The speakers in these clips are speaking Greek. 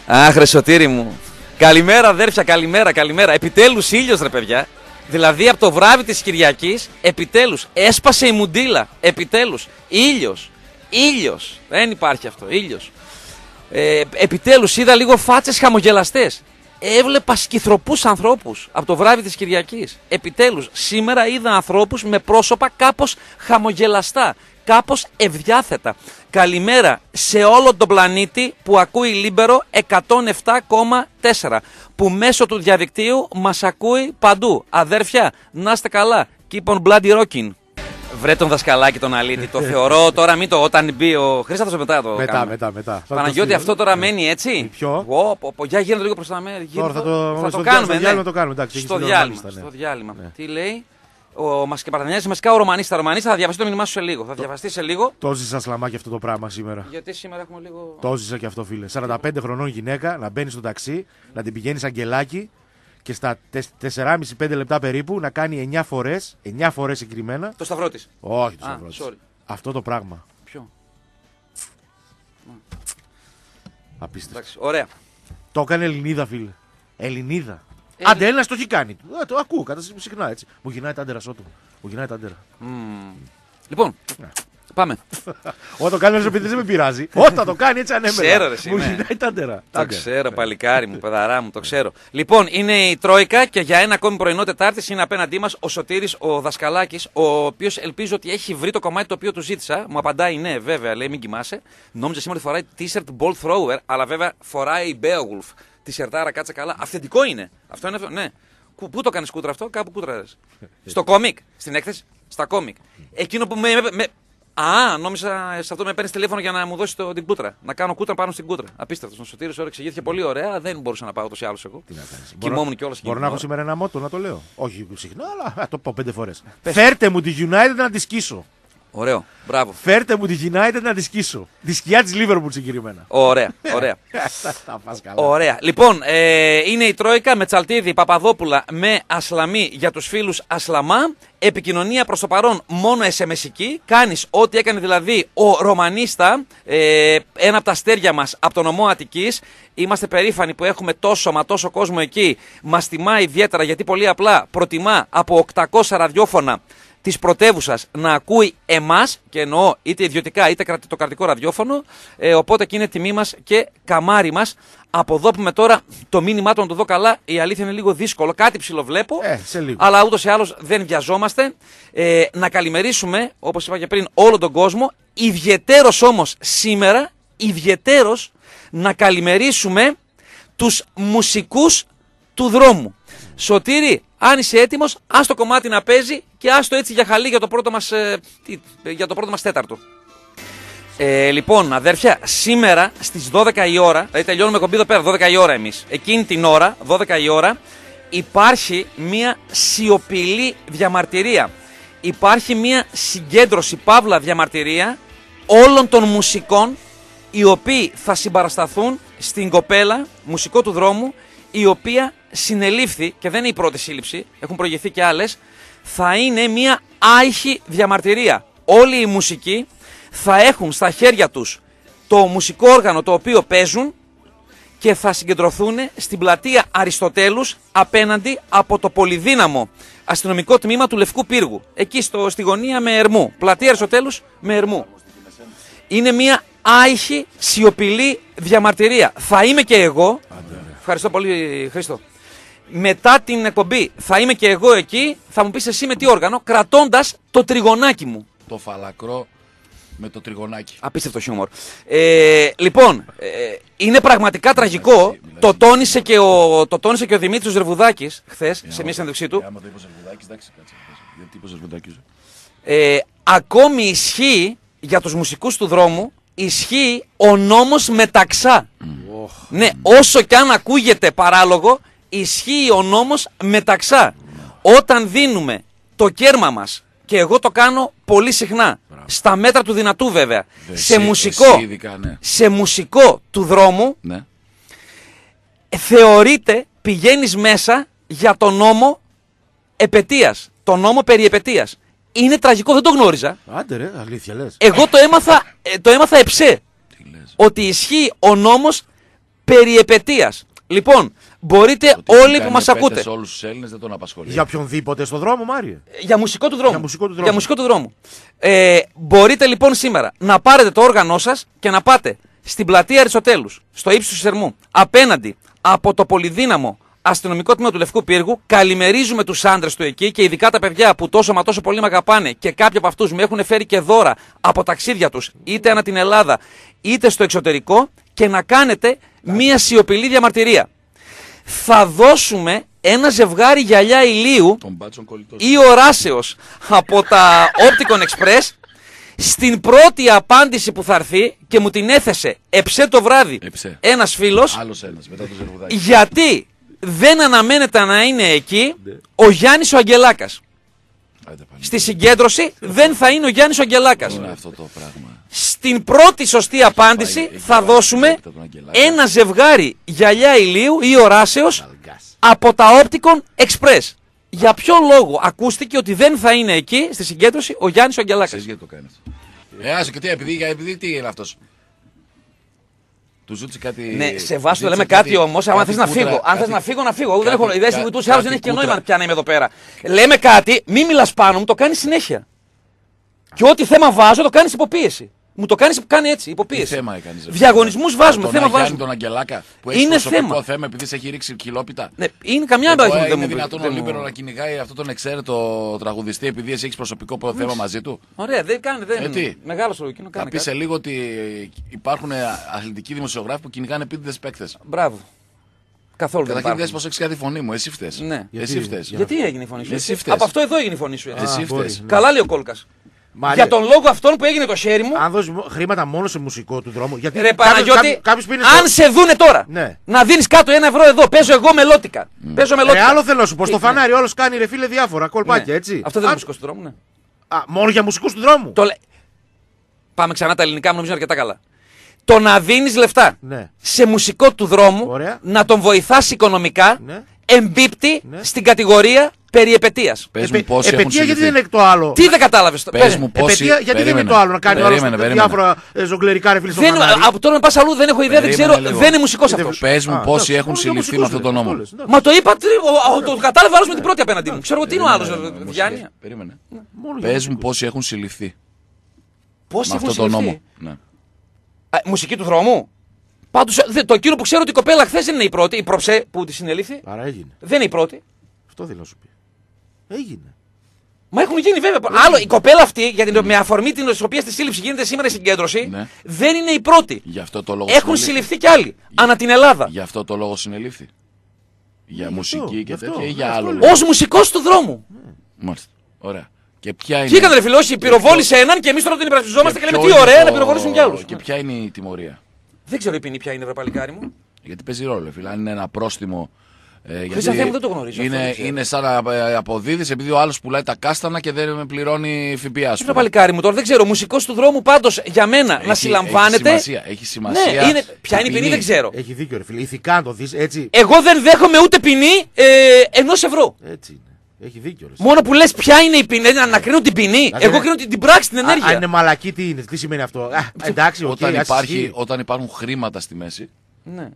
Αχ, ρε Σωτήρη μου. Καλημέρα, αδέρφια, καλημέρα. Επιτέλους ήλιος, ρε παιδιά. Δηλαδή από το βράδυ της Κυριακής, επιτέλους έσπασε η μουντίλα. Επιτέλους. Ήλιος. Δεν υπάρχει αυτό. Ήλιος. Επιτέλους είδα λίγο φάτσες χαμογελαστές. Έβλεπα σκυθροπούς ανθρώπους από το βράδυ της Κυριακής. Επιτέλους, σήμερα είδα ανθρώπους με πρόσωπα κάπως χαμογελαστά, κάπως ευδιάθετα. Καλημέρα σε όλο τον πλανήτη που ακούει Λίμπερο 107,4, που μέσω του διαδικτύου μας ακούει παντού. Αδέρφια, να είστε καλά. Keep on bloody rocking. Βρε τον δασκαλάκι τον αλήτη, το θεωρώ τώρα μην το όταν μπει ο Χρήσταθος μετά το μετά. Παναγιώτη, αυτό τώρα μένει έτσι. Ποιο? Για γύρω λίγο προς τα μέρη. Τώρα θα το κάνουμε, στο διάλειμμα το κάνουμε. Εντάξει, στο διάλειμμα. Ναι. Τι λέει? Και παραθενιάζει μασκά ο Ρωμανίστα, θα διαβαστεί το μήνυμά σου σε λίγο. Θα διαβαστεί σε λίγο. Το ζήσα σλαμάκι αυτό το πράγμα σήμερα. Γιατί σήμερα έχουμε λίγο. Το ζήσα και αυτό, φίλε. 45 χρονών γυναίκα να μπαίνει στο ταξί, να την πηγαίνει αγγελάκι και στα 4,5-5 λεπτά περίπου να κάνει 9 φορές συγκεκριμένα. Το σταυρό της. Όχι, το σταυρό της. Αυτό το πράγμα. Ποιο? Απίστευτο. Εντάξει, ωραία. Το έκανε Ελληνίδα, φίλε. Ελληνίδα. Άντε, Έλληνας το έχει κάνει. Το ακούω συχνά έτσι. Μου γυρνάει τα άντερα σώτου. Μου γυρνάει τα άντερα. Λοιπόν, πάμε. Όταν το κάνει επειδή δεν με πειράζει. Όταν το κάνει έτσι ανέμερα. Ξέρω, ρε, μου γυρνάει τα άντερα. Το ξέρω, παλικάρι μου, παιδαρά μου, το ξέρω. Λοιπόν, είναι η Τρόικα και για ένα ακόμη πρωινό Τετάρτης είναι απέναντί μας ο Σωτήρης ο Δασκαλάκης, ο οποίος ελπίζω ότι έχει βρει το κομμάτι το οποίο του ζήτησα. Μου απαντάει ναι, βέβαια, λέει μην κοιμάσαι. Νόμιζα σήμερα ότι φοράει t-shirt ball thrower, αλλά βέβαια φοράει Beowulf. Τη σερτάρα, κάτσε καλά. Αυθεντικό είναι. Αυτό είναι αυτό. Ναι. Πού το κάνει κούτρα αυτό? Κάπου κούτρα. Στο κόμικ. Στην έκθεση. Στα κόμικ. Εκείνο που νόμιζα σε αυτό με παίρνει τηλέφωνο για να μου δώσει την κούτρα. Να κάνω κούτρα πάνω στην κούτρα. Απίστευτο. Ο Σωτήρης τώρα εξηγήθηκε πολύ ωραία. Δεν μπορούσα να πάω ούτως ή άλλως εγώ. Κοιμόμουν κιόλας. Μπορώ να έχω σήμερα ένα μότο να το λέω. Όχι συχνά, αλλά το πω 5 φορές. Φέρτε μου τη United να τη σκίσω. Ωραίο, μπράβο. Φέρτε μου τη United να τη σκίσω. Τη σκιά τη Liverpool συγκεκριμένα. Ωραία. Ωραία. Λοιπόν, είναι η Τρόικα με Τσαλτίδη, Παπαδόπουλα, με Ασλαμή για τους φίλους Ασλαμά. Επικοινωνία προς το παρόν μόνο SMS-ική. Κάνεις ό,τι έκανε δηλαδή ο Ρωμανίστα, ένα από τα αστέρια μας από τον νομό Αττικής. Είμαστε περήφανοι που έχουμε τόσο κόσμο εκεί. Μας τιμά ιδιαίτερα γιατί πολύ απλά προτιμά από 800 ραδιόφωνα της πρωτεύουσας να ακούει εμάς, και εννοώ είτε ιδιωτικά είτε το κρατικό ραδιόφωνο, οπότε και είναι τιμή μας και καμάρι μας. Από εδώ που με τώρα το μήνυμά του να το δω καλά, η αλήθεια είναι λίγο δύσκολο, κάτι ψηλοβλέπω, αλλά ούτως ή άλλως δεν βιαζόμαστε. Να καλημερίσουμε, όπως είπα και πριν, όλο τον κόσμο, ιδιαιτέρως όμως σήμερα, να καλημερίσουμε τους μουσικούς του δρόμου. Σωτήρη, αν είσαι έτοιμος, ας το κομμάτι να παίζει και ας το έτσι για χαλί για το πρώτο μας τέταρτο. Λοιπόν, αδέρφια, σήμερα στις 12 η ώρα, δηλαδή τελειώνουμε κομπή εδώ πέρα, 12 η ώρα εμείς, εκείνη την ώρα, 12 η ώρα, υπάρχει μια σιωπηλή διαμαρτυρία. Υπάρχει μια συγκέντρωση, παύλα διαμαρτυρία όλων των μουσικών οι οποίοι θα συμπαρασταθούν στην κοπέλα μουσικό του δρόμου, η οποία συνελήφθη, και δεν είναι η πρώτη σύλληψη, έχουν προηγηθεί και άλλες. Θα είναι μια άϊχη διαμαρτυρία. Όλοι οι μουσικοί θα έχουν στα χέρια τους το μουσικό όργανο το οποίο παίζουν και θα συγκεντρωθούν στην πλατεία Αριστοτέλους απέναντι από το πολυδύναμο αστυνομικό τμήμα του Λευκού Πύργου. Εκεί στη γωνία με Ερμού. Πλατεία Αριστοτέλους με Ερμού. Είναι μια άϊχη σιωπηλή διαμαρτυρία. Θα είμαι και εγώ. Ευχαριστώ πολύ, Χρήστο. Μετά την εκπομπή θα είμαι και εγώ εκεί. Θα μου πεις εσύ με τι όργανο, κρατώντας το τριγωνάκι μου. Το φαλακρό με το τριγωνάκι. Απίστευτο χιούμορ. Λοιπόν, είναι πραγματικά τραγικό. Το τόνισε και ο Δημήτρης Ζερβουδάκης χθες σε μια συνέντευξή του. Άμα το είπε ο Ζερβουδάκης, εντάξει, κάτσε. Γιατί είπε ο Ζερβουδάκης. Ακόμη ισχύει για τους μουσικούς του δρόμου, ισχύει ο νόμος μεταξά. Ναι, όσο κι αν ακούγεται παράλογο, ισχύει ο νόμος μεταξά. Όταν δίνουμε το κέρμα μας, και εγώ το κάνω πολύ συχνά, στα μέτρα του δυνατού βέβαια, σε μουσικό του δρόμου, ναι, θεωρείται, πηγαίνεις μέσα για τον νόμο επετείας, τον νόμο περί επετείας. Είναι τραγικό, δεν το γνώριζα. Άντε ρε, αλήθεια λες. Εγώ το έμαθα εψέ. Ότι ισχύει ο νόμος περιεπετείας. Λοιπόν, μπορείτε όλοι που μας ακούτε. Σε όλους τους Έλληνες δεν τον απασχολεί. Για οποιονδήποτε στον δρόμο, Μάριε. Για μουσικό του δρόμου. Για μουσικό του δρόμου. Μπορείτε λοιπόν σήμερα να πάρετε το όργανό σας και να πάτε στην πλατεία Αριστοτέλους, στο ύψος του Σερμού, απέναντι από το πολυδύναμο αστυνομικό τμήμα του Λευκού Πύργου. Καλημερίζουμε τους άντρες του εκεί και ειδικά τα παιδιά που τόσο μα τόσο πολύ με αγαπάνε και κάποιοι από αυτούς με έχουν φέρει και δώρα από ταξίδια τους, είτε ανά την Ελλάδα είτε στο εξωτερικό, και να κάνετε μία σιωπηλή διαμαρτυρία. Θα δώσουμε ένα ζευγάρι γυαλιά ηλίου ή οράσεως από τα Opticon Express στην πρώτη απάντηση που θα έρθει, και μου την έθεσε το βράδυ ένας φίλος. Άλλος ένας, μετά το ζερβουδάκι. Γιατί δεν αναμένεται να είναι εκεί ο Γιάννης ο Αγγελάκας. Στη συγκέντρωση δεν θα είναι ο Γιάννης ο Αγγελάκας. Είναι αυτό το πράγμα. Στην πρώτη σωστή απάντηση θα δώσουμε ένα ζευγάρι γυαλιά ηλίου ή οράσεως από τα Opticon Express. Για ποιο λόγο ακούστηκε ότι δεν θα είναι εκεί στη συγκέντρωση ο Γιάννης ο Αγγελάκας? Ξέρεις γιατί το κάνει αυτό? Άσε και τι, επειδή τι είναι αυτός? Του ζήτησε κάτι. Ναι, σε βάση το λέμε κάτι όμως. Αν θες να φύγω, να φύγω. Εγώ δεν έχω ιδέα στην ούτως ή άλλως δεν έχει και νόημα πια να είμαι εδώ πέρα. Λέμε κάτι, μη μιλάς πάνω μου, το κάνεις συνέχεια. Και ό,τι θέμα βάζω το κάνεις υποπίεση. Μου το κάνει έτσι, υποπίεση. Τι θέμα έκανες? Διαγωνισμούς βάζουμε, θέμα βάζουμε. Τον Αγγελάκα που έχει Είναι προσωπικό θέμα επειδή σε έχει ρίξει κιλόπιτα. Ναι, είναι καμιά είναι δυνατόν ο Λίμπερο να κυνηγάει αυτόν τον εξαίρετο τραγουδιστή επειδή εσύ έχεις προσωπικό θέμα μαζί του? Ωραία, δεν κάνει. Μεγάλος ο εκείνο. Θα πει σε λίγο ότι υπάρχουν αθλητικοί δημοσιογράφοι που κυνηγάνε επίτηδες παίκτες. Μπράβο. Καθόλου δεν υπάρχει. Καταρχήν, δες πως έχεις κάτι φωνή μου. Εσύ φταίς. Ναι. Εσύ φταίς. Γιατί έγινε η φωνή σου? Από αυτό εδώ έγινε η φωνή σου. Εσύ φταίς. Καλά λέει ο Κόλκας. Για τον λόγο αυτόν που έγινε το χέρι μου. Αν δώσει χρήματα μόνο σε μουσικό του δρόμου. Γιατί ρε Παναγιώτη, αν σε δούνε τώρα, ναι, να δίνεις κάτω 1 ευρώ εδώ, παίζω εγώ μελότικα. Άλλο θέλω να σου πω. Στο φανάρι όλος κάνει ρε φίλε διάφορα κολπάκια, έτσι. Αυτό δεν είναι μουσικός του δρόμου, ναι. Μόνο για μουσικούς του δρόμου. Πάμε ξανά τα ελληνικά μου, νομίζω αρκετά καλά. Το να δίνεις λεφτά σε μουσικό του δρόμου, να τον βοηθάς οικονομικά, εμπίπτει στην κατηγορία περιεπετείας. Πες μου πόσοι έχουν συλληφθεί. Γιατί δεν είναι το άλλο? Τι δεν κατάλαβες? Πες μου πόσοι. Γιατί δεν είναι το άλλο να κάνει διάφορα ζογκλερικά ρε φίλε στο φανάρι? Από τώρα να πας αλλού δεν έχω ιδέα, δεν ξέρω, δεν είναι μουσικός αυτός. Πες μου πόσοι έχουν συλληφθεί με αυτόν τον νόμο. Μα το είπα, το κατάλαβε άλλος με την πρώτη απέναντί μου. Ξέρω εγώ τι είναι ο άλλος, Γιάννη. Περίμενε. Πες μου πόσοι έχουν συλληφθεί. Πόσοι έχουν συλληφθεί? Μουσική του δρόμου. Πάντως το εκείνο που ξέρω ότι η κοπέλα χθες δεν είναι η πρώτη, η Προψέ που τη συνελήφθη. Άρα έγινε. Δεν είναι η πρώτη. Αυτό θέλω να σου πει. Έγινε. Μα έχουν γίνει βέβαια. Άλλο, η κοπέλα αυτή, με αφορμή την οποία στη σύλληψη γίνεται σήμερα η συγκέντρωση, δεν είναι η πρώτη. Γι' αυτό το λόγο έχουν συλληφθεί κι άλλοι. Ανά την Ελλάδα. Γι' αυτό το λόγο συνελήφθη. Για μουσική και τέτοια ή για άλλο λόγο? Ως μουσικός του δρόμου. Μάλιστα. Ωραία. Και ποια είναι. Τι έκανε ρε φίλε, όχι, πυροβόλησε έναν και εμείς τώρα την υπερασπιζόμαστε και λέμε τι ωραία να πυροβολήσουν κι άλλους. Και ποια είναι η τιμωρία? Δεν ξέρω η ποινή ποια είναι, ρε παλικάρι μου. Γιατί παίζει ρόλο, φίλε. Αν είναι ένα πρόστιμο. Γιατί δεν το γνωρίζω. Είναι σαν να αποδίδεις επειδή ο άλλος πουλάει τα κάστανα και δεν με πληρώνει ΦΠΑ. Ρε παλικάρι μου τώρα, δεν ξέρω. Μουσικός του δρόμου πάντως για μένα να συλλαμβάνεται. Έχει σημασία. Ναι, ποια είναι η ποινή δεν ξέρω. Έχει δίκιο, ρε φίλε. Ηθικά να το δεις έτσι. Εγώ δεν δέχομαι ούτε ποινή 1 ευρώ. Έτσι είναι. Έχει δίκιο. Μόνο που λες ποια είναι η ποινή, να κρίνω την ποινή. Εγώ κρίνω την πράξη, την ενέργεια. Αν είναι μαλακή, τι σημαίνει αυτό? Εντάξει, όταν υπάρχουν χρήματα στη μέση. Ναι.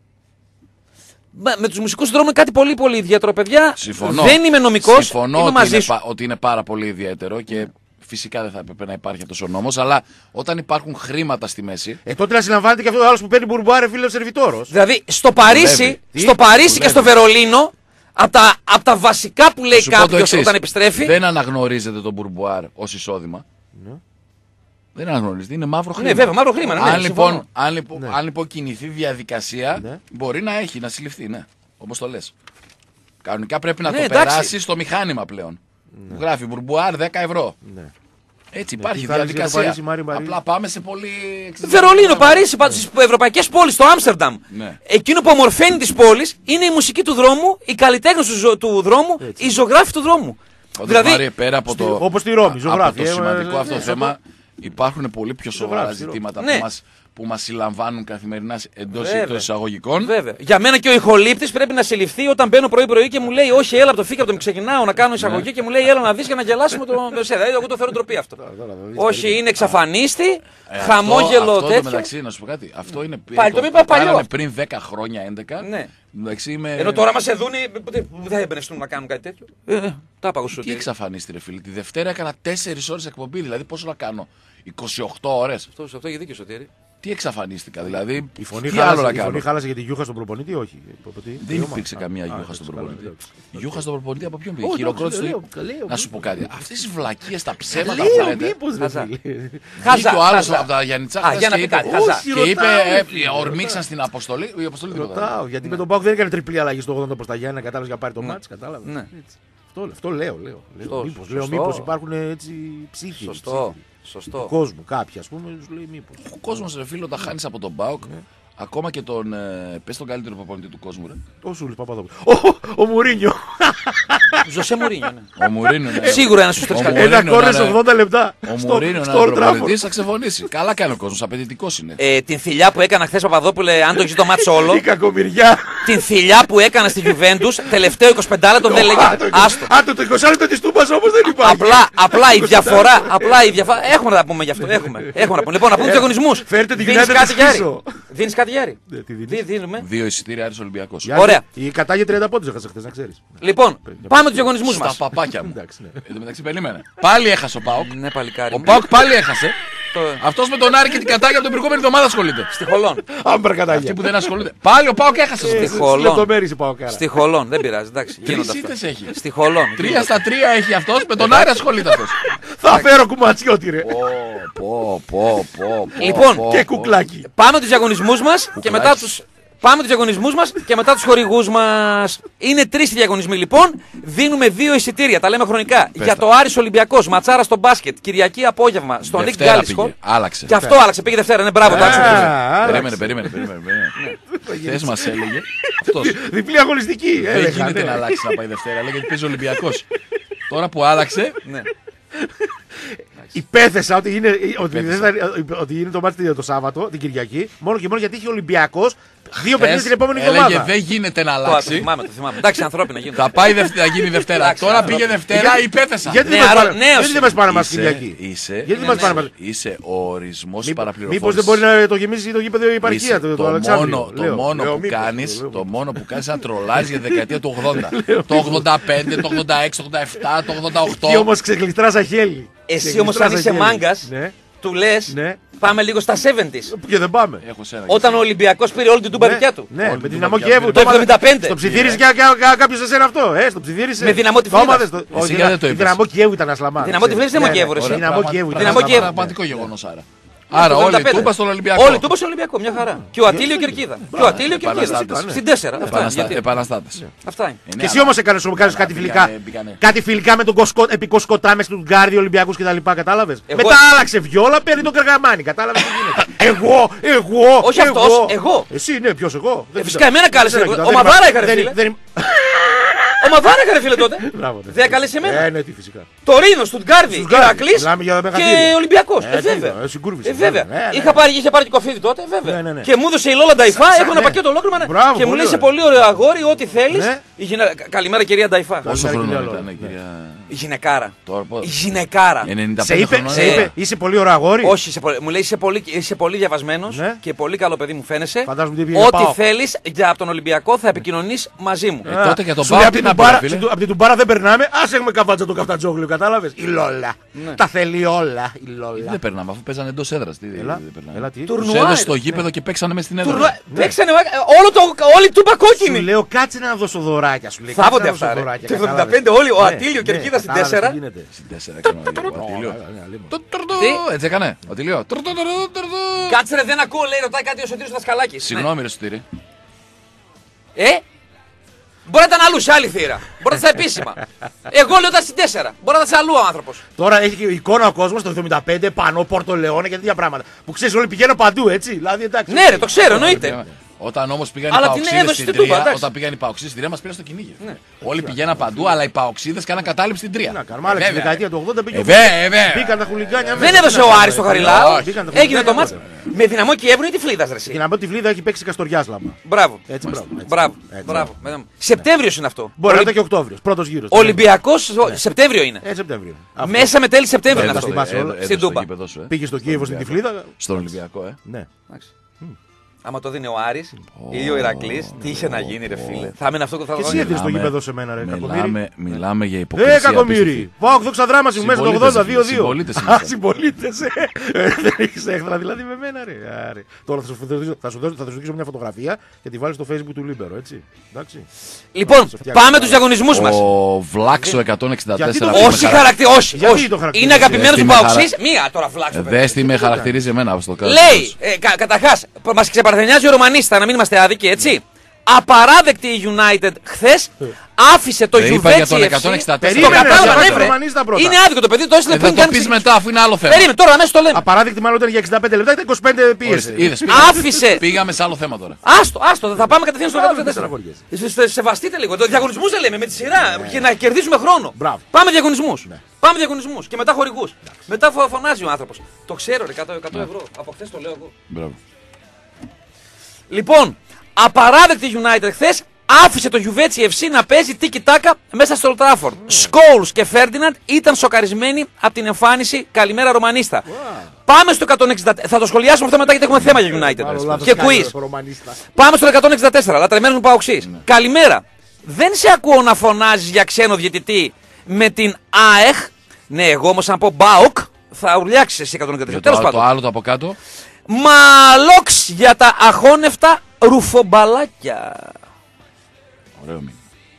Με τους μουσικούς του δρόμου είναι κάτι πολύ πολύ ιδιαίτερο, παιδιά. Συμφωνώ. Δεν είμαι νομικός. Συμφωνώ ότι είναι πάρα πολύ ιδιαίτερο και φυσικά δεν θα έπρεπε να υπάρχει αυτός ο νόμος. Αλλά όταν υπάρχουν χρήματα στη μέση. Τότε να συλλαμβάνεται και αυτό ο άλλος που παίρνει μπουρμπουάρε, φίλο σερβιτόρος. Δηλαδή στο Παρίσι και στο Βερολίνο. Από τα βασικά που λέει κάποιος όταν επιστρέφει. Δεν αναγνωρίζεται το μπουρμπουάρ ως εισόδημα. Ναι. Δεν αναγνωρίζεται, είναι μαύρο χρήμα. Ναι, βέβαια, μαύρο χρήμα. Ναι, αν λοιπόν κινηθεί διαδικασία, μπορεί να συλληφθεί. Ναι, όπως το λες. Κανονικά πρέπει να το περάσει στο μηχάνημα πλέον. Ναι. Γράφει μπουρμπουάρ 10 ευρώ. Ναι. Έτσι υπάρχει διαδικασία. Απλά πάμε σε πολύ. Βερολίνο, Παρίσι, στις ευρωπαϊκές πόλεις, στο Άμστερνταμ. Ναι. Εκείνο που ομορφαίνει τις πόλεις είναι η μουσική του δρόμου, οι καλλιτέχνες του δρόμου, οι ζωγράφοι του δρόμου. Δηλαδή, πέρα από το. Όπως στη Ρώμη, από το σημαντικό αυτό θέμα, υπάρχουν πολύ πιο σοβαρά ζητήματα που μας συλλαμβάνουν καθημερινά εντός εισαγωγικών. Βέβαια. Για μένα και ο ηχολήπτης πρέπει να συλληφθεί όταν μπαίνω πρωί-πρωί και μου λέει: όχι, έλα από το φύκαπτο, ξεκινάω να κάνω εισαγωγή και μου λέει: έλα να δεις και να γελάσουμε τον Βερσέδα. Εγώ το φέρω ντροπή αυτό. Όχι, είναι εξαφανίστη, χαμόγελο τέτοιο. Αυτό μεταξύ, να σου πω κάτι. Αυτό είναι πριν 10 χρόνια, 11. Ναι. Εντάξει, ενώ τώρα μας εδούνε, δεν θα εμπνευστούν να κάνουν κάτι τέτοιο. Τα άπαγα σου. Τι εξαφανίστη, ρε φίλε. Τη Δευτέρα έκανα 4 ώρες εκπομπή. Δηλαδή, πόσο να κάνω, 28 ώρες. Αυτό έχει δίκιο, Σωτήρη. Τι εξαφανίστηκα, δηλαδή. Η φωνή χάλασε για τη γιούχα στον προπονητή, όχι. Δεν υπήρξε καμία γιούχα στον προπονητή. Η γιούχα στον προπονητή από ποιον πήγε? Χειροκρότησε. Να σου πω κάτι. Αυτές οι βλακίες, τα ψέματα που λέτε. Βγήκε ο άλλος από τα Γιαννιτσάκια και είπε, ορμήξαν στην αποστολή. Η αποστολή δεν ρωτάω, γιατί με τον Πάοκ δεν έκανε τριπλή αλλαγή στο 80 προς τα Γιάννενα, κατάλαβε για πάρει το μάτς, κατάλαβε. Αυτό λέω. Μήπως υπάρχουν έτσι ψήφοι. Σωστό. Του κόσμου, κάποιοι ας πούμε, τους λέει μήπως. Ο κόσμος, ρε φίλο, τα χάνεις από τον ΠΑΟΚ. Ακόμα και τον. Πες τον καλύτερο προπονητή του κόσμου, ρε. Ο Σούλης Παπαδόπουλος. Ο Μουρίνιο. Ζωσέ Μουρίνιο, ναι. Ο Μουρίνιο, ναι. Σίγουρα ένα στους 3 Ένα κόρνερ σε 80 λεπτά. Ο Μουρίνιο, ένα προπονητής θα ξεφωνήσει. Καλά κάνει ο κόσμος, απαιτητικός είναι. Την θηλιά που έκανα χθες, Παπαδόπουλε, αν το έχεις το μάτι όλο. Η κακομοιριά. Την θηλιά που έκανα στη Juventus, τελευταίο 25 λεπτό δεν λέγε. Άστο. Άντο το 20 λεπτό της Τούμπας όμως δεν υπάρχει. Απλά η διαφορά. Έχουμε να τα πούμε γι' αυτό. Έχουμε να πούμε. Λοιπόν, να πούμε τους διαγωνισμούς. Φέρτε την United πίσω. Δίνεις κάτι, Γιάρη? Τι δίνουμε? 2 εισιτήρια Άρης Ολυμπιακός. Ωραία. Η κατάγεια 30 πόντους έχασε χθες, να ξέρεις. Λοιπόν, πάμε τους διαγωνισμούς μας. Στα παπάκια μου. Εν τω μεταξύ, περίμενε. Πάλι έχασε ο ΠΑΟΚ. Ναι, παλικάρι. Ο ΠΑΟΚ πάλι έχασε. Αυτός με τον Άρη και την κατάγια από την προηγούμενη εβδομάδα ασχολείται. Στη Χολόν. Άμπρα κατάγια. Αυτοί που δεν ασχολούνται. Πάλι ο ΠΑΟΚ έχασε. Στη Χολόν, δεν πειράζει. Εντάξει, γίνονται αυτά. Έχει. Στη Χολόν. 3 στα 3 έχει αυτός, με τον Άρη ασχολείται αυτός. Θα φέρω κουματσιότη, ρε. Λοιπόν, και κουκλάκι. Πάμε τους διαγωνισμούς μας και μετά τους. Πάμε τους διαγωνισμούς μας και μετά τους χορηγούς μας. Είναι 3 οι διαγωνισμοί λοιπόν. Δίνουμε 2 εισιτήρια, τα λέμε χρονικά. Για το Άρης Ολυμπιακός, ματσάρα στο μπάσκετ, Κυριακή απόγευμα, στο Νίκ Γκάλισκο. Άλλαξε. Και αυτό άλλαξε, πήγε Δευτέρα, ναι, μπράβο, περίμενε. Χθες μας έλεγε. Διπλή αγωνιστική. Δεν γίνεται να αλλάξει να πάει Δευτέρα, έλεγε ότι παίζει Ολυμπιακός. Τώρα που άλλαξε. Υπέθεσα ότι είναι το μάτι το Σάββατο, την Κυριακή, μόνο και μόνο γιατί είχε Ολυμπιακός 2 παιχνίδια την επόμενη εβδομάδα. Έλεγε δεν γίνεται να αλλάξει. Το θυμάμαι. Εντάξει, ανθρώπινα γίνεται. Θα πάει να γίνει Δευτέρα. Τώρα πήγε Δευτέρα, υπέθεσα. Γιατί δεν μας πάνε μας Κυριακή? Είσαι ο ορισμός παραπληροφόρησης. Μήπως δεν μπορεί να το γεμίσει το γήπεδο η επαρχία του Αλεξάνδρου? Το μόνο που κάνεις είναι να τρολάρεις για τη δεκαετία του 80. Το 85, το 86, το 87, το 88. Και όμως ξεκλειστράσα χέλη. Εσύ όμως αν είσαι μάγκας, του λες πάμε λίγο στα 70's. Και δεν πάμε. Όταν ο Ολυμπιακός πήρε όλη την τουμπαρικιά του. Ναι, με δυναμό Κιέβου. Το 75. Το ψιθύρισε κάποιος εσένα αυτό. Το ψιθύρισε. Με δυναμό τη Φλίβας. Η δυναμό Κιέβου ήταν ασλαμά. Δυναμό τη Φλίβας δεν είναι Κιέβου. Δυναμό Κιέβου. Πραγματικό γεγονός άρα. Άρα όλοι τούμπα στον Ολυμπιακό. Όλοι τούμπα στον Ολυμπιακό, μια χαρά. Και ο Ατήλιο Κερκίδα. Στην 4. Επαναστάτες. Αυτά είναι. Και εσύ όμως έκανες κάτι φιλικά με τον Επικοσκοτά με στον Γκάρδι Ολυμπιακούς κτλ. Κατάλαβες? Μετά άλλαξε βιόλα, παίρνει τον Καργαμάνι. Κατάλαβες τι γίνεται? Εγώ. Όχι αυτός, εγώ. Εσύ, ναι, ποιος εγώ? Φυσικά εμένα κάλεσε. Ο Μαδάρα έκανε φίλε. Ο Μαδάρα έκανε φίλε τότε. Δεν κάλεσε εμένα. Ναι, τι φυσικά. Το Ρήνο, Στουτγκάρδι, Ηρακλής και Ολυμπιακός. Βέβαια. Είχε πάρει και κοφίδι τότε, βέβαια. Και μου έδωσε η Λόλα Νταϊφά, έχω ένα πακέτο ολόκληρο και μου λέει σε πολύ ωραίο αγόρι, ό,τι θέλεις. Καλημέρα κυρία Νταϊφά. Πόσο χρόνο ήταν η κυρία? Η γυναικάρα. Η γυναικάρα. Σε είπε, είσαι πολύ ωραίο αγόρι. Όχι, μου λέει είσαι πολύ διαβασμένος και πολύ καλό παιδί μου φαίνεσαι. Ό,τι θέλεις από τον Ολυμπιακό θα επικοινωνείς μαζί μου. Τότε για τον Πάο τι να πω, φίλε. Από την Τουμπάρα δεν περνάμε. Ας έχουμε καβάτσα το καφτατζόγλιο, κατάλαβες? Η Λόλα. Τα θέλει όλα. Η Λόλα. Δεν περνάμε αφού παίζανε εντός έδρας. Τους έδωσε στο γήπεδο και παίξανε μες στην έδρα. Παίξανε όλη Τούμπα κόκκινη. Σου λέω κάτσε να δώσω δωράκια. Θάβονται αυτά. Το 75 όλοι ο Ατήλιο Κερκίδα στην 4. Στην 4 έκανε έτσι έκανε ο Τηλιό. Κάτσε ρε δεν ακούω λέει ρωτάει κάτι ο Σωτήρης Δασκαλάκης. Συγγνώμη ρε Σωτήρη. Μπορεί να ήταν αλλού σε άλλη θύρα. Μπορεί να ήταν επίσημα. Εγώ λέω ήταν στην 4. Μπορεί να ήταν σε αλλού ο άνθρωπος. Τώρα έχει και εικόνα ο κόσμος το 75 πάνω Πόρτο Λεόνα και τέτοια πράγματα. Που ξέρεις όλοι πηγαίνουν παντού έτσι. Δηλαδή, εντάξει, ναι, ρε, το ξέρω, εννοείται. Όταν όμως πήγαν οι παοξίδες στην Τρία, όταν πήγαν οι παοξίδες στην Τρία, μας πήραν στο κυνήγι. Ναι. Όλοι πηγαίναν παντού, αλλά οι παοξίδες κάναν κατάληψη στην Τρία. Να κάνουμε, αλλά στη δεκαετία του 80 πήγαν τα χουλιγκάνια. Δεν έδωσε ο Άρης το Χαριλάου. Έγινε το μάτς. Με Δυναμό Κιέβρου ή τη Φλίδας, ρε. Η Δυναμό τη Φλίδα έχει παίξει Καστοριάς Λάμα. Μπράβο. Μπράβο. Σεπτέμβριος είναι αυτό. Μπορεί να είναι και Οκτώβριος. Πρώτος γύρος. Ολυμπιακός Σεπτέμβριο είναι. Σεπτέμβριο. Μέσα με τέλη Σεπτέμβριο είναι αυτό. Στην Τούμπα. Πήγε στο Κίεβο στην Τυφλίδα. Στον Ολυμπιακό, Ναι. Άμα το δίνει ο Άρης ή ο Ηρακλής, τι είχε να γίνει, ρε φίλε. Θα έμενε αυτό που θα Και εσύ έδινε στο γήπεδο σε μένα, ρε. Μιλάμε για υποκρισία. Κακομοίρι! Πάω δόξα δράμα σου μέσα το 82-2. Συμπολίτες. Δεν έχεις έχθρα δηλαδή με μένα, ρε. Τώρα θα σου δείξω μια φωτογραφία και τη βάλεις στο Facebook του Λίμπερο, έτσι. Λοιπόν, πάμε τους διαγωνισμούς μας. Ο Βλάξο 164. Όχι χαρακτηρίζει. Όχι. Είναι αγαπημένος του Παοξής. Μία τώρα Βλάξο. Δέστη με χαρακτηρίζει εμένα. Λέει, καταρχάς, μας ξεπαρθενιάζει ο Ρωμανίστα, να μην είμαστε άδικοι, έτσι. Απαράδεκτη η United χθες άφησε το Juventus FC. Το κατάλαβα, είναι άδικο το παιδί, το έστειλε πριν. Θα το πεις μετά, αφού είναι άλλο θέμα. Περίμενε, τώρα αμέσως το λέμε. Απαράδεκτη μάλλον ήταν για 65 λεπτά, ήταν 25 πίεση. Άφησε. Πήγαμε σε άλλο θέμα τώρα. Άστο, θα πάμε κατευθείαν στο 104. Σεβαστείτε λίγο. Διαγωνισμούς δεν λέμε με τη σειρά και να κερδίσουμε χρόνο. Πάμε διαγωνισμούς και μετά χορηγούς. Μετά φωνάζει ο άνθρωπος. Το ξέρω, 100 ευρώ. Από χθες το λέω εγώ. Λοιπόν, απαράδεκτη United χθες άφησε το Juventus FC να παίζει τίκι-τάκα μέσα στο Old Trafford. Scholes και Ferdinand ήταν σοκαρισμένοι από την εμφάνιση. Καλημέρα Ρωμανίστα. Πάμε στο 164. Θα το σχολιάσουμε αυτό μετά γιατί έχουμε θέμα για United. Και quiz. Πάμε στο 164. Λατρεμένος μου Παοξής. Καλημέρα. Δεν σε ακούω να φωνάζεις για ξένο διαιτητή με την ΑΕΧ. Ναι, εγώ όμως αν πω Μπάοκ θα ουρλιάξεις εσύ 164. Τέλος πάντων. Το άλλο το από κάτω. Μαλόξ για τα αχώνευτα ρουφομπαλάκια. Ωραίο μήνυμα.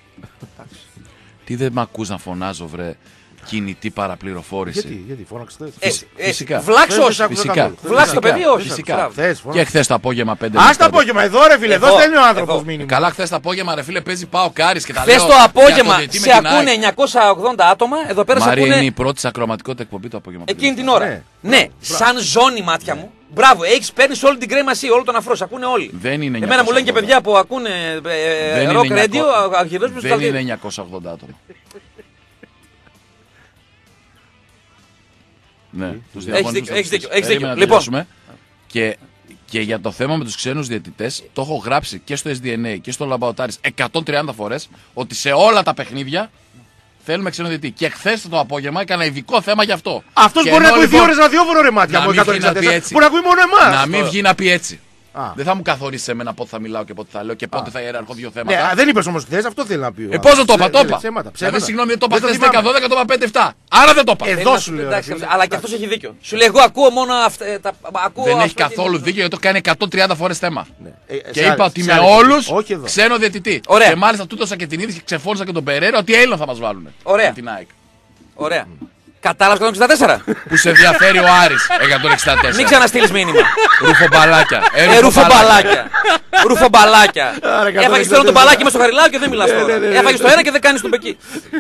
Τι δεν μ' ακούς να φωνάζω, βρε, κινητή παραπληροφόρηση. Γιατί φώναξε. Φυσικά. Βλάξος. Φυσικά. Βλάξ το παιδί, όχι. Φυσικά. Και χθες το απόγευμα 5 λεπτά. Ας το απόγευμα, εδώ ρε φίλε, εδώ στέλνει ο άνθρωπος μήνυμα. Καλά, χθες το απόγευμα, ρε φίλε, παίζει πάω Κάρις και τα λέω. Χθες το απόγευμα σε ακούνε 980 άτομα, εδώ πέρα σε ακούνε. Μαρία είναι η πρώτη σε ακροματικότητα εκπομπή το απόγευμα. Εκείνη την ώρα. Ναι, σαν ζώνη μάτια μου. Μπράβο, παίρνεις όλη την κρέμα εσύ, όλο τον αφρό, ακούνε όλοι. Δεν είναι 980. Εμένα μου λένε και παιδιά που ακούνε rock radio, αρχιδός δεν είναι 980 άτομα. Ναι, τους έχεις δίκιο. Λοιπόν. Και για το θέμα με τους ξένους διαιτητές, το έχω γράψει και στο SDNA και στο Λαμπαοτάρις 130 φορές, ότι σε όλα τα παιχνίδια θέλουμε ξένο διαιτητή. Και χθες το απόγευμα έκανα ειδικό θέμα γι' αυτό. Αυτός μπορεί να ακούει 2 ώρες ραδιόφωνο ρε μάτια μου, 164. Μπορεί να ακούει μόνο εμάς. Να μην βγει να πει έτσι. Δεν θα μου καθορίσει εμένα πότε θα μιλάω και πότε θα λέω και πότε θα ιεραρχώ δύο θέματα. Ναι, δεν είπες όμως χθες, αυτό θέλει να πει. Πώς δεν το είπα, το είπα. Δηλαδή, συγγνώμη, δεν το είπα χθες 10-12, το είπα 5-7. Άρα δεν το είπα. Εδώ σου λέω. Αλλά και αυτός έχει δίκιο. Σου λέει, εγώ ακούω μόνο αυτά. Δεν έχει καθόλου δίκιο γιατί το κάνει 130 φορές θέμα. Και είπα ότι με όλους ξένο διαιτητή. Και μάλιστα τούτοσα και την είδηση και ξεφώνησα και τον Περέρα ότι Έλληνα θα μας βάλουν. Ωραία. Κατάλαβε 164. Που σε ενδιαφέρει ο Άρης 164. Μην ξαναστείλεις μήνυμα. Ρουφομπαλάκια. Ρουφομπαλάκια. Έφαγες τώρα το μπαλάκι μέσα στο Χαριλάου και δεν μιλάς τώρα. Έφαγες το ένα και δεν κάνεις τον πεκί.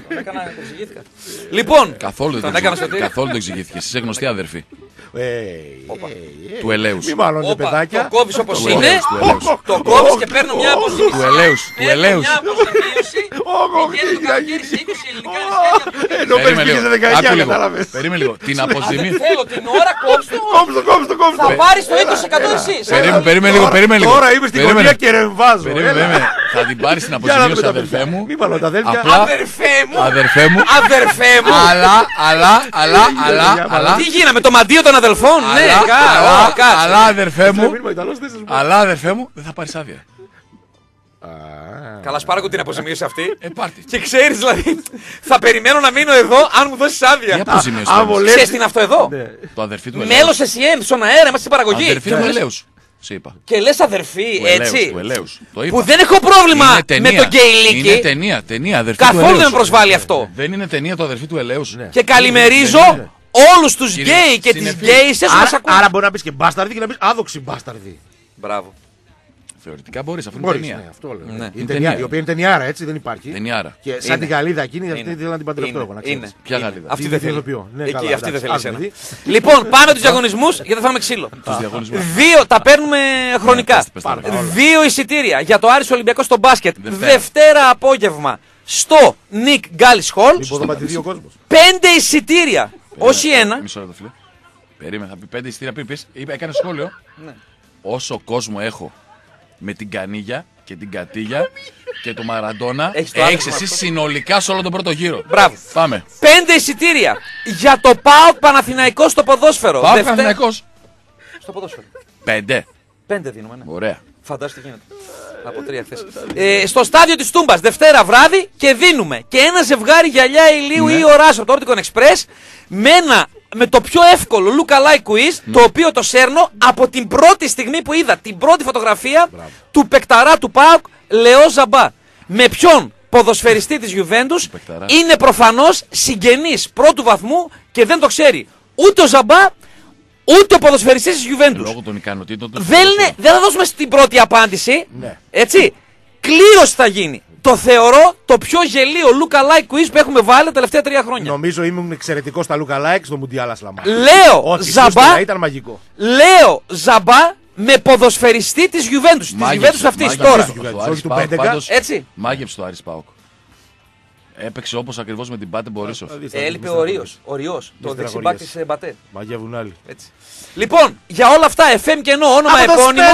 Λοιπόν. Καθόλου δεν το εξηγήθηκε. Είσαι γνωστή αδερφή. Του Ελέους. Μη μάλλον παιδάκια. Το κόβεις όπως είναι. Το κόβεις και παίρνω μια αποζημίωση. Του Ελέους. Ενώ πες πήγες 19, κατάλαβες. Περίμενε λίγο. Την αποζημίωση. Θέλω την ώρα κόψτε. Θα πάρεις το 20% εσείς. Περίμενε λίγο. Τώρα είμαι στην γωνία και ρεμβάζω. Θα την πάρεις την αποζημίωση αδερφέ μου. Μη μάλλον τα αδέρφια. Αδερφέ μου. Αλλά. Τι γίναμε, το μαντίο των αδελφών. Ναι, αλλά αδερφέ μου δεν θα πάρεις άδεια. Καλά, σπάρω την αποζημίωση αυτή. Και ξέρεις δηλαδή, θα περιμένω να μείνω εδώ αν μου δώσεις άδεια. Τι αποζημίωση? Ξέρεις τι είναι αυτό εδώ? Το αδερφή του Ελέους. Μέλος SEM, στον αέρα, είμαστε στην παραγωγή. Αδερφή του Ελέους. Και λες αδερφή, έτσι. Που δεν έχω πρόβλημα με τον γκέιλίκι. Είναι ταινία, αδερφή του Ελέους. Καθόλου δεν με προσβάλλει αυτό. Δεν είναι ταινία το αδερφή του Ελέους. Και καλημερίζω όλους τους γκέι και τις γκέισες που μας ακούν. Άρα μπορεί να πεις και μπάσταρδι και να πεις άδοξη μπάσταρδι. Μπράβο. Θεωρητικά μπορείς, αφού είναι ταινία. Ναι, αυτό λέω. Ναι. Είναι ταινία, η οποία είναι ταινιάρα, έτσι δεν υπάρχει. Ταινιάρα. Και σαν την Γαλλίδα εκείνη, αυτή ήθελα να την παντρευτώ εγώ. Ποια Γαλλίδα? Αυτή δεν θέλει. Εκεί αυτή δεν θέλει. Λοιπόν, πάμε τους διαγωνισμούς γιατί θα φάμε ξύλο. Δύο, τα παίρνουμε χρονικά. 2 εισιτήρια για το Άρης Ολυμπιακός στο μπάσκετ. Δευτέρα απόγευμα στο Νικ Γκάλις Χολ. 5 εισιτήρια. Όχι ένα. Μισό λεπτό, φίλε. Περίμενα, θα πει 5 εισιτήρια πριν πεις. Έκανε σχόλιο. Όσο κόσμο έχω με την Κανίγια και την Κατίγια και το Μαραντόνα, έχεις εσύ συνολικά σε όλο τον πρώτο γύρο. Μπράβο. Πάμε. 5 εισιτήρια για το ΠΑΟΚ Παναθηναϊκός στο ποδόσφαιρο. ΠΑΟΚ Παναθηναϊκός. Στο ποδόσφαιρο. 5. 5 δίνουμε, ναι. Ωραία. Φαντάζομαι τι γίνεται. Από 3 χθες. Στο στάδιο της Τούμπας, Δευτέρα βράδυ και δίνουμε και ένα ζευγάρι γυαλιά ηλίου ή οράσου από το Opticon Express με το πιο εύκολο look-alike quiz, το οποίο το σέρνω από την πρώτη στιγμή που είδα την πρώτη φωτογραφία του παικταρά του ΠΑΟΚ, Λεό Ζαμπά. Με ποιον ποδοσφαιριστή της Γιουβέντους είναι προφανώς συγγενής πρώτου βαθμού και δεν το ξέρει ούτε ο Ζαμπά ούτε ο ποδοσφαιριστής της Γιουβέντους. Λόγω των ικανοτήτων του. Δεν θα δώσουμε στην πρώτη απάντηση. Ναι. Έτσι. Κλήρωση θα γίνει. Το θεωρώ το πιο γελίο look-alike quiz που έχουμε βάλει τα τελευταία 3 χρόνια. Νομίζω ήμουν εξαιρετικό στα look-alike στο Μουντιάλ Ασλαμά. Λέω Ζαμπά. Ήταν μαγικό. Λέω Ζαμπά με ποδοσφαιριστή της Γιουβέντους. Της Γιουβέντους αυτής τώρα. Όχι του 11. Έτσι. Μάγεψε το Άρης ΠΑΟΚ. Έπαιξε όπως ακριβώς με την Πάτε Μπορίσοφ. Έλειπε ο Οριός. Το δεξιμπάκ της Μπατέ. Μαγεύουν άλλοι. Λοιπόν, για όλα αυτά, FM κενό, όνομα επώνυμο.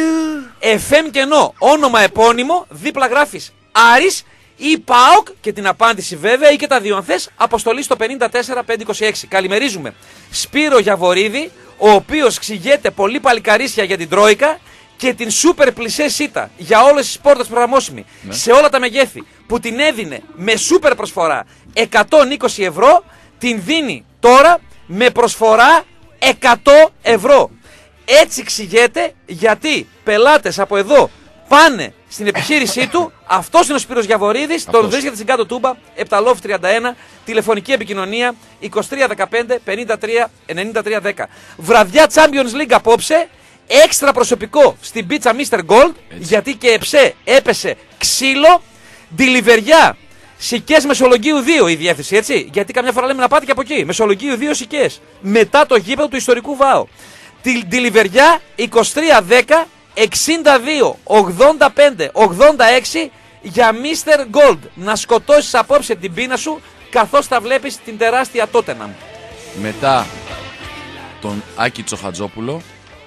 FM κενό, όνομα επώνυμο, δίπλα γράφεις Άρης ή ΠΑΟΚ και την απάντηση βέβαια ή και τα δύο αν θες, αποστολή στο 54526. Καλημερίζουμε Σπύρο Γιαβορίδη, ο οποίος ξηγέται πολύ παλικαρίσια για την Τρόικα και την σούπερ πλισέ σίτα για όλες τις πόρτες προγραμμόσιμη σε όλα τα μεγέθη που την έδινε με σούπερ προσφορά 120 ευρώ, την δίνει τώρα με προσφορά 100 ευρώ. Έτσι ξηγέται γιατί πελάτες από εδώ πάνε στην επιχείρησή του. Αυτός είναι ο Σπύρος Γιαβορίδης. Τον βρίσκεται στην κάτω Τούμπα, Επταλόφ 31, τηλεφωνική επικοινωνία 2315 53 93 10. Βραδιά Champions League απόψε. Έξτρα προσωπικό στην πίτσα Mr. Gold, γιατί και έπεσε ξύλο. Ντιλιβεριά Σικές Μεσολογγίου 2 η διεύθυνση, έτσι. Γιατί καμιά φορά λέμε να πάτε και από εκεί. Μεσολογγίου 2 Σικές. Μετά το γήπεδο του ιστορικού Βάου. Ντιλιβεριά 2310 62 85 86 για Mr. Gold. Να σκοτώσεις απόψε την πείνα σου καθώς θα βλέπεις την τεράστια Τότεναμ. Μετά τον Άκη Τσοχατζόπουλο,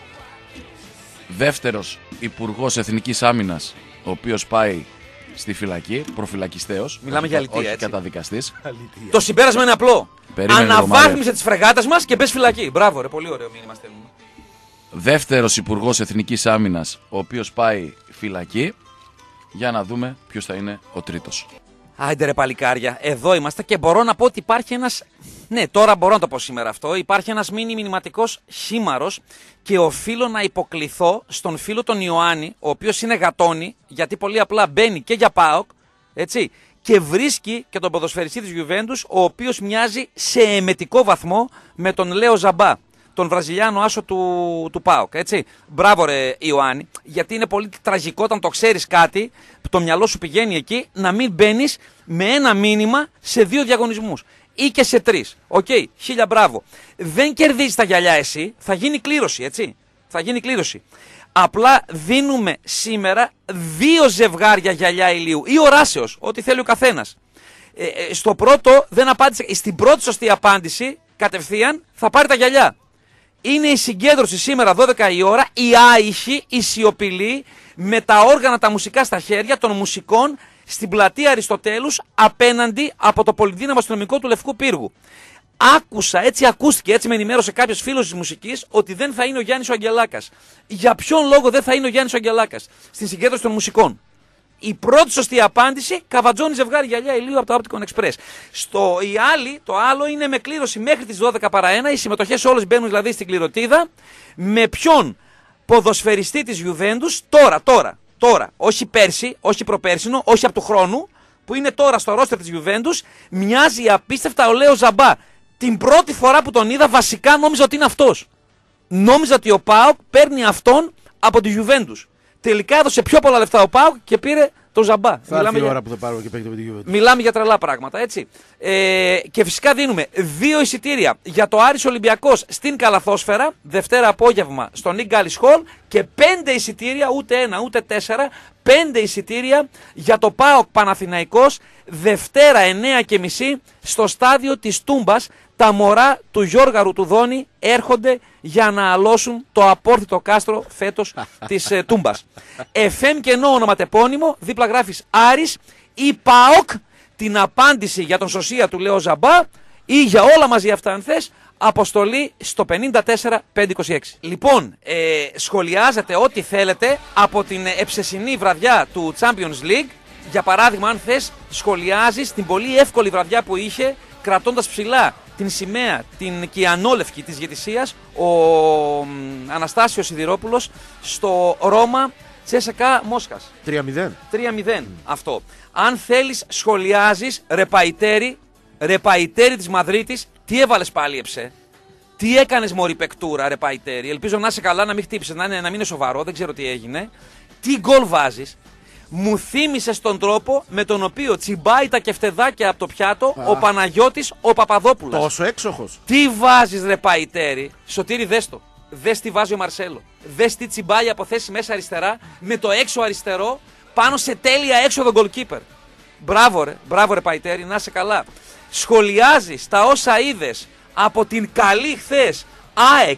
δεύτερος υπουργός Εθνικής Άμυνας, ο οποίος πάει στη φυλακή, προφυλακιστέος. Μιλάμε για αλήθεια, όχι έτσι. καταδικαστής. Το συμπέρασμα είναι απλό. Περίμενε, αναβάθμισε τις φρεγάτες μας και μπες φυλακή. Μπράβο, ρε, πολύ ωραίο μήνυμα στέλνουμε. Δεύτερος υπουργός Εθνικής Άμυνας, ο οποίος πάει φυλακή. Για να δούμε ποιος θα είναι ο τρίτος. Άιντε ρε παλικάρια, εδώ είμαστε και μπορώ να πω ότι υπάρχει ένας. Ναι, τώρα μπορώ να το πω σήμερα αυτό. Υπάρχει ένας μηνυματικός χήμαρος και οφείλω να υποκληθώ στον φίλο τον Ιωάννη, ο οποίος είναι γατόνι, γιατί πολύ απλά μπαίνει και για ΠΑΟΚ, έτσι, και βρίσκει και τον ποδοσφαιριστή της Γιουβέντους, ο οποίος μοιάζει σε εμετικό βαθμό με τον Λέο Ζαμπά, τον Βραζιλιάνο άσο του ΠΑΟΚ, έτσι. Μπράβο ρε Ιωάννη, γιατί είναι πολύ τραγικό όταν το ξέρεις κάτι, το μυαλό σου πηγαίνει εκεί, να μην μπαίνεις με ένα μήνυμα σε 2 διαγωνισμούς. Ή και σε 3. Οκ, 1000 μπράβο. Δεν κερδίζεις τα γυαλιά εσύ, θα γίνει κλήρωση, έτσι. Θα γίνει κλήρωση. Απλά δίνουμε σήμερα 2 ζευγάρια γυαλιά ηλίου ή οράσεως, ό,τι θέλει ο καθένας. Στο πρώτο δεν απάντησε, στην πρώτη σωστή απάντηση, κατευθείαν θα πάρει τα γυαλιά. Είναι η συγκέντρωση σήμερα 12 η ώρα, η άϊχη, η σιωπηλή, με τα όργανα τα μουσικά στα χέρια των μουσικών στην πλατεία Αριστοτέλους απέναντι από το πολυδύναμο αστυνομικό του Λευκού Πύργου. Άκουσα, έτσι ακούστηκε, έτσι με ενημέρωσε κάποιος φίλος της μουσικής, ότι δεν θα είναι ο Γιάννης ο Αγγελάκας. Για ποιον λόγο δεν θα είναι ο Γιάννης ο Αγγελάκας στην συγκέντρωση των μουσικών? Η πρώτη σωστή απάντηση, καβατζώνει ζευγάρι γυαλιά ηλίου από το Opticon Express. Το άλλο είναι με κλήρωση μέχρι τις 12 παρά 1. Οι συμμετοχές όλες μπαίνουν δηλαδή στην κληρωτίδα. Με ποιον ποδοσφαιριστή της Γιουβέντους τώρα, όχι πέρσι, όχι προπέρσινο, όχι από του χρόνου, που είναι τώρα στο ρόστερ της Γιουβέντους, μοιάζει απίστευτα ο Λέο Ζαμπά. Την πρώτη φορά που τον είδα, βασικά νόμιζα ότι είναι αυτός. Νόμιζα ότι ο ΠΑΟΚ παίρνει αυτόν από τη Γιουβέντους. Τελικά έδωσε πιο πολλά λεφτά ο ΠΑΟΚ και πήρε το Ζαμπά. Θα έρθει η ώρα που θα πάρουμε και παίκτη με την Juventus. Μιλάμε για τρελά πράγματα, έτσι. Και φυσικά δίνουμε 2 εισιτήρια για το Άρης Ολυμπιακός στην Καλαθόσφαιρα, Δευτέρα απόγευμα στο Νίκ Γκάλις Χολ, και 5 εισιτήρια, ούτε 1 ούτε 4, 5 εισιτήρια για το ΠΑΟΚ Παναθηναϊκός, Δευτέρα 9:30 στο στάδιο της Τούμπας. Τα μωρά του Γιώργα Ρουτουδόνη έρχονται για να αλώσουν το απόρθητο κάστρο φέτος της Τούμπας. FM κενό ονοματεπώνυμο, δίπλα γράφεις Άρης ή ΠΑΟΚ, την απάντηση για τον σωσία του λέω Ζαμπά, ή για όλα μαζί αυτά αν θες, αποστολή στο 54526. Λοιπόν, σχολιάζετε ό,τι θέλετε από την εψεσινή βραδιά του Champions League. Για παράδειγμα, αν θες, σχολιάζεις την πολύ εύκολη βραδιά που είχε, κρατώντας ψηλά την σημαία, την κιανόλευκη της διαιτησίας, ο Αναστάσιος Σιδηρόπουλος στο Ρώμα Τσέσεκα Μόσχας. 3-0. 3-0 αυτό. Αν θέλεις, σχολιάζεις ρεπαϊτέρι της Μαδρίτης. Τι έβαλες πάλι εψέ? Τι έκανες μωρή παικτούρα ρεπαϊτέρι? Ελπίζω να είσαι καλά, να μην χτύπησες, να μην είναι σοβαρό, δεν ξέρω τι έγινε. Τι γκολ βάζεις? Μου θύμισες τον τρόπο με τον οποίο τσιμπάει τα κεφτεδάκια από το πιάτο ο Παναγιώτης ο Παπαδόπουλος. Τόσο έξοχος. Τι βάζεις ρε Παϊτέρη? Σωτήρη, δες το. Δες τι βάζει ο Μαρσέλο. Δες τι τσιμπάει από θέση μέσα αριστερά με το έξω αριστερό πάνω σε τέλεια έξοδο goalkeeper. Μπράβο ρε Παϊτέρη, να είσαι καλά. Σχολιάζεις τα όσα είδες από την καλή χθες ΑΕΚ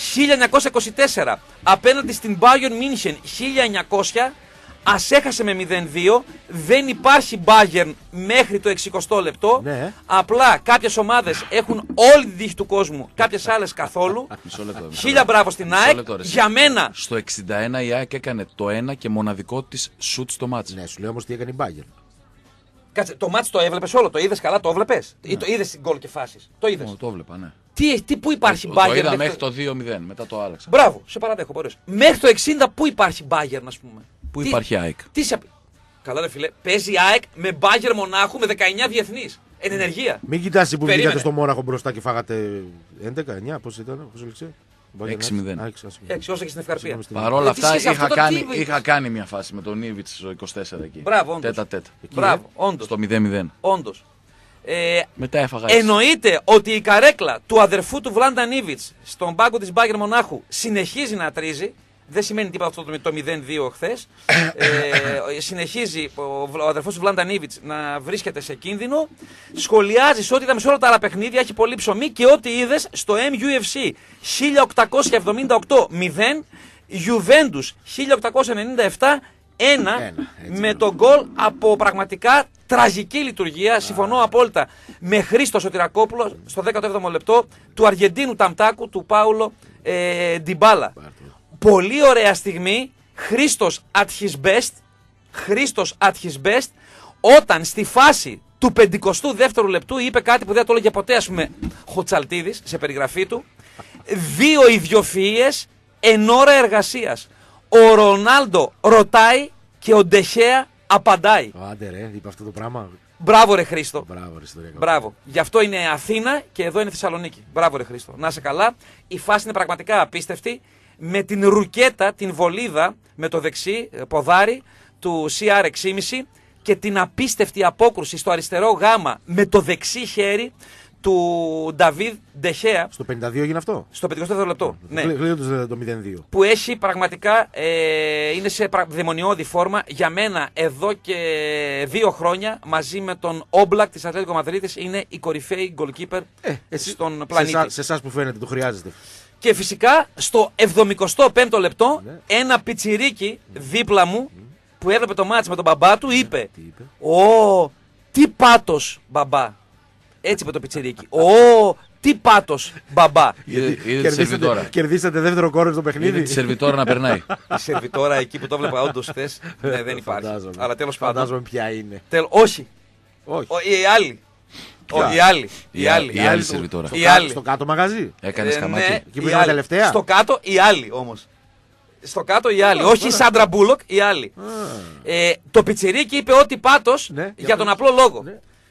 1924 απέναντι στην Bayern München 1900. Ας έχασε με 0-2, δεν υπάρχει Bayern μέχρι το 60 λεπτό. Ναι. Απλά κάποιες ομάδες έχουν όλη την τύχη του κόσμου, κάποιες άλλες καθόλου. Χίλια μπράβο στην ΑΕΚ. Για μένα. Στο 61 η ΑΕΚ έκανε το ένα και μοναδικό της σουτ στο μάτς. Ναι, σου λέω όμως τι έκανε η Bayern. Κάτσε, το μάτς το έβλεπες όλο, το είδες καλά, το έβλεπες? Ή το είδες γκολ και φάσεις? Το είδες? Το έβλεπα, ναι. Πού υπάρχει Bayern? Το είδα μέχρι το 2-0, μετά το άλλαξα. Μπράβο, σε παραδέχω, μπορείς. Μέχρι το 60 πού υπάρχει Bayern, ας πούμε? Πού υπάρχει ΑΕΚ? Καλά ρε φίλε, παίζει ΑΕΚ με Bayern Μονάχου με 19 διεθνείς. Εν ενεργεία. Μην κοιτάς που βγήκατε στο Μόναχο μπροστά και φάγατε 11-9, πώς ήταν, πώς έλεξε? 6-0. 6 όσο και στην Ευκαρπία. Παρ' όλα αυτά είχα κάνει μια φάση με τον Ήβιτς στο 24 εκεί. Μπράβο, όντως. Τέτα-τέτα. Μπράβο, όντως. Στο 0-0. Όντως. Μετά έφαγα. Εννοείται ότι η καρέκλα του αδερφού του Βλάνταν Ήβιτς στον πάγκο της Bayern Μονάχου συνεχίζει να τρίζει. Δεν σημαίνει τίποτα αυτό το 0-2 χθες. Συνεχίζει ο αδερφός του Βλάνταν Ήβιτς να βρίσκεται σε κίνδυνο. Σχολιάζεις ότι είδαμε σε όλα τα άλλα παιχνίδια, έχει πολύ ψωμί, και ό,τι είδες στο MUFC 1878-0, Juventus 1897-1, με τον γκολ από πραγματικά τραγική λειτουργία. Συμφωνώ απόλυτα με Χρήστο Σωτηρακόπουλο στο 17ο λεπτό του Αργεντίνου Ταμτάκου, του Πάουλο Ντιμπάλα. Πολύ ωραία στιγμή, Χρήστος at his best, όταν στη φάση του 52ου λεπτού είπε κάτι που δεν το έλεγε ποτέ, ας πούμε, Χοτσαλτίδης σε περιγραφή του. 2 ιδιοφυΐες εν ώρα εργασίας. Ο Ρονάλντο ρωτάει και ο Ντεχέα απαντάει. Άντε ρε, είπε αυτό το πράγμα. Μπράβο ρε Χρήστο. Μπράβο. Γι' αυτό είναι Αθήνα και εδώ είναι Θεσσαλονίκη. Μπράβο ρε Χρήστο. Να είσαι καλά. Η φάση είναι πραγματικά απίστευτη. Με την ρουκέτα, την βολίδα με το δεξί ποδάρι του CR6,5 και την απίστευτη απόκρουση στο αριστερό γάμα με το δεξί χέρι του Νταβίδ Ντεχέα. Στο 52 έγινε αυτό. Στο 52ο λεπτό. Ναι. Το 0-2. Που έχει πραγματικά, είναι σε δαιμονιώδη φόρμα. Για μένα εδώ και 2 χρόνια μαζί με τον Όμπλακ της Ατλέτικο Μαδρίτης είναι η κορυφαίη goalkeeper στον πλανήτη. Σε εσάς που φαίνεται το χρειάζεστε. Και φυσικά στο 75ο λεπτό ένα πιτσιρίκι δίπλα μου που έβλεπε το μάτς με τον μπαμπά του είπε «Ω, τι πάτος μπαμπά». Έτσι είπε το πιτσιρίκι. «Ω, τι πάτος μπαμπά». Κερδίσατε δεύτερο κόρο στο παιχνίδι. Είδε τη σερβιτόρα να περνάει. Η σερβιτόρα εκεί που το έβλεπα όντως χθες, δεν υπάρχει. Αλλά τέλος πάντων. Φαντάζομαι ποια είναι. Όχι. Οι άλλοι. Η άλλη σερβιτόρα. Στο κάτω μαγαζί. Έκανε σκαμάκι. Εκεί που ήταν τελευταία. Στο κάτω η άλλη όμως. Στο κάτω η άλλη. Όχι η Σάντρα Μπούλοκ, η άλλη. Το πιτσιρίκι είπε ότι πάτος για τον απλό λόγο.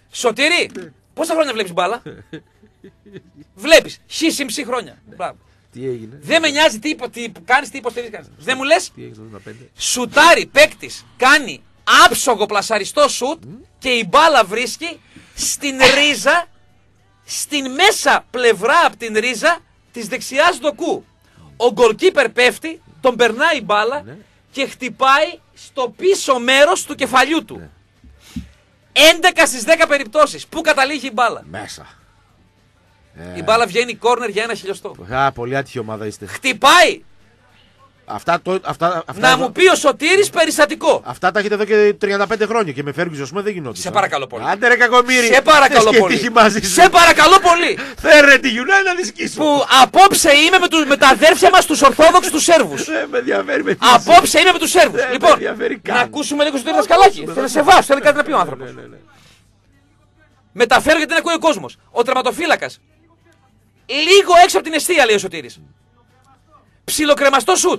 Σωτήρη, πόσα χρόνια βλέπεις μπάλα? Βλέπεις. 1,5 χρόνια. Τι έγινε. Δεν με νοιάζει τι κάνεις, τι υποστηρίζεις. Δεν μου λες. Τι έγινε το 85. Σουτάρει παίκτης, κάνει άψογο πλασαριστό σουτ και η μπάλα βρίσκει στην ρίζα, στην μέσα πλευρά από την ρίζα της δεξιάς δοκού. Ο γκολκίπερ πέφτει, τον περνάει η μπάλα και χτυπάει στο πίσω μέρος του κεφαλιού του. 11 στις 10 περιπτώσεις. Πού καταλήγει η μπάλα? Μέσα. Η μπάλα βγαίνει κόρνερ για 1 χιλιοστό. Πολύ άτυχη ομάδα είστε. Χτυπάει. Αυτά να μου πει ο Σωτήρης περιστατικό. Αυτά τα έχετε εδώ και 35 χρόνια και με Φέργκιους ας πούμε δεν γινόταν. Σε παρακαλώ πολύ. Άντε ρε κακομοίρη. Σε παρακαλώ πολύ. Σε παρακαλώ πολύ. Φέρε τη United να τη σκίσω. Που απόψε είμαι με τα αδέρφια μας τους Ορθόδοξους τους Σέρβους. Με ενδιαφέρει. Απόψε είμαι με τους Σέρβους. Λοιπόν, να ακούσουμε λίγο στο τέλος Δασκαλάκη. Θέλει σε βάσο, θέλει κάτι να πει ο άνθρωπος. Μεταφέρω γιατί δεν ακούει ο κόσμος. Ο τερματοφύλακας. Λίγο έξω από την εστία, λέει ο Σωτήρης. Ψιλοκρεμαστό σουτ.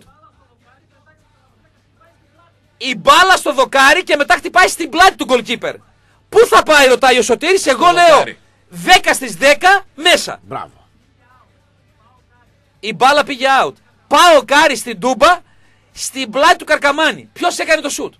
Η μπάλα στο δοκάρι και μετά χτυπάει στην πλάτη του goalkeeper. Πού θα πάει, ρωτάει ο Σωτήρης, εγώ λέω 10 στις 10 μέσα. Μπράβο. Η μπάλα πήγε out. Πάω Κάρι στην Τούμπα, στην πλάτη του Καρκαμάνη. Ποιος έκανε το σουτ?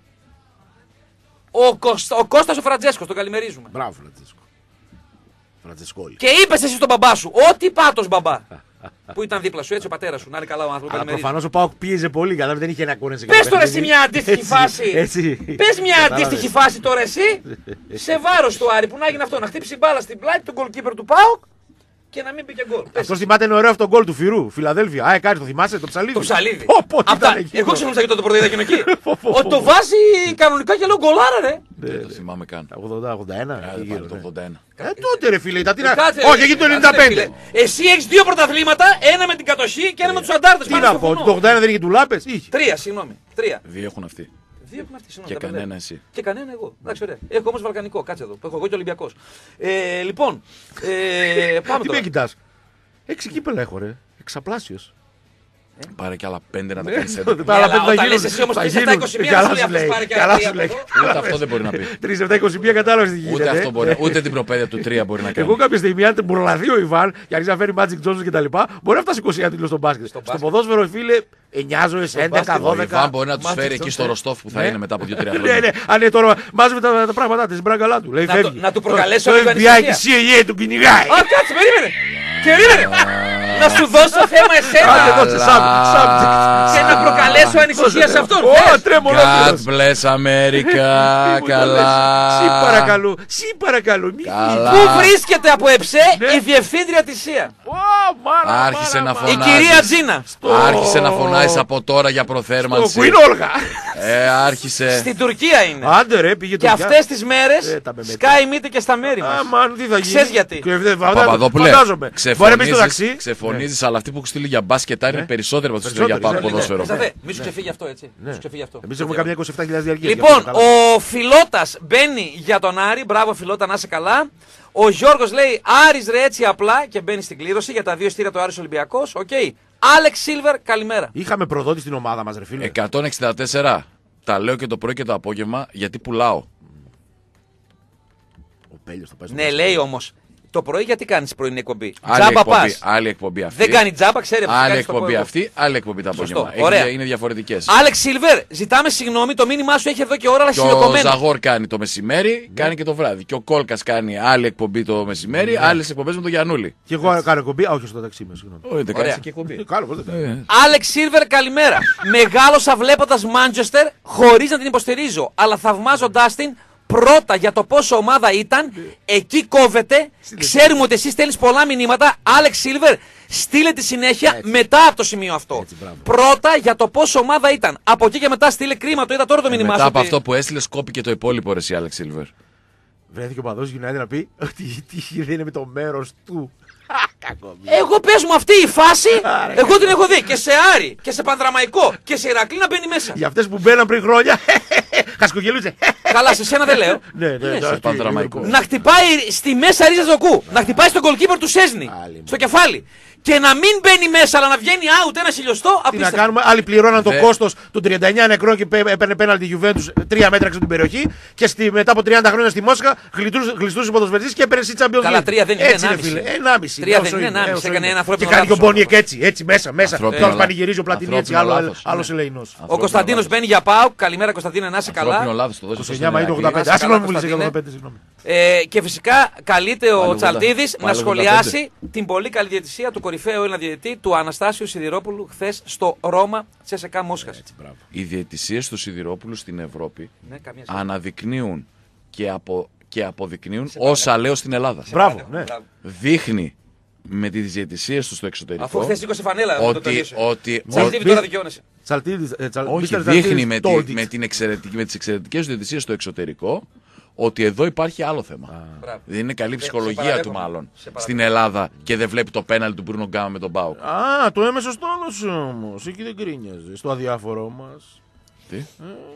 Ο Κώστας ο Φραντζέσκος, τον καλημερίζουμε. Μπράβο Φραντζέσκο. Φραντζεσκόλη. Και είπες εσύ στον μπαμπά σου, ό,τι πάτος μπαμπά. Που ήταν δίπλα σου, έτσι ο πατέρας σου, να είναι καλά ο άνθρωπος. Αλλά προφανώς ο Πάοκ πίεζε πολύ, καλά δεν είχε ένα κούνε. Πες τώρα εσύ μια αντίστοιχη φάση. Πες μια αντίστοιχη φάση τώρα εσύ. Σε βάρος του Άρη που να έγινε αυτό, να χτύψει μπάλα στην πλάτη του goalkeeper του Πάοκ και να μην πήγε γκολ. Αυτό θυμάται είναι ωραίο αυτό το γκολ του Φυρού, Φιλαδέλφια. Κάτι το θυμάσαι, το ψαλίδι. Το ψαλίδι. Εγώ ξενούσα και τότε πρώτο είδα εκεί. Ότι το βάζει κανονικά και λέω γκολάρα ρε. Δεν το θυμάμαι καν. 81. Τότε ρε φίλε, ήταν. Όχι, εκεί το 95. Εσύ έχεις 2 πρωταθλήματα, ένα με την κατοχή και ένα με τους αντάρτες. Τι να πω, το 81 δεν είχε τουλάπες? 3, συγγνώμη. 3. 2 έχουν αυτοί. Και κανένα εσύ. Και κανένα εγώ. Εντάξει, ωραία. Έχω όμως βαλκανικό, κάτσε εδώ. Έχω εγώ και Ολυμπιακός. Λοιπόν, πάμε τι τώρα. με κοιτάς? 6 κύπελα έχω ρε. Εξαπλάσιος. Πάρε κι άλλα 5 να τα κάνεις 11. Όταν λες εσύ όμως 3 7 21 καλά σου λέει. Ούτε αυτό δεν μπορεί να πει. 3 7 21 κατάλαβες τι γίνεται. Ούτε αυτό μπορεί. Ούτε την προπαίδεια του 3 μπορεί να κάνει. Εγώ κάποια στιγμή αν μπουρλαθεί ο Ιβάν και αρχίζει να φέρει Magic Johnson κτλ. Μπορεί να φτάσει 21 τίτλους στο μπάσκετ. Στο ποδόσφαιρο φίλε 9 ζωές, 11, 12. Ο Ιβάν μπορεί να τους φέρει εκεί στο Ροστόφ που θα είναι μετά από 2-3 χρόνια. Ναι, ναι, αν είναι τώρα μάζευε τα πράγματά της, μπράγκαλά του. Να του προκαλέσω το FBI και CIA του κυνηγάει. Α, κάτσε, περίμενε. Να σου δώσω θέμα εσένα. Και να προκαλέσω ανησυχία σε αυτόν. God bless America. Καλά. Συ παρακαλώ. Πού βρίσκεται από ΕΨΕ η διευθύντρια της ΣΥΑ? Άρχισε να φωνάζει. Η κυρία Τζίνα. Άρχισε να φωνάζει από τώρα για προθέρμανση. Που είναι Όλγα. Άρχισε. Στην Τουρκία είναι. Άντε ρε, πήγε και αυτές τις μέρες σκάει μύτη και στα μέρη μας. Αμάν, τι θα γίνει. Ξέρεις γιατί? Παπαδόπουλε, ξεφωνίζεις, ξεφωνίζεις, αλλά αυτοί που έχουν στείλει για μπάσκετ είναι περισσότεροι από αυτούς που στείλει για πάω ποδόσφαιρο. Μη σου ξεφύγει αυτό, έτσι. Εμείς έχουμε καμιά 27.000 διαρκεία. Λοιπόν, ο Φιλότας μπαίνει για τον Άρη. Μπράβο Φιλότα, να είσαι καλά. Ο Γιώργος λέει Άρης ρε έτσι απλά και μπαίνει στην κλήρωση για τα 2 ειστήρια του Άρης Ολυμπιακός. Οκ. Άλεξ Σίλβερ, καλημέρα. Είχαμε προδότη στην ομάδα μας ρε φίλε. 164. Τα λέω και το πρωί και το απόγευμα γιατί πουλάω. Ο Πέλιος θα πάει στο ναι, λέει όμως. Το πρωί γιατί κάνεις πρωινή εκπομπή? Τζάμπα πας. Άλλη εκπομπή αυτή. Δεν κάνει τζάμπα, ξέρει. Άλλη εκπομπή αυτή, άλλη εκπομπή τα απόγευμα. Είναι διαφορετικές. Άλεξ Σίλβερ, ζητάμε συγγνώμη, το μήνυμά σου έχει εδώ και ώρα, αλλά συλλογωμένο. Ο Ζαγόρ κάνει το μεσημέρι, κάνει και το βράδυ. Και ο Κόλκας κάνει άλλη εκπομπή το μεσημέρι, άλλες εκπομπές με τον Γιαννούλη. Και εγώ κάνω εκπομπή, όχι στο ταξί με, συγγνώμη. Όχι, δεν κάνει και εκπομπή. Άλεξ Σίλβερ, καλημέρα. Μεγάλωσα βλέποντας Μάντσεστερ χωρίς να την υποστηρίζω, αλλά θαυμάζοντάς την. Πρώτα για το πόσο ομάδα ήταν, εκεί κόβεται. Ξέρουμε ότι εσύ στέλνεις πολλά μηνύματα. Άλεξ Σίλβερ, στείλε τη συνέχεια έτσι. Μετά από το σημείο αυτό. Έτσι, πρώτα για το πόσο ομάδα ήταν. Από εκεί και μετά στείλε κρίμα, το είδα τώρα το μήνυμά σου. Μετά από αυτό που έστειλε, κόπηκε το υπόλοιπο ρε εσύ, Άλεξ Σίλβερ. Βρέθηκε ο παδός United να πει ότι δεν είναι με το μέρος του. Εγώ πες μου αυτή η φάση, εγώ την έχω δει και σε Άρη και σε Πανδραμαϊκό και σε Ηρακλή να μπαίνει μέσα. Για αυτές που μπαίναν πριν χρόνια, χασκογελούσε. Καλά, σε σένα δεν λέω. Ναι, σε Πανδραμαϊκό. Να χτυπάει στη μέσα ρίζα Ζοκού, να χτυπάει στον goalkeeper του Σέσνη, στο κεφάλι. Και να μην μπαίνει μέσα, αλλά να βγαίνει out 1 χιλιοστό. Τι να κάνουμε, άλλοι πληρώναν το κόστος των 39 νεκρών και έπαιρνε πέναλτι Juventus 3 μέτρα έξω την περιοχή. Και μετά από 30 χρόνια στη Μόσχα γλιστούσε ο ποδοσφαιριστής και έπαιρνε η Champions League. Καλά, 3 δεν είναι. Έτσι, 1,5. φίλε. 1,5. σε έκανε ένα ανθρώπινο. Και κάνει και ο Μπόνιεκ έτσι μέσα. Τώρα πανηγυρίζει ο Πλατινί έτσι, άλλο Ελεηνός. Ο Κωνσταντίνος μπαίνει για ΠΑΟΚ. Καλημέρα Κωνσταντίνε, να είσαι καλά. 29 Μαΐου 85. Συγγνώμη που λες 85. Και φυσικά καλείται ο Τσαλτίδης να σχολιάσει την πολύ καλή διαιτησία του κορυφαίου Έλληνα διαιτητή του Αναστάσιου Σιδηρόπουλου χθες στο Ρώμα CSKA Μόσχας. Οι διαιτησίες του Σιδηρόπουλου στην Ευρώπη αναδεικνύουν και αποδεικνύουν όσα λέω στην Ελλάδα. Μπράβο, ναι. Δείχνει με τις διαιτησίες του στο εξωτερικό. Αφού χθες σήκωσε φανέλα ότι Τσαλτίδη τώρα δικαιώνεσαι. Όχι, δείχνει με τις εξαιρετικές διαιτησίες στο εξωτερικό ότι εδώ υπάρχει άλλο θέμα. Δεν είναι καλή ψυχολογία του μάλλον στην Ελλάδα και δεν βλέπει το πέναλτι του Μπρούνο Γκάμα με τον ΠΑΟΚ. Α, το έμεσο το έδωσε όμως. Εκεί δεν κρίνιαζε. Στο αδιάφορό μας. Τι?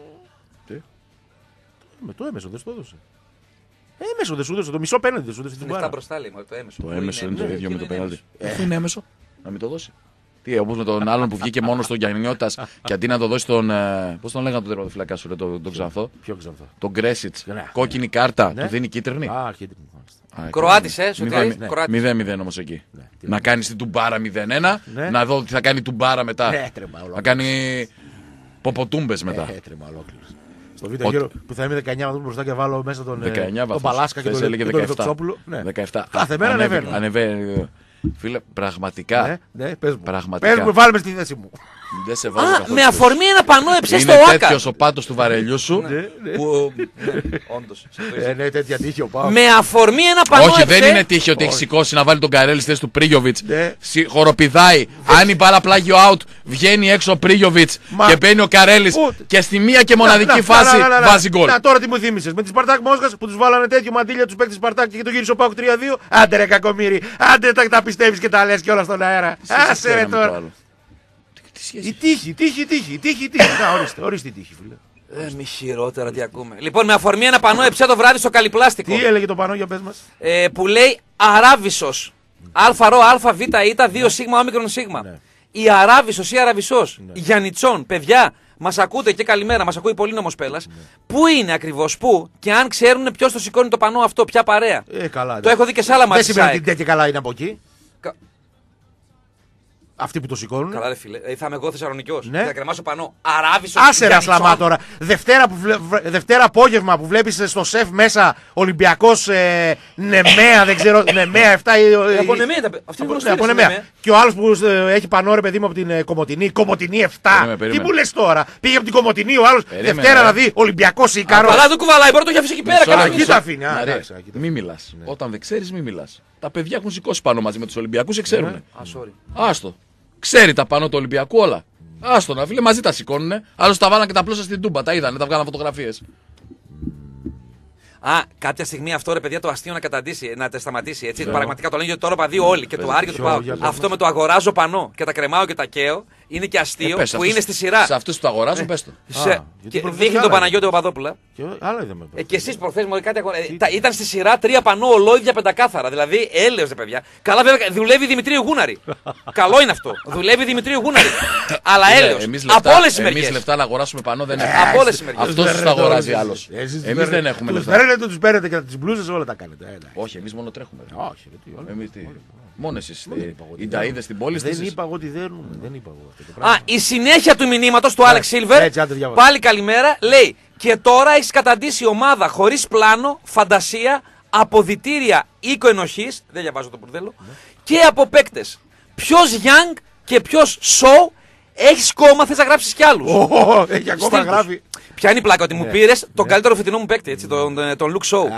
Το έμεσο δεν στο έδωσε. Έμεσο δεν σου έδωσε. Το μισό πέναλτι δεν σου έδωσε. Είναι αυτά μπροστά λέει, το έμεσο. Το έμεσο είναι το ίδιο με το πέναλτι. Είναι έμεσο. Να μην το δώσει. Τι, όπως με τον άλλον που βγήκε μόνο στον Γιαννιώτας και αντί να το δώσει τον. Πώς τον λέγανε τον τερματοφυλακά σου, τον Ξανθό. Ποιο Ξανθό? Τον Γκρέσιτς. Κόκκινη κάρτα. Του δίνει κίτρινη. Α, κίτρινη. Κροάτης, 0-0 όμως εκεί. Να κάνει την τουμπάρα 0-1. Να δω τι θα κάνει τουμπάρα μετά. Να κάνει ποποτούμπες μετά. Έτρεμα ολόκληρο. Στο βίντεο γύρο που θα είμαι 19 βαθμούς μπροστά και βάλω μέσα τον Παλάσκα και τον Δεξόπουλο. 17. Κάθε μέρα ανεβαίνει. Φίλε, πραγματικά. Ναι, πες μου, βάλουμε στη θέση μου. Δεν σε βάζω καθόλου. Με αφορμή ένα πανό έψε στο ΆΚΑ. ΆΚΑ. Είναι τέτοιος ο πάτος του βαρελιού σου. Όντως. Ναι, τέτοια τύχη ο Πάο. Με αφορμή ένα πανό Όχι, έψε. δεν είναι τύχη ότι έχει σηκώσει να βάλει τον Καρέλη στη θέση του Πρίγιοβιτς. Χοροπηδάει. Αν η μπάλα πλάγει out, βγαίνει έξω ο Πρίγιοβιτς και μπαίνει ο Καρέλης και στη μία και μοναδική φάση βάζει γκολ. Να τώρα τι μου θύμισες. Με τη Σπαρτάκ Μόσχας που τους βάλανε τέτοιο μαντήλια τους παίκτες Σπαρτάκ και το γύρισε ο Πάο 3-2. Άντε ρε κακομοίρη. Άντε τα πιστεύεις και τα λες και όλα στον αέρα. Άσε ρε τώρα. Η τύχη. Να, ορίστε η τύχη, φίλε. Μη χειρότερα τι ακούμε. Λοιπόν, με αφορμή ένα πανό έψε το βράδυ στο Καλλιπλάστικο. Τι έλεγε το πανό για πες μας? Που λέει Αράβισσος. Αλφα ρο, αλφα β, ήτα, 2 σίγμα, όμικρον σίγμα. Η Αράβισσος ή Αραβισσός. Γιαννιτσών, παιδιά, μας ακούτε και καλημέρα, μας ακούει πολύ νομοσπέλας. Πού είναι ακριβώς, πού και αν ξέρουν ποιος το σηκώνει το πανό αυτό, ποια παρέα. Καλά, το έχω δει και σε άλλα μάτια. Δεν σημαίνει ότι τέτοια καλά είναι από εκεί. Αυτοί που το σηκώνουν. Καλά, ρε φίλε. Θα είμαι εγώ Θεσσαλονικιός. Ναι. Θα κρεμάσω πανό. Αράβισσος. Άσε ρε Ασλαμά τώρα. Δευτέρα απόγευμα που βλέπεις στο σεφ μέσα Ολυμπιακός Νεμέα, δεν ξέρω. Νεμέα 7 ή. Από Νεμέα. Αυτή είναι από Νεμέα. Και ο άλλος που έχει πανό ρε παιδί μου από την Κομοτηνή. Κομοτηνή 7. Τι μου λες τώρα. Πήγε από την Κομοτηνή ο άλλος Δευτέρα να δει Ολυμπιακός Ίκαρο. Αλλά δεν κουβαλάει. Μπορεί να το έχει αφήσει εκεί πέρα. Εκεί τα αφήνει. Μη μιλάς. Όταν δεν ξέρεις, μη μιλάς. Τα παιδιά έχουν σηκώσει πάνω μαζί με τους Ολυμπιακούς και ξέρουν. Άστο. Ξέρει τα πάνω του Ολυμπιακού όλα. Άστο να φίλε, μαζί τα σηκώνουνε. Άλλωστε τα βάλανε και τα πλώσαν στην τούμπα. Τα είδανε, τα βγάλαν φωτογραφίες. Κάποια στιγμή αυτό ρε παιδιά το αστείο να σταματήσει. Έτσι. Πραγματικά το λένε γιατί το όροπα δύο όλοι. Και του Άρη και του Πάου. Αυτό με το αγοράζω πανό και τα κρεμάω και τα καίω είναι και αστείο που είναι στη σειρά. Σε αυτούς που το αγοράζουν, πες το. Δείχνει τον Παναγιώτη Παπαδόπουλα. Και εσείς προχθές μου κάτι ήταν στη σειρά 3 πανό ολόιδια πεντακάθαρα. Δηλαδή έλεος ρε παιδιά. Καλά βέβαια δουλεύει Δημητρίου Γούναρη. Καλό είναι αυτό. Δουλεύει Δημητρίου Γούναρη. Αλλά έλεος. Από όλες τις μεριές. Εμείς λεφτά να αγοράσουμε πανό δεν έχουμε. Από όλες τις μεριές. Αυτός τους το αγοράζει άλλος. Εμείς δεν έχουμε λεφτά. Τους παίρνετε και τις μπλούζες όλα τα κάνετε. Όχι, εμείς μόνο τρέχουμε. Όχι, μόνο εσείς. Οι ταΐδες στην πόλη. Δεν είπα εγώ ότι δέρνουμε. Η συνέχεια του μηνύματος του Άλεξ Σίλβερ. Πάλι καλημέρα. Λέει και τώρα έχεις καταντήσει ομάδα χωρίς πλάνο, φαντασία, αποδυτήρια οίκο ενοχής. Δεν διαβάζω το μπουρδέλο. Και από παίκτες. Ποιος Young και ποιος Show έχεις κόμμα, θες να γράψεις κι άλλους. Έχει ακόμα να γράφει. Ποια είναι η πλάκα ότι μου πήρες τον καλύτερο φετινό μου παίκτη, έτσι, τον Luke Show.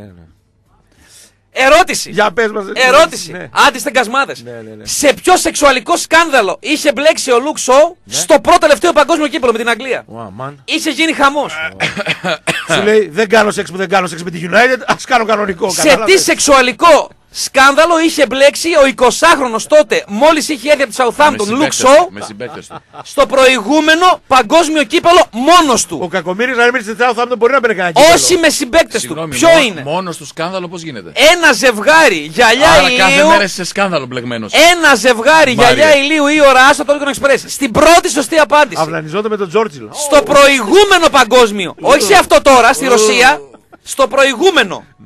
Ερώτηση. Για πες μας. Ερώτηση. Άντι στεγκασμάδες. Σε ποιο σεξουαλικό σκάνδαλο είχε μπλέξει ο Luke Shaw στο πρώτο τελευταίο παγκόσμιο κύπελλο με την Αγγλία? Είχε γίνει χαμός. Σου λέει δεν κάνω σεξ που δεν κάνω σεξ με τη United, ας κάνω κανονικό. Σε τι σεξουαλικό σκάνδαλο είχε μπλέξει ο 20χρονος τότε, μόλις είχε έρθει από τη Southampton, Luke Shaw, στο προηγούμενο παγκόσμιο κύπελλο μόνος του? Ο Κακομοίρης να έμεινε στη Southampton μπορεί να μπαίνει κανένα κύπελλο. Όχι με συμπαίκτες του. Ποιο είναι? Μόνος του σκάνδαλο πώς γίνεται? Ένα ζευγάρι γυαλιά ηλίου. Κάθε μέρα είσαι σε σκάνδαλο μπλεγμένος. Ένα ζευγάρι γυαλιά ηλίου ή ώρα άστα το Lincoln Express. Στην πρώτη σωστή απάντηση. Αυλανιζόταν με τον Τζόρτσιλ. Στο προηγούμενο παγκόσμιο. Όχι σε αυτό τώρα, στη Ρωσία. Στο προηγούμενο.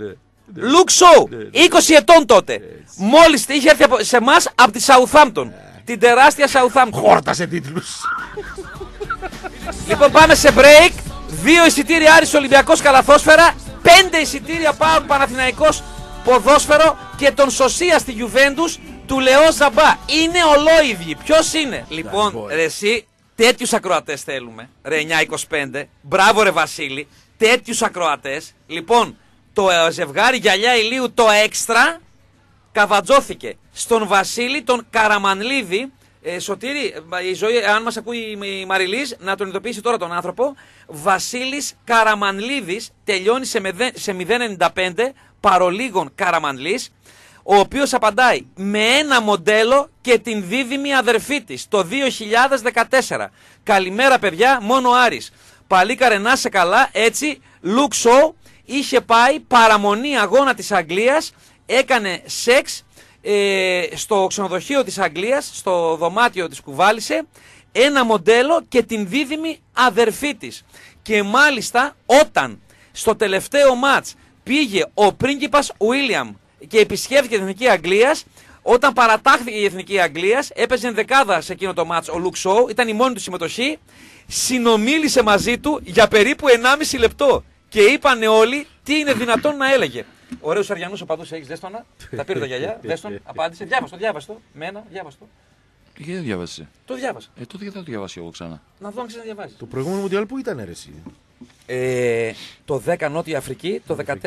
Luke Shaw, 20 ετών τότε. Μόλις είχε έρθει σε εμάς από τη Southampton. Την τεράστια Southampton. Χόρτασε τίτλους. Λοιπόν, πάμε σε break. 2 εισιτήρια Άρης Ολυμπιακός Καλαθόσφαιρα. 5 εισιτήρια ΠΑΟΚ Παναθηναϊκός Ποδόσφαιρο. Και τον Σωσία στη Juventus του Λεό Ζαμπά. Είναι ολόιδιοι. Ποιος είναι? Λοιπόν, ρε εσύ, τέτοιους ακροατές θέλουμε. Ρε 925. Μπράβο ρε Βασίλη. Τέτοιους ακροατές. Λοιπόν, το ζευγάρι γυαλιά ηλίου το έξτρα καβατζώθηκε στον Βασίλη τον Καραμανλίδη. Σωτήρη, η ζωή, αν μας ακούει η Μαριλής, να τον ειδοποιήσει τώρα τον άνθρωπο. Βασίλης Καραμανλίδης τελειώνει σε 0,95 παρολίγων Καραμανλής, ο οποίος απαντάει με ένα μοντέλο και την δίδυμη αδερφή της το 2014. Καλημέρα παιδιά, μόνο Άρης. Παλίκαρε να σε καλά, έτσι, Luke Shaw είχε πάει παραμονή αγώνα της Αγγλίας, έκανε σεξ στο ξενοδοχείο της Αγγλίας, στο δωμάτιο της κουβάλισε, ένα μοντέλο και την δίδυμη αδερφή της. Και μάλιστα όταν στο τελευταίο μάτς πήγε ο πρίγκιπας William και επισκέφθηκε την Εθνική Αγγλίας, όταν παρατάχθηκε η Εθνική Αγγλίας, έπαιζε δεκάδα σε εκείνο το μάτς ο Luke Shaw, ήταν η μόνη του συμμετοχή, συνομίλησε μαζί του για περίπου 1,5 λεπτό και είπανε όλοι τι είναι δυνατόν να έλεγε. Ωραίους Αριανούς οπαδούς έχεις, δες τον, τα πήρε τα γυαλιά, δες τον, απάντησε, διάβαστο, διάβαστο. Γιατί δεν διάβασε? Το διάβασα. Τότε γιατί θα το διαβάσει εγώ ξανά? Να δω αν ξέρεις να διαβάζεις. Το προηγούμενο Μουντιάλ που ήταν ρε εσύ? Το 10 Νότια Αφρική, το 14...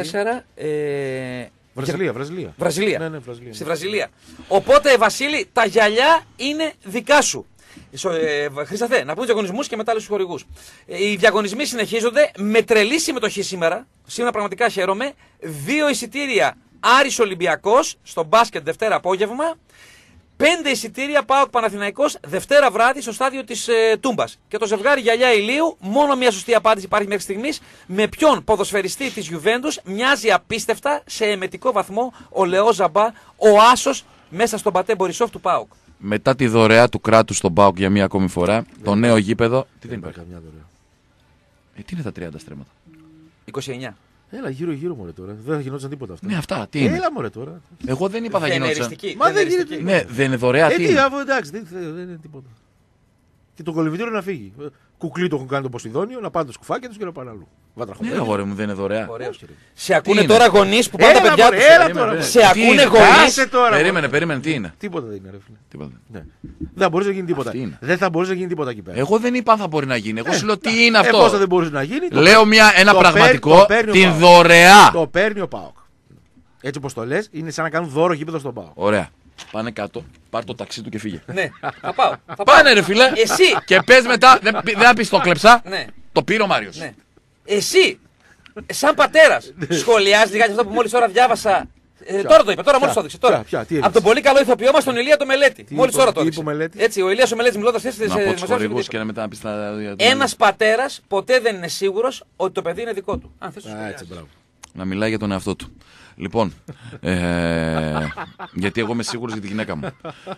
Βραζιλία. Ναι, στη Βραζιλία. Οπότε Βασίλη, τα γυαλιά είναι δικά σου. Χρήσταθε, να πούμε τους διαγωνισμούς και μετά άλλους χορηγούς. Οι διαγωνισμοί συνεχίζονται με τρελή συμμετοχή σήμερα. Σήμερα πραγματικά χαίρομαι. 2 εισιτήρια Άρης Ολυμπιακός στο μπάσκετ Δευτέρα απόγευμα. 5 εισιτήρια ΠΑΟΚ Παναθηναϊκός Δευτέρα βράδυ στο στάδιο της Τούμπας. Και το ζευγάρι γυαλιά ηλίου, μόνο μια σωστή απάντηση υπάρχει μέχρι στιγμής. Με ποιον ποδοσφαιριστή της Juventus μοιάζει απίστευτα σε εμετικό βαθμό ο Λεό Ζαμπά, ο άσος μέσα στον Πατέ Μπορισόφ του ΠΑΟΚ. Μετά τη δωρεά του κράτους στον ΠΑΟΚ για μία ακόμη φορά, το νέο γήπεδο. Τι δεν υπάρχει? Καμιά δωρεά. Τι είναι τα 30 στρέμματα? 29. Έλα γύρω μωρέ τώρα. Δεν θα γινόταν τίποτα αυτά. Ναι, αυτά. Τι είναι? Έλα μωρέ τώρα. Εγώ δεν είπα θα γινόταν. Μα δεν γίνεται. Ναι, δεν είναι δωρεά. Τι είναι? Εντάξει, δεν είναι τίποτα. Και το κολυμβητήριο να φύγει. Κουκλί το έχουν κάνει το Ποσειδόνιο, να πάνε το σκουφάκι του και να πάνε αλλού. Ναι, αγόρι μου, δεν είναι δωρεά. Σε ακούνε τώρα γονείς που πάνε τα παιδιά τους. Σε ακούνε γονείς. Περίμενε, τι είναι? Τίποτα δεν είναι, ρε φίλε. Δεν θα μπορούσε να γίνει τίποτα. Δεν θα μπορούσε να γίνει τίποτα εκεί πέρα. Εγώ δεν είπα αν θα μπορεί να γίνει. Εγώ σου λέω τι είναι αυτό. Πώς δεν μπορούσε να γίνει. Λέω ένα πραγματικό. Την δωρεά. Το παίρνει ο ΠΑΟΚ. Έτσι όπως το λες, είναι σαν να κάνουν δώρο γήπεδο στον ΠΑΟΚ. Ωραία. Πάνε κάτω, πάρ' το ταξί του και φύγε. Ναι, θα πάω. Πάνε ρε φίλε. Εσύ. Και πες μετά, δεν θα πεις το κλέψα. Ναι. Το πήρε ο Μάριος. Ναι. Εσύ, σαν πατέρας, σχολιάζεις λιγάκι αυτό που μόλις τώρα διάβασα. Τώρα το είπε, τώρα μόλις το έδειξε. Από τον πολύ καλό ηθοποιό μας, τον Ηλία το Μελέτη. Μόλις τώρα το έδειξε. Έτσι, ο Ηλίας ο Μελέτης μιλώντας έτσι σε δημοσιογραφικούς και μετά να πεις τα. Ένας πατέρας ποτέ δεν είναι σίγουρος ότι το παιδί είναι δικό του. Αν θες να μιλάει για τον εαυτό του. Λοιπόν, γιατί εγώ είμαι σίγουρος για τη γυναίκα μου.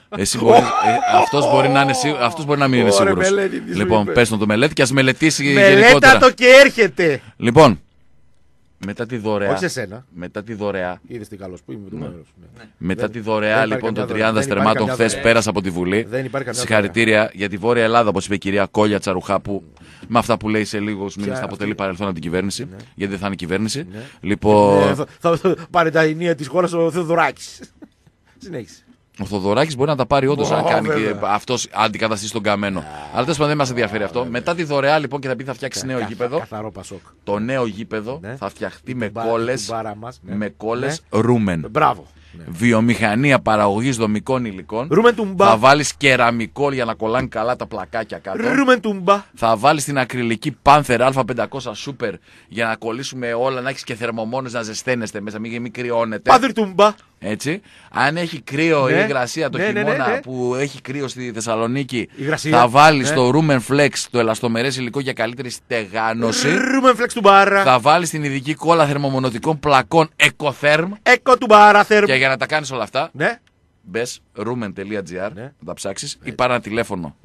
Αυτός μπορεί να μην είναι σίγουρος. Λοιπόν, πες τον το Μελέτη και ας μελετήσει γενικότερα. Μελέτα το και έρχεται. Λοιπόν, μετά τη δωρεά. Όχι σε σένα. Μετά τη δωρεά. Είδες τι καλός που είμαι. Μετά τη δωρεά λοιπόν των 30 στρεμμάτων χθες πέρασε από τη Βουλή. Συγχαρητήρια για τη Βόρεια Ελλάδα, όπως είπε η κυρία Κόλια Τσαρουχά, που με αυτά που λέει σε λίγους μήνες θα αποτελεί παρελθόν από την κυβέρνηση. Γιατί δεν θα είναι κυβέρνηση. Λοιπόν. Θα πάρει τα ενία της χώρας ο Θεοδωράκης. Συνέχισε. Ο Θοδωράκης μπορεί να τα πάρει όντως αν κάνει και αυτός αντικαταστήσει τον καμένο. Αλλά τέλος πάντων δεν μας ενδιαφέρει αυτό. Μετά τη δωρεά λοιπόν και θα πει θα φτιάξει νέο γήπεδο. Καθαρό Πασόκ. Το νέο γήπεδο θα φτιαχτεί με κόλλες Ρούμεν. Μπράβο. Βιομηχανία παραγωγής δομικών υλικών. Θα βάλεις κεραμικό για να κολλάνε καλά τα πλακάκια κάτω. Θα βάλεις την ακριλική Panther Α500 Super για να κολλήσουμε όλα, να έχεις και θερμομόνες να ζεσταίνεστε μέσα, μην κρυώνετε. Έτσι. Αν έχει κρύο ή υγρασία το χειμώνα που έχει κρύο στη Θεσσαλονίκη, θα βάλεις το Rumen Flex, το ελαστομερές υλικό για καλύτερη στεγάνωση. Θα βάλεις την ειδική κόλλα θερμομονωτικών πλακών Ecotherm. Και για να τα κάνεις όλα αυτά, Μπες rumen.gr, Ναι. θα τα ψάξεις, ή πάρε ένα τηλέφωνο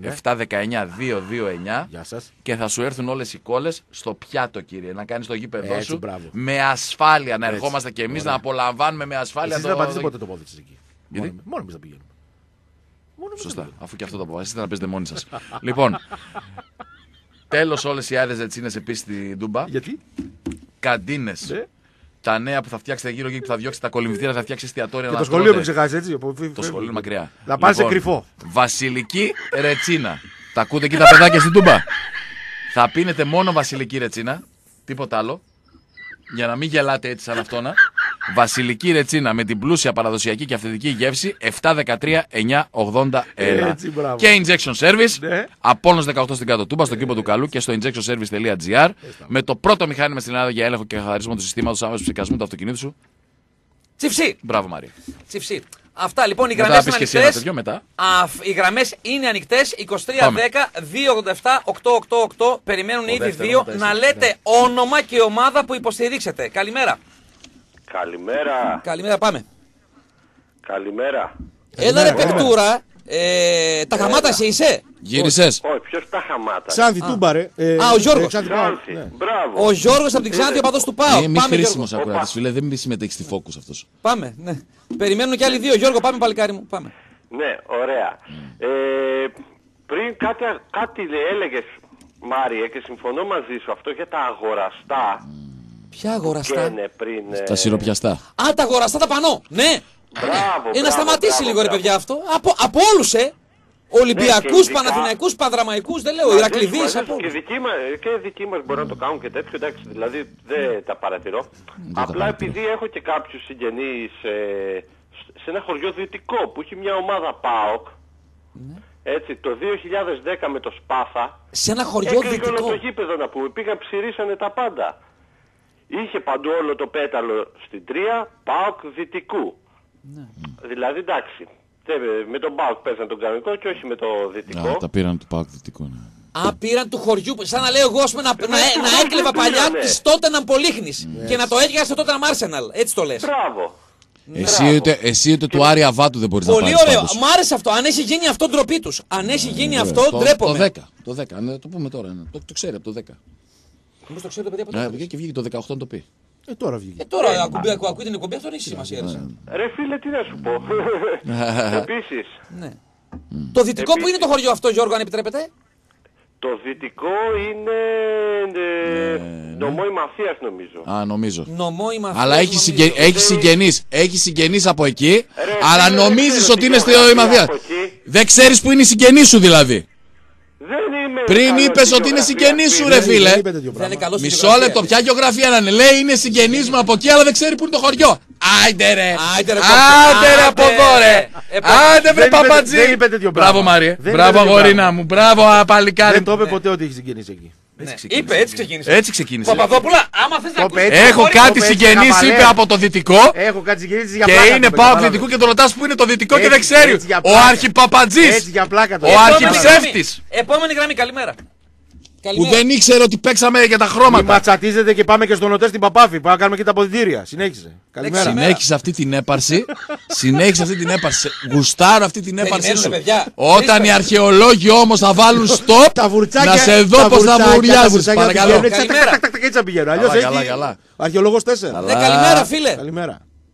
719-229 Γεια σας. και θα σου έρθουν όλες οι κόλλες στο πιάτο, κύριε. Να κάνεις το γήπεδό Έτσι, σου μπράβο. με ασφάλεια. Να Έτσι. ερχόμαστε και εμείς Ωραία. να απολαμβάνουμε με ασφάλεια. Εσείς δεν πατήσετε ποτέ το πόδι της εκεί. Γιατί? Μόνο εμείς θα πηγαίνουμε. Μόνο εμείς θα Σωστά, πηγαίνουμε. αφού και αυτό το αποφασίσετε να παίζετε μόνοι σας. Λοιπόν, τέλος όλες οι άλλες ρετσίνες επίσης στη Ντούμπα. Γιατί? Καντίνες. Ναι. Τα νέα που θα φτιάξετε γύρω που θα διώξετε, τα κολυμβητήρια θα φτιάξει εστιατόρια. Και να το σχολείο τρώτε. μην ξεχάσει έτσι. Το σχολείο είναι μακριά. Να πάνε σε Λοιπόν, κρυφό. Βασιλική ρετσίνα. Τα ακούτε εκεί τα παιδάκια στην Τούμπα. Θα πίνετε μόνο βασιλική ρετσίνα. Τίποτα άλλο. Για να μην γελάτε έτσι σαν αυτόνα. Βασιλική ρετσίνα με την πλούσια παραδοσιακή και αυθεντική γεύση 713-981. Έτσι, μπράβο. Και injection service. Ναι. Απόλλωνος 18 στην κάτω Τούμπα, στο κήπο του Καλού και στο injectionservice.gr. Με το πρώτο μηχάνημα στην Ελλάδα για έλεγχο και καθαρισμό του συστήματος άμεσου ψυκασμού του αυτοκινήτου σου. Τσιφσί. Μπράβο, Μάρια. Τσιφσί. Αυτά λοιπόν οι Μετά γραμμές πεις είναι και εσύ ένα ανοιχτές. τέτοιο μετά. Οι γραμμές είναι ανοιχτές. 2310-287-888. Περιμένουν ήδη δεύτερο δύο μετά να εσύ. λέτε όνομα και ομάδα που υποστηρίξετε. Καλημέρα. Καλημέρα. Καλημέρα, πάμε. Καλημέρα. Έλα ρε παικτούρα. Τα χαμάτα εσύ είσαι. Γύρισες. Όχι, ποιος τα χαμάτα. Ξάνθη, Τούμπα ρε. ο Γιώργος. Ξάνθη, Ξάνθη. ναι. Μπράβο. Ο Γιώργος από την Ξάνθη, ο παδός του ΠΑΟ. Μη Πάμε, χρήσιμο Γιώργο. ακροατή, φίλε, δεν μη συμμετέχει στη Focus αυτό. Πάμε, ναι. Περιμένουν και άλλοι δύο. Γιώργο, πάμε παλικάρι μου. Πάμε. Ναι, ωραία. Πριν κάτι έλεγες, Μάριε, και συμφωνώ μαζί σου, αυτό για τα αγοραστά. Ποια αγοραστά. Καίνε πριν. Τα σιροπιαστά. Α, τα αγοραστά τα πανώ. Ναι. Μπράβο. Να σταματήσει λίγο ρε παιδιά αυτό. Από όλους, Ολυμπιακούς, Ναι, και ειδικά- Παναθηναϊκούς, Πανδραμαϊκούς, δεν λέω. Μαζί σου, Ηρακλειδείς, μαζί από σου. όλους. Και δικοί μας μπορούν να το κάνουν και τέτοιο, εντάξει, δηλαδή δεν τα παρατηρώ. τα Απλά παρατηρώ. επειδή έχω και κάποιους συγγενείς σε ένα χωριό δυτικό που έχει μια ομάδα ΠΑΟΚ, έτσι, το 2010 με το Σπάθα, Σε ένα χωριό έκλειγε όλο δυτικό. το γήπεδο να πούμε, πήγαν ψηρίσανε τα πάντα. Είχε παντού όλο το πέταλο στην 3, ΠΑΟΚ δυτικού. Δηλαδή εντάξει, με τον ΠΑΟΚ παίζαν τον κανονικό και όχι με το δυτικό. Τα πήραν του Πάουκ δυτικό. Ναι. Α, πήραν του χωριού, σαν να λέω εγώ, ας πούμε, να έκλεβα παλιά πήρανε. της Τότεναμ Πολύχνης και να το έδιαγα στο Τότεναμ Arsenal. Έτσι το λες. Μπράβο. Εσύ ούτε του Άρη Αβάτου δεν μπορείς να Πολύ πάρεις. ωραίο. πάντως. Μ' άρεσε αυτό. Αν έχει γίνει αυτό, ντροπή τους. Αν έχει γίνει αυτό, Το ντρέπομαι. 10. Το 10. Ναι, το πούμε τώρα. Ναι. Το ξέρει από το 10. Μήπως το ξέρετε, παιδιά, Ναι, από το βγήκε και βγήκε το 18 να το πει. Τώρα βγήκε. τώρα ακούει την εκπομπή, αυτό δεν έχει σημασία. Ρε φίλε, τι να σου πω. Επίσης, Ναι. Το δυτικό που είναι το χωριό αυτό, Γιώργο, αν επιτρέπετε. το δυτικό είναι νομό Ημαθίας νομίζω. Α, νομίζω. Νομό η Μαθίας, Αλλά έχει συγγενείς από εκεί, Ρε, αλλά φίλε, δεν νομίζεις ξέρω ότι τι είναι στη γεωγραφία Μαθία. από εκεί. Δεν ξέρεις που είναι οι συγγενείς σου δηλαδή. Δεν είμαι Πριν καλός είπες στη ότι είναι γεωγραφία, συγγενείς σου, φίλε. ρε φίλε. Δεν είπε τέτοιο Δεν πράγμα. είναι καλό στη Μισό γεωγραφία. λεπτό, ποια γεωγραφία να είναι. Λέει είναι συγγενείς μου από εκεί, αλλά δεν ξέρει που είναι το χωριό. Άιντε ρε. Άιντε, ρε, Άντε ρε από εδώ ρε. Άντε βρε Δεν είπε- παπατζή. δεν είπε τέτοιο πράγμα. Μπράβο Μάριε. Δεν Μπράβο είπε τέτοιο αγορίνα πράγμα. μου. Μπράβο παλικάρι. Δεν το είπε ποτέ ότι έχει συγκινήσει εκεί. Ναι. Είπε, έτσι ξεκίνησε. Έτσι ξεκίνησε. Παπαδόπουλα, άμα θες να Το ακούσεις είπε, το Έχω κόρη- κάτι το πες, συγγενείς, καβαλέ. είπε από το δυτικό. Έχω κάτι συγκινήσει για Και πλάκα. είναι το πάω κατάλαβες. δυτικού και τον ρωτάς που είναι το δυτικό και Έτσι, δεν ξέρει. έτσι για Ο πλάκα. αρχιπαπατζής. Έτσι για πλάκα το Ο είπε. Επόμενη αρχιψεύτης. γραμμή. Επόμενη γραμμή, καλημέρα. Που Καλημέρα. δεν ήξερε ότι παίξαμε για τα Μη χρώματα. ματσατίζετε και πάμε και στον ΟΤΕ στην Παπάφη. Πάμε να κάνουμε και τα αποδυτήρια. Συνέχισε. Καλημέρα. Σήμερα. Συνέχισε αυτή την έπαρση. Συνέχισε αυτή την έπαρση. Γουστάρω αυτή την έπαρσή Περιμένουμε, σου. παιδιά. Όταν οι Χρήστο. αρχαιολόγοι όμως θα βάλουν stop, Τα βουρτσάκια. να σε δω τα πώς θα βουρτσάκια, τα βουριάζεις. βουρτσάκια Παρακαλώ. πηγαίνουν έτσι, Καλημέρα. τακ, τακ, τακ, έτσι θα πηγαίνουν. Αλλιώς Καλά, καλά, έχει καλά. αρχαιολόγος 4. Ναι, καλημέρα, φίλε. Καλημέρα.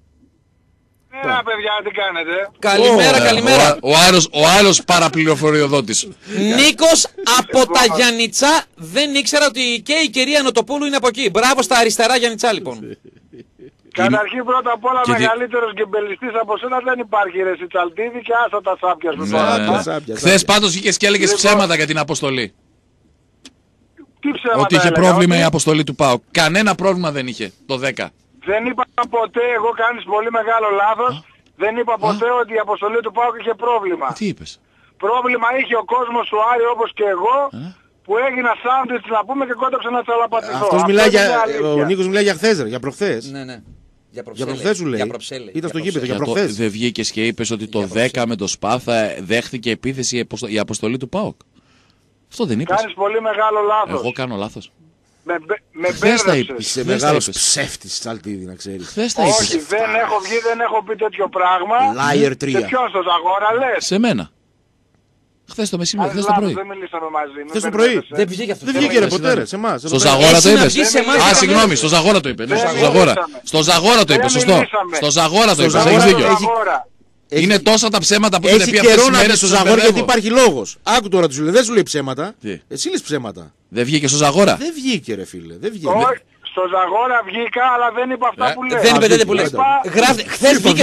Παιδιά, τι κάνετε. Καλημέρα, καλημέρα. Ο άλλος παραπληροφοριοδότης. Νίκος από τα Γιαννιτσά. Δεν ήξερα ότι και η κυρία Νοτοπούλου είναι από εκεί. Μπράβο στα αριστερά Γιαννιτσά, λοιπόν. Καταρχήν πρώτα απ' όλα Και τι- μεγαλύτερος γκεμπελιστής από σένα δεν υπάρχει ρε Σιτσαλτίδη και άστα τα σάπια σου τώρα. Ναι. Σάπια. Χθες πάντως είχες και έλεγες ψέματα για την αποστολή. Τι ψέματα Ότι είχε έλεγα, πρόβλημα ότι η αποστολή του ΠΑΟΚ. Κανένα πρόβλημα δεν είχε το 10. Δεν είπα ποτέ, εγώ κάνεις πολύ μεγάλο λάθος, δεν είπα ποτέ ότι η αποστολή του ΠΑΟΚ είχε πρόβλημα. Τι είπες? Πρόβλημα είχε ο κόσμος του Άρη όπως και εγώ που έγινα σάντουιτς να πούμε και κόντεψε να τσαλαπατηθώ. Αυτός Αυτό μιλάει είναι για. αλήθεια. Ο Νίκος μιλάει για χθες, ρε, για προχθές. Ναι, ναι. Για προχθές σου λέει. Για προψέλε. Ήταν στο Για γήπεδο, για Για το- προχθές. Δεν βγήκες και είπες ότι το 10 με το Σπάθα δέχθηκε επίθεση η αποστολή του ΠΑΟΚ. Αυτό δεν είπες? Κάνεις πολύ μεγάλο λάθος. Εγώ κάνω λάθος. Με μπέρδεψες. Είσαι μεγάλος ψεύτης, Τσαλτίδη, να ξέρεις. Χθες τα είπες. Όχι, δεν έχω βγει, δεν έχω πει τέτοιο πράγμα. Liar 3. Σε ποιον, στο Ζαγόρα λες? Σε μένα. Χθες το μεσημέρι, χθες το πρωί. Δεν μιλήσαμε μαζί. Χθες το πρωί. Δεν βγήκε αυτό. Δεν βγήκε ρε ποτέ, σε εμάς. Στο Ζαγόρα το είπες. βγεις σε εμάς Α, και συγγνώμη, στο Ζαγόρα το είπε. Ναι, στο Ζαγόρα. Στο Ζαγόρα το είπε, Δεν σωστό. μιλήσαμε. Στο Ζαγόρα το Στο είπε, έχεις Ζαγόρα δίκιο. Ζαγόρα. Είναι τόσα τα ψέματα που έχετε Έχει πει αυτές καιρό τις να μέρες βγει στο που σας Ζαγόρα γιατί μπερδεύω. υπάρχει λόγος. Άκου τώρα, τους λέει, δεν σου λέει ψέματα. Τι? Εσύ λες ψέματα. Δεν βγήκε στο Ζαγόρα. Δεν βγήκε ρε φίλε, δεν βγήκε. Όχι, στο Ζαγόρα βγήκα, αλλά δεν είπα αυτά που λέω. Δεν είπε τέτοια που λες. Χθες βγήκε.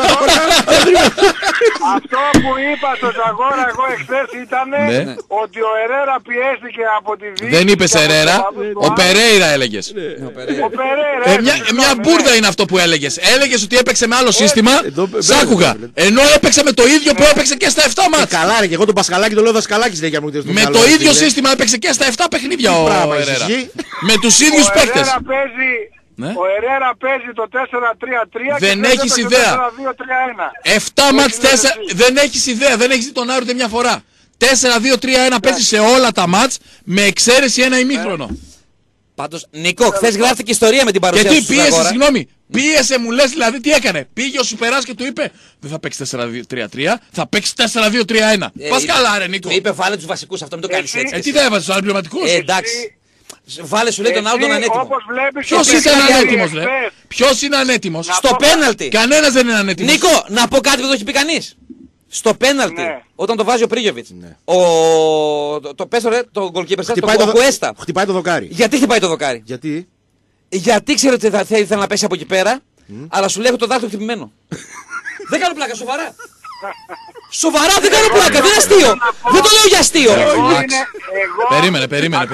Αυτό που είπα στο Ζαγόρα εγώ εχθές ήταν Ναι. ότι ο Ερέρα πιέστηκε από τη Δύση. Δεν είπες και από Ερέρα, το Παπαδόπουλο. ο Περέιρα έλεγες. Ο Περέιρα. Μια μπουρδα είναι αυτό που έλεγες. Έλεγες ότι έπαιξε με άλλο σύστημα, σ' άκουγα. Ενώ έπαιξε με το ίδιο που έπαιξε και στα 7 μάτς. Καλά ρε, και εγώ τον Πασχαλάκη το λέω δασκαλάκι συνέχεια μου. Με το ίδιο σύστημα έπαιξε και στα 7 παιχνίδια ο πράγμα Ερέρα. ισχύει. Με τους ίδιους παίχτες. Ναι. Ο Ερέρα παίζει το 4-3-3 Δεν και έχεις παίζει το ιδέα. 4-2-3-1. 7 μάτς Όχι, 4. Δεν έχεις ιδέα. Δεν έχεις δει τον Άρη ούτε μια φορά. 4-2-3-1 παίζει σε όλα τα μάτς με εξαίρεση ένα ημίχρονο. Πάντως, Νίκο, χθες γράφτηκε ιστορία με την Και παρουσία τι σου στο πίεσε, Ζαγόρα. συγγνώμη. Πίεσε μου λες δηλαδή τι έκανε. Πήγε ο Σουπεράς και του είπε δεν θα παίξει 4-2-3-3, θα παίξει 4-2-3-1. Πας καλά ρε Νίκο. Του είπε βάλε τους βασικούς, αυτό μην το κάνεις έτσι. Τι θα έβαζες, ο αναπληρωματικός. Εντάξει. Βάλε σου λέει τον Άλντον ανέτοιμο. Όπως βλέπεις, Ποιος το ήταν παιχνίδι ανέτοιμος ρε. εχθές. Ποιος είναι ανέτοιμος. Στο πέναλτι. Κανένας δεν είναι ανέτοιμος. Νίκο, να πω κάτι που δεν το έχει πει κανείς. Στο πέναλτι, Ναι. όταν το βάζει ο Πρίγιοβιτς, το πες ρε, το goalkeeper σας, Χτυπάει το Κουέστα. Χτυπάει το δοκάρι. Γιατί χτυπάει το δοκάρι. Γιατί? Γιατί ξέρω ότι θα ήθελα να πέσει από εκεί πέρα, αλλά σου λέει έχω το δάχτυλο χτυπημένο. Δεν κάνω πλάκα, σοβαρά. Σοβαρά δεν κάνω πλάκα, δεν είναι αστείο. Δεν το λέω για αστείο. Περίμενε.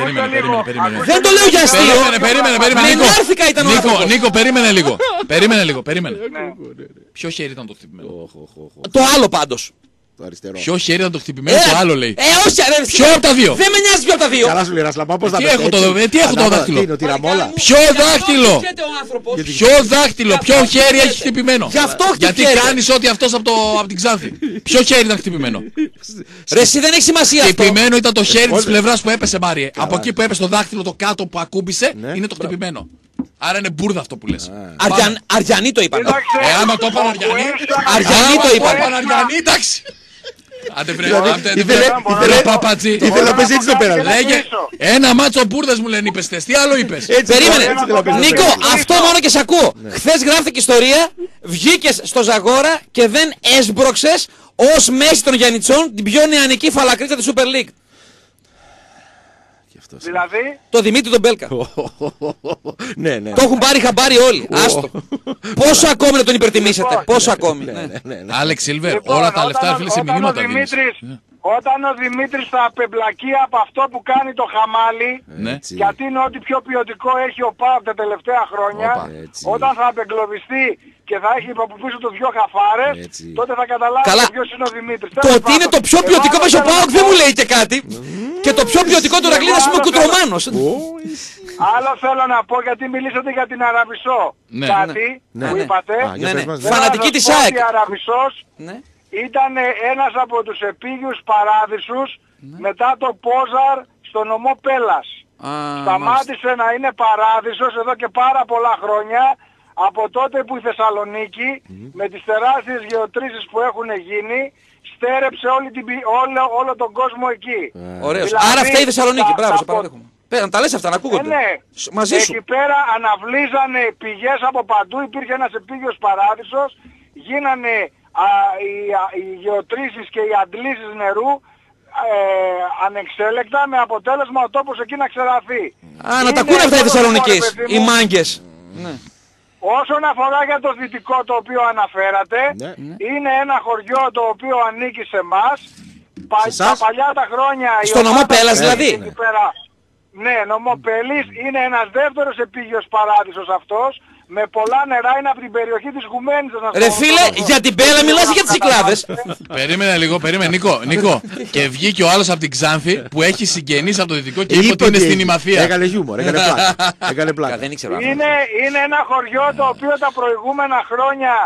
Δεν το λέω για αστείο. Περίμενε. Μενάρθηκα ήταν ο άνθρωπος. Νίκο, περίμενε λίγο. Ποιο χέρι ήταν το χτυπημένο. Το άλλο πάντως. Το αριστερό. Ποιο χέρι ήταν το χτυπημένο, το άλλο λέει. Όχι, ρε. Ποιο από τα δύο. Δεν με νοιάζει ποιο από τα δύο. Καλά σου λέει Ρασλαμπά, πώς θα Τι πες έχω έτσι. τι έχω το δάχτυλο. Τι είναι, ο τυραμόλα. Ποιο δάχτυλο. Χτυπιέται ο άνθρωπος. Ποιο δάχτυλο, ποιο χέρι έχει χτυπημένο. Γι' αυτό Γιατί χτυπιέται. κάνεις ό,τι αυτός από την Ξάνθη. Ποιο χέρι ήταν χτυπημένο. Ρε εσύ δεν έχει σημασία αυτό. Χτυπημένο ήταν το χέρι της πλευράς που έπεσε, Μάριε. Από εκεί που έπεσε το δάχτυλο το κάτω που ακούμπησε είναι το χτυπημένο. Άρα είναι μπουρδα αυτό που λες. Αριανοί το είπαν. Άμα το είπαν Αριανοί. Αριανοί το είπαν. Αριανοί, εντάξει. Άντε βρε, ήθελε- παπατζή. Ήθελε να πες έτσι το πέρα. Λέγε, ένα μάτσο μπουρδες μου λένε είπες θες. Τι άλλο είπες. Περίμενε. έτσι θέλω να πες το Νίκο, πέρα. αυτό μόνο και σ' ακούω. Χθες γράφτηκε ιστορία, βγήκες στο Ζαγόρα και δεν έσμπρωξες ως μέση των Γιαννιτσών την πιο νεανική φαλακρίτσα της Super League. Δηλαδή, Το Δημήτρη τον Μπέλκα. Ναι, ναι. Το έχουν πάρει χαμπάρι όλοι. Άστο. Πόσο ακόμη να τον υπερτιμήσετε. Πόσο ακόμη. Ναι. Άλεξ Σίλβερ, λοιπόν, όλα τα λεφτά όταν- φίλε σε όταν ο μηνύματα δίνεις. Όταν ο Δημήτρης θα απεμπλακεί από αυτό που κάνει το χαμάλι, Ναι. Έτσι. γιατί είναι ό,τι πιο ποιοτικό έχει ο ΠΑΟΚ τα τελευταία χρόνια, έτσι. όταν θα απεγκλωβιστεί και θα έχει από πίσω του δυο χαφάρες, Έτσι. τότε θα καταλάβει Καλά. ποιος είναι ο Δημήτρης. Το ότι είναι το πιο ποιοτικό μέσο ΠΑΟΚ δεν μου λέει και κάτι. Και το πιο ποιοτικό του Ρακλίδα είναι ο Κουτρομάνος. Άλλο θέλω να πω γιατί μιλήσατε για την Αραβισσό. Ναι. Κάτι Ναι. που Ναι. είπατε. Α, για Ναι, πες ναι. μας, Θέλω να Φανατική σας της πω ΑΕΚ. ότι η Αραβισσός Ναι. ήταν ένας από τους επίγειους παράδεισους μετά το Πόζαρ στο νομό Πέλας. Σταμάτησε να είναι παράδεισος εδώ και πάρα πολλά χρόνια από τότε που η Θεσσαλονίκη με τις τεράστιες γεωτρήσεις που έχουν γίνει στέρεψε όλο τον κόσμο εκεί. Ωραίος. Δηλαδή, Άρα φταίει η Θεσσαλονίκη. τα- Μπράβο, τα σε παραδέχομαι. Πέρα, να τα λες αυτά, να ακούγονται. ναι. Μαζί σου. Εκεί πέρα αναβλύζανε πηγές από παντού, υπήρχε ένας επίγειος παράδεισος, γίνανε οι γεωτρήσεις και οι αντλήσεις νερού ανεξέλεκτα με αποτέλεσμα ο τόπος εκεί να ξεραθεί. Α, να τα ακούνε αυτά οι Θεσσαλονικείς. Οι μάγκες. μάγκες. Ναι. Όσον αφορά για το δυτικό το οποίο αναφέρατε, Ναι. είναι ένα χωριό το οποίο ανήκει σε εμάς. Τα εσάς? παλιά τα χρόνια... η Στο νομό ομάδα Πέλας, που δηλαδή? εκεί πέρα, ναι, νομό Πέλης είναι ένας δεύτερος επίγειος παράδεισος αυτός. Με πολλά νερά είναι από την περιοχή της Γουμένισσας. να Ρε σας πω. φίλε, για την Πέλα μιλάς ή για τις Κυκλάδες. Περίμενε λίγο, Νίκο. Και βγήκε ο άλλος από την Ξάνθη που έχει συγγενείς από το δυτικό και είπε ότι είναι στην Ημαθία. Έκανε χιούμορ, έκανε πλάκα. Έκανε πλάκα. Δεν ήξερα. Είναι ένα χωριό το οποίο τα προηγούμενα χρόνια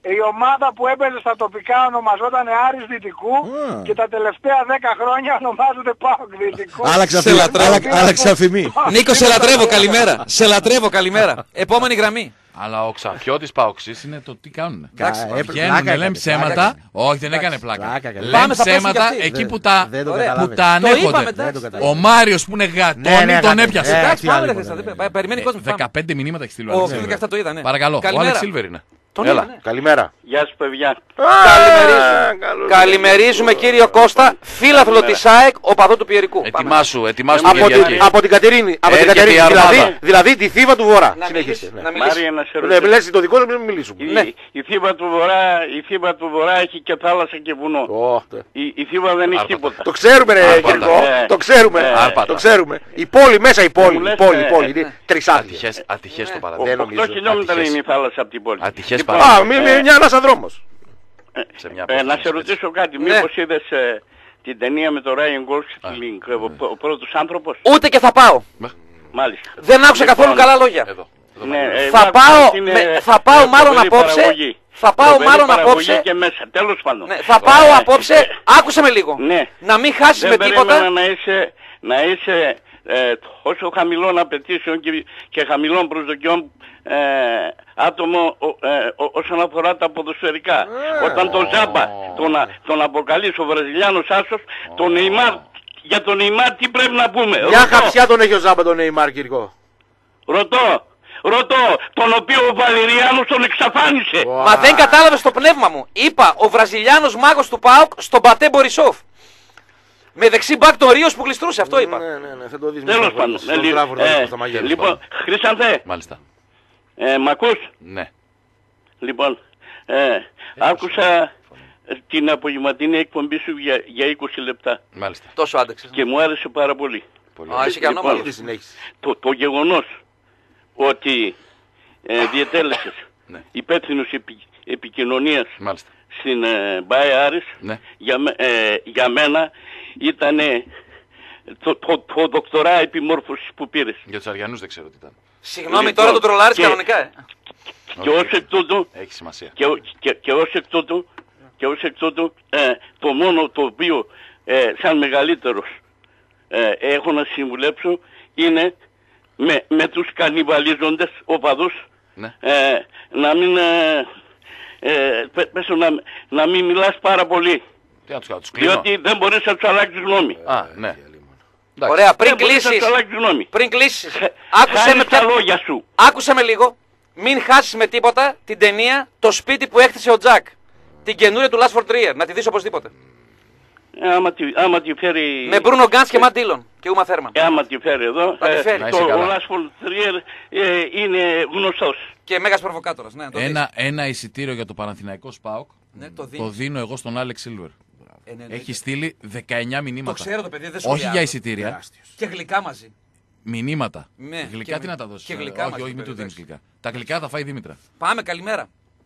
η ομάδα που έπαιζε στα τοπικά ονομαζόταν Άρης Δυτικού και τα τελευταία 10 χρόνια ονομάζονται ΠΑΟΚ Δυτικού. Άλλαξε αφημί. Νίκο, σε λατρεύω, καλημέρα. Σε λατρεύω, καλημέρα. Επόμενη γραμμή. Αλλά ο Ξαφιώτης Παοξής είναι το τι κάνουν. Βγαίνουν, λένε ψέματα. Όχι, δεν έκανε πλάκα. Λένε θα πέσουν ψέματα κι αυτοί. εκεί που τα είπαμε, ανέχονται. Ο Μάριος που είναι γατόνι τον έπιασε. Εντάξει, πάμε, περιμένει κόσμο. 15 μηνύματα έχει στείλει ο Ο Άλεξ. 17 το είδα, ναι. Παρακαλώ, ο Καλημέρα. Άλεξ Σίλβερ είναι. Έλα. Καλημέρα. Γεια σας παιδιά. Καλημερίζουμε κύριο Κώστα, φίλαθλο της ΑΕΚ, οπαδό του Πιερικού. Ετοιμάσου Από την Κατερίνη. Δηλαδή τη Θήβα του Βορρά. Συνεχίστε. Μάρια, να σε ρωτήσω. Λες το δικό σου μην μιλήσουμε. Η Θήβα του Βορρά έχει και θάλασσα και βουνό. Η Θήβα δεν έχει τίποτα. Το ξέρουμε ρε Κυρκό. Το ξέρουμε. Η πόλη μέσα, η πόλη. Είναι τρισάδια. Ατυχές το παραδείγμα. 8 χιλιόμετρα είναι η θάλασσα από την πόλη. Ατυχές Μια ανάσα δρόμος. Να σε ρωτήσω κάτι. Μήπως είδες την ταινία με το Ryan Gosling, ο πρώτος άνθρωπος? Ούτε και θα πάω. Μάλιστα. Δεν άκουσα καθόλου καλά λόγια. Θα πάω μάλλον απόψε. Θα πάω μάλλον απόψε. Και μέσα. Τέλος πάντων. Θα πάω απόψε. Άκουσε με λίγο. Να μην χάσεις με τίποτα. Να είσαι όσο χαμηλών απαιτήσεων και χαμηλών προσδοκιών άτομο όσον αφορά τα ποδοσφαιρικά. Όταν τον Ζάμπα τον αποκαλείς ο Βραζιλιάνος άσος, τον Νεϊμάρ, για τον Νεϊμάρ τι πρέπει να πούμε? Μια χαψιά τον έχει ο Ζάμπα τον Νεϊμάρ, Κυρκό. Ρωτώ, τον οποίο ο Βαλεριάνος τον εξαφάνισε. Μα δεν κατάλαβες το πνεύμα μου. Είπα ο Βραζιλιάνος μάγος του ΠΑΟΚ στον Πατέ Μπορισόφ. Με δεξί μπακ το Ρίος που γλιστρούσε, αυτό είπα. Ναι, θα το δεις. Τέλος πάντων. Λοιπόν, Χρυσανθέ. Μάλιστα. Μ' ακούς? Ναι. Λοιπόν, άκουσα την απογευματινή εκπομπή σου για 20 λεπτά. Μάλιστα. Τόσο άντεξες. Και μου άρεσε πάρα πολύ. Είσαι κανόμα. Το γεγονός ότι διετέλεσες υπεύθυνος επικοινωνίας στην Μπάε Άρης, για μένα ήταν το δοκτορά επιμόρφωσης που πήρες. Για τους Αριανούς δεν ξέρω τι ήταν. Συγγνώμη, τώρα τον τρολάρεις κανονικά. Και ως εκ τούτου, έχει σημασία. Και ως εκ τούτου, το μόνο το οποίο σαν μεγαλύτερος έχω να συμβουλέψω είναι με τους κανιβαλίζοντες οπαδούς να μην να μην μιλάς πάρα πολύ. Διότι δεν μπορείς να τους αλλάξεις γνώμη. Ναι. Ωραία, πριν κλείσεις, άκουσε με λίγο. Μην χάσεις με τίποτα την ταινία «Το σπίτι που έκτισε ο Τζακ». Την καινούρια του Last for Trier, να τη δεις οπωσδήποτε. Άμα τη φέρει... Με Μπρούνο Γκάντς και Ματ Ντίλον και Ούμα Θέρμαν. Άμα τη φέρει εδώ, ο Last for Trier είναι γνωστός. Και μέγας προβοκάτορας, ναι. Ένα εισιτήριο για το Παναθηναϊκό ΣΠΑΟΚ το δίνω εγώ στον Άλεξ Σίλβερ. Έχει στείλει 19 μηνύματα. Το ξέρω το παιδί, δεν όχι για εισιτήρια. Και γλυκά μαζί. Μηνύματα. Ναι, γλυκά τι να τα δώσει. Όχι, μην του δίνει γλυκά. Τα γλυκά θα φάει η Δήμητρα. Πάμε, καλημέρα.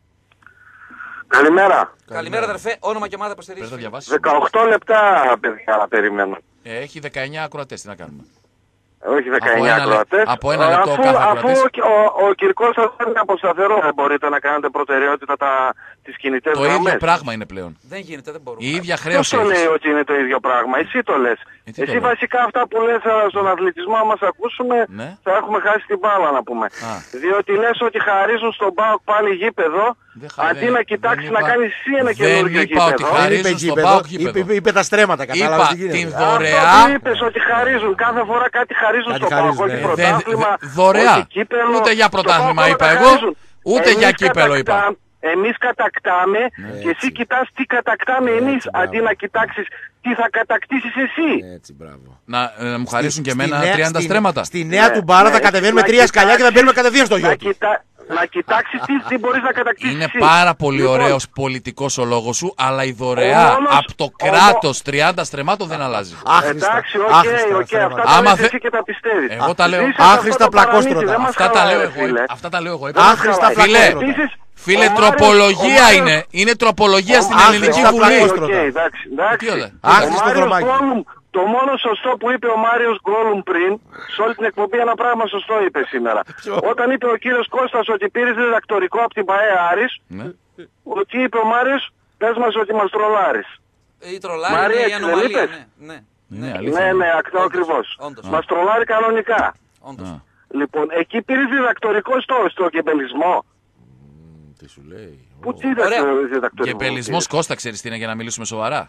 Καλημέρα, αδερφέ. Όνομα και ομάδα υποστηρίζει. 18 λεπτά, παιδιά, να περιμένω. Έχει 19 ακροατές, τι να κάνουμε. Όχι 19 ακροατές. Από ένα λεπτό κάθε ακροατής. Αφού ο Κυρκός σας είναι από σταθερό, δεν μπορείτε να κάνετε προτεραιότητα τις κινητές γραμμές. Το ίδιο πράγμα είναι πλέον. Δεν γίνεται, δεν μπορούμε. Η ίδια χρέωση. Ποιος το λέει ότι είναι το ίδιο πράγμα, εσύ το λες. Εσύ βασικά αυτά που λες στον αθλητισμό, άμα σε ακούσουμε, θα έχουμε χάσει την μπάλα να πούμε. Διότι λες ότι χαρίζουν στον ΠΑΟΚ πάλι γήπεδο, αντί να κοιτάξεις να κάνεις εσύ ένα καινούργιο γήπεδο. Δεν είπα ότι χαρίζουν στον ΠΑΟΚ γήπεδο. Είπε τα στρέμματα, κατάλαβες τι γίνεται. Την δωρεά. Αυτό που είπες ότι χαρίζουν, κάθε φορά κάτι χαρίζουν στον ΠΑΟΚ, όχι πρωτάθλημα. Δωρεά. Ούτε για πρωτάθλημα είπα εγώ, ούτε για κύπελο είπα. Εμείς κατακτάμε και εσύ κοιτάς τι κατακτάμε εμείς, αντί να κοιτάξεις τι θα κατακτήσεις εσύ. Έτσι, μπράβο. Να μου χαρίσουν και εμένα 30 στρέμματα. Στη νέα του μπάρα θα κατεβαίνουμε 3 σκαλιά και θα μπαίνουμε κατευθείαν στο γιο του. Να κοιτάξεις τι μπορείς να κατακτήσεις. Είναι πάρα πολύ ωραίος πολιτικός ο λόγος σου, αλλά η δωρεά από το κράτος 30 στρεμμάτων δεν αλλάζει. Εντάξει, οκ, αυτά τα λες εσύ και τα πιστεύεις. Εγώ τα λέω. Άχρηστα πλακόστρωτα. Αυτά τα λέω εγώ. Άχρηστα πλακόστρωτα. Φίλε, τροπολογία είναι. Είναι τροπολογία στην Ελληνική Βουλή. Άχρηστο δρομάκι. Το μόνο σωστό που είπε ο Μάριος Γκόλουμ πριν, σε όλη την εκπομπή ένα πράγμα σωστό είπε σήμερα. Όταν είπε ο κύριος Κώστας ότι πήρε διδακτορικό από την ΠΑΕ Άρης, Εκεί είπε ο Μάριος, πες μας ότι μας τρολάρεις. Η τρολάρη είναι η ανομαλία. Ναι, αυτό ακριβώς. Μας τρολάρει κανονικά. Όντως. Λοιπόν, εκεί πήρες διδακτορικό στο κεμπελισμό. Τι σου λέει. Πού τι είδες διδακτορικό. Κεμπελισμός, Κώστα, ξέρεις τι είναι, για να μιλήσουμε σοβαρά.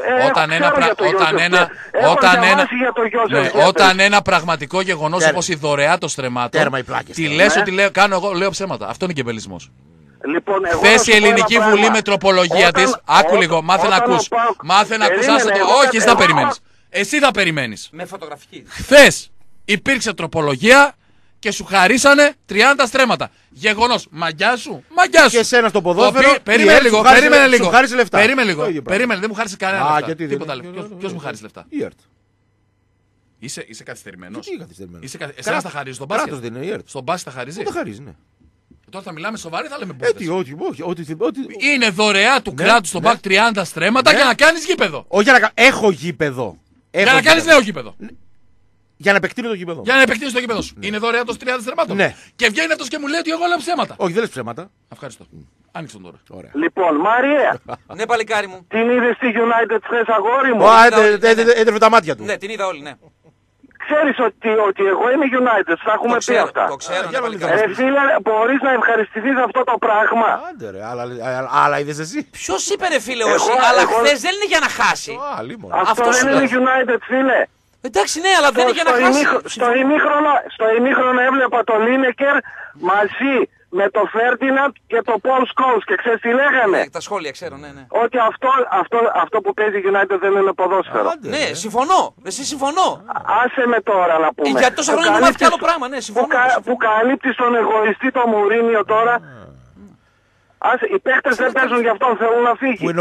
Όταν ένα πραγματικό γεγονός όπως η δωρεά των στρεμμάτων, τι λες ότι λέω ψέματα. Αυτό είναι κεμπελισμός. Λοιπόν, χθες η Ελληνική Βουλή με τροπολογία της, άκου λίγο, μάθε να ακούς, όχι, εσύ θα περιμένεις. Εσύ θα περιμένεις. Με φωτογραφική. Χθες υπήρξε τροπολογία και σου χαρίσανε 30 στρέμματα. Γεγονός. Μαγιά σου. Και εσένα στο ποδόσφαιρο. Περίμενε λίγο. Σου χάρισε λεφτά. Περίμενε, δεν μου χάρισε κανένα λεφτά. Τίποτα λεφτά. Ποιος μου χάρισε λεφτά. Η ΕΡΤ. Είσαι καθυστερημένος. Τι καθυστερημένος. Εσένα θα χαρίζει στον μπάσκετ. Κράτος δεν είναι η ΕΡΤ. Στον μπάσκετ θα χαρίζει. Δεν χαρίζει, ναι. Τώρα θα μιλάμε σοβαρά ή θα λέμε μπουρδες. Όχι. Είναι δωρεά του κράτους στον μπακ 30 στρέμματα για να κάνεις γήπεδο. Όχι, έχω γήπεδο. Για να κάνεις νέο γήπεδο. Για να επεκτείνω το γήπεδο. Για να επεκτείνεις το γήπεδο σου. Είναι δωρεά το 30 στρεμμάτων. Ναι. Και βγαίνει αυτός και μου λέει ότι εγώ λέω ψέματα. Όχι, δεν λες ψέματα. Ευχαριστώ. Άνοιξε τον τώρα. Ωραία. Λοιπόν, Μάριε. Ναι, παλικάρι μου. Την είδες στη United χθες, αγόρι μου. Έδερε τα μάτια του. Ναι, την είδα όλη, ναι. Ξέρεις ότι εγώ είμαι United, θα έχουμε πει αυτά. Το ξέρω, ναι, φίλε, μπορείς να ευχαριστηθείς αυτό το πράγμα. Άντε ρε, άλλα είδες εσύ. Ποιος είπε ρε φίλε όχι, αλλά χθες δεν είναι για να χάσει. Αυτό δεν είναι United, φίλε. Εντάξει, ναι, αλλά δεν είναι για να χάσει. Στο ημίχρονο έβλεπα το Λίνεκερ μαζί με το Φέρντιναντ και το Πολ Σκόλς και ξέρεις τι λέγανε. Τα σχόλια ξέρω, ναι. Ότι αυτό που παίζει United δεν είναι ποδόσφαιρο. Ναι, συμφωνώ. Εσύ συμφωνώ. Άσε με τώρα να πούμε. Γιατί τόσα χρόνια μου μάθει κι άλλο πράγμα, ναι, συμφωνώ. Που καλύπτεις τον εγωιστή το Μουρίνιο τώρα. Οι παίχτες δεν παίζουν γι' αυτόν, θέλουν να φύγει. Που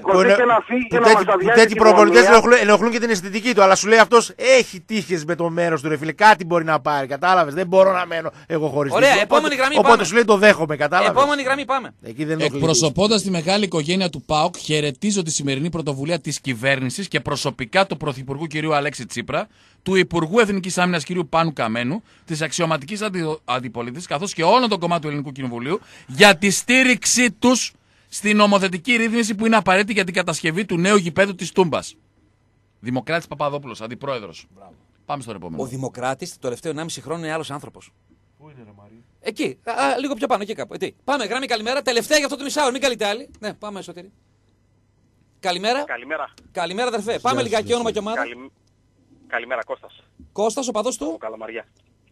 τέτοιοι προπονητές ενοχλούν και την αισθητική του. Αλλά σου λέει αυτός έχει τύχες με το μέρος του ρε φίλε. Κάτι μπορεί να πάρει. Κατάλαβες. Δεν μπορώ να μένω εγώ χωρίς. Ωραία, επόμενη γραμμή πάμε. Οπότε σου λέει το δέχομαι. Κατάλαβες. Επόμενη γραμμή πάμε. Εκπροσωπώντας τη μεγάλη οικογένεια του ΠΑΟΚ, χαιρετίζω τη σημερινή πρωτοβουλία της κυβέρνησης και προσωπικά του Πρωθυπουργού κ. Αλέξη Τσίπρα, του Υπουργού Εθνικής Άμυνας κ. Πάνου Καμένου, της αξιωματικής αντιπολίτευσης καθώς και όλων των κομμάτων του Ελληνικού Κοινοβουλίου για τη στήριξή τους στην νομοθετική ρύθμιση που είναι απαραίτητη για την κατασκευή του νέου γηπέδου της Τούμπας. Δημοκράτης Παπαδόπουλος, αντιπρόεδρος. Πάμε στον επόμενο. Ο Δημοκράτης το τελευταίο 1,5 χρόνο είναι άλλος άνθρωπος. Πού είναι, ρε Μαρία? Εκεί, λίγο πιο πάνω, εκεί κάπου. Πάμε, γράμμη καλημέρα. Τελευταία για αυτό το μισάωρο, μην καλείτε άλλη. Ναι, πάμε, Εσωτερή. Καλημέρα. Καλημέρα, αδερφέ. Πάμε λιγάκι όνομα και ομάδα. Καλημέρα, Κώστας. Κώστας, ο παδός του. Καλαμαριά.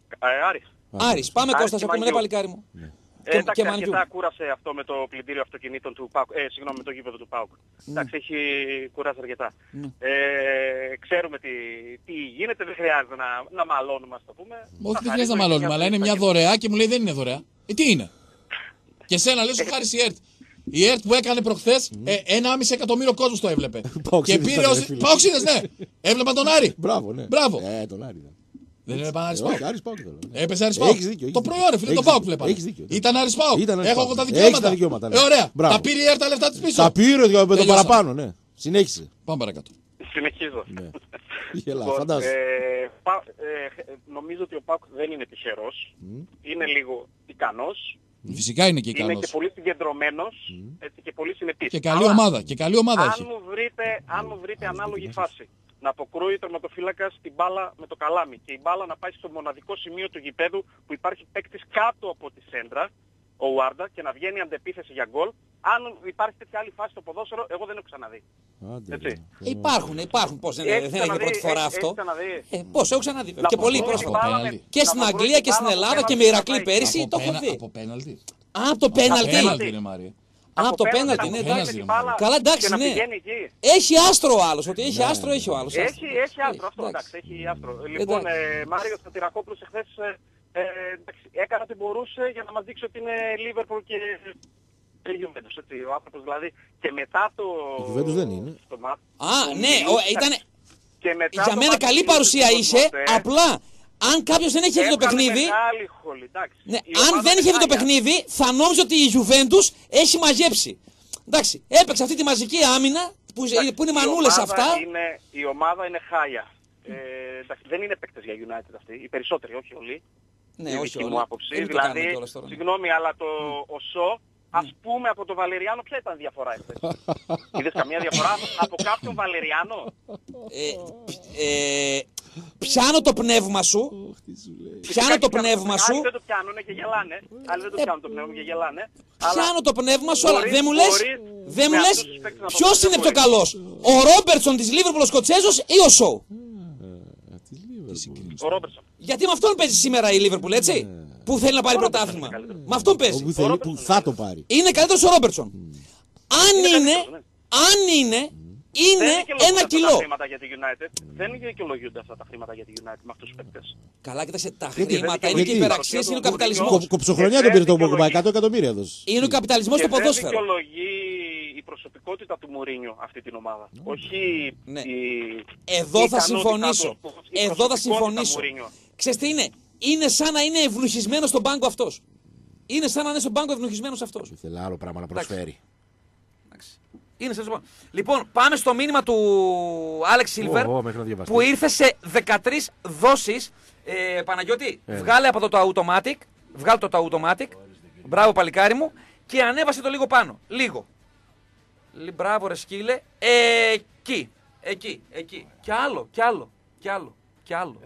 Άρης. Πάμε, Κώστας, ακούμε, ναι, παλικάρι μου. Εντάξει, αρκετά κούρασε αυτό με το πλυντήριο αυτοκινήτων του ΠΑΟΚ, συγγνώμη, με το γήπεδο του ΠΑΟΚ. Εντάξει, έχει κουράσει αρκετά. Ξέρουμε τι γίνεται, δεν χρειάζεται να μαλώνουμε, ας το πούμε. Όχι, δεν χρειάζεται να μαλώνουμε, αλλά είναι μια δωρεά και μου λέει δεν είναι δωρεά. Τι είναι? Και σένα λες σου χάρης η ΕΡΤ. Η ΕΡΤ που έκανε προχθές 1,5 εκατομμύριο κόσμος το έβλεπε. Και πήρε ως... Παοξίδες, ναι. Έβλεπαν τον Άρη. Μπράβο, ναι. Μπράβο. Τον Άρη. Δεν έβλεπαν Άρης ΠΑΟΚ. Έπεσε Άρης ΠΑΟΚ. Το πρωί, ρε φίλε, τον ΠΑΟΚ βλέπανε. Ήταν Άρης ΠΑΟΚ. Έχω εγώ τα δικαιώματα. Ωραία. Τα πήρε η ΕΡΤ τα λεφτά της πίσω. Τα πήρε με το παραπάνω, ναι. Συνέχισε. Πάμε παρακάτω. Συνεχίζω. Νομίζω ότι ο ΠΑΟΚ δεν είναι τυχερός. Είναι λίγο ικανός. Φυσικά είναι και ικανός. Είναι και πολύ συγκεντρωμένος και πολύ συνεπής. Και καλή ομάδα. Και καλή ομάδα έχει. Αν μου βρείτε ανάλογη φάση να αποκρούει τερματοφύλακας την μπάλα με το καλάμι και η μπάλα να πάει στο μοναδικό σημείο του γηπέδου που υπάρχει παίκτης κάτω από τη σέντρα, ο Ουάρντα, και να βγαίνει αντεπίθεση για γκολ. Αν υπάρχει τέτοια άλλη φάση στο ποδόσφαιρο, εγώ δεν έχω ξαναδεί. Υπάρχουν. Πώς δεν έγινε πρώτη φορά αυτό? Πώς, έχω ξαναδεί. Και πολύ πρόσφατα. Και στην Αγγλία και στην Ελλάδα και με Ηρακλή πέρυσι το έχω δει. Από πέναλτι. Το πέναλτι. Το πέναλτι, ναι, εντάξει. Καλά, εντάξει, ναι. Έχει άστρο ο άλλος. Ότι έχει άστρο, έχει ο άλλος. Έχει άστρο, αυτό εντάξει, έχει άστρο. Λοιπόν, Μάριος Στρατηρακόπουλος εχθές έκανε ό,τι μπορούσε για να μας δείξει ότι είναι Liverpool και Juventus, έτσι, ο άνθρωπος δηλαδή. Και μετά το... Juventus δεν είναι. Ναι, ήταν... Για μένα καλή παρουσία είσαι, απλά... Αν κάποιος δεν έχει δει το παιχνίδι, αν δεν είχε δει το παιχνίδι, θα νόμιζε ότι η Juventus έχει μαζέψει. Εντάξει, έπαιξε αυτή τη μαζική άμυνα που είναι μανούλες αυτά. Η ομάδα είναι χάλια. Δεν είναι παίκτες για United αυτοί, οι περισσότεροι, όχι όλοι. Ναι, όχι όλοι. Μου άποψη. Δηλαδή, συγγνώμη, αλλά ο Σο Ας πούμε από το Βαλεριάνο ποια ήταν η διαφορά εχθές? Είδες καμία διαφορά από κάποιον Βαλεριάνο? Πιάνω το πνεύμα σου. Πιάνω το πνεύμα σου. Άλλοι δεν το πιάνουν και γελάνε. Άλλοι δεν το πιάνουν το πνεύμα και γελάνε. Πιάνω το πνεύμα σου, αλλά δεν μου λες ποιος είναι πιο καλός. Ο Ρόμπερτσον της Λίβερπουλ ο Σκοτσέζος ή ο Σόου? Ο Ρόμπερτσον. Γιατί με αυτόν παίζει σήμερα η Λίβερπουλ, έτσι. Που θέλει να πάρει πρωτάθλημα. Με αυτόν παίζει. Που θα το πάρει. Είναι καλύτερος ο Ρόμπερτσον. Αν είναι ένα κιλό. Δεν δικαιολογούνται αυτά τα χρήματα για τη United με αυτούς τους παίκτες. Καλά, κοίταξε, τα χρήματα είναι και υπεραξίες, είναι ο καπιταλισμός. Κοψοχρονιά τον πήρε το Πόγκομπα, 100 εκατομμύρια έδωσε. Είναι ο καπιταλισμός στο ποδόσφαιρο. Δεν δικαιολογεί η προσωπικότητα του Μουρίνιο αυτή την ομάδα. Όχι Εδώ θα συμφωνήσω. Εδώ θα συμφωνήσω. Ξέρεις τι είναι? Είναι σαν να είναι ευνοχισμένος στον πάγκο αυτός. Είναι σαν να είναι στον πάγκο ευνοχισμένος αυτός. Ήθελε άλλο πράγμα να προσφέρει. Είναι σαν... Λοιπόν, πάμε στο μήνυμα του Άλεξ Σίλβερ που ήρθε σε 13 δόσεις. Παναγιώτη, βγάλε από το automatic. Βγάλε το automatic. Μπράβο παλικάρι μου. Και ανέβασε το λίγο πάνω. Λίγο. Μπράβο ρε σκύλε. Εκεί. Κι άλλο.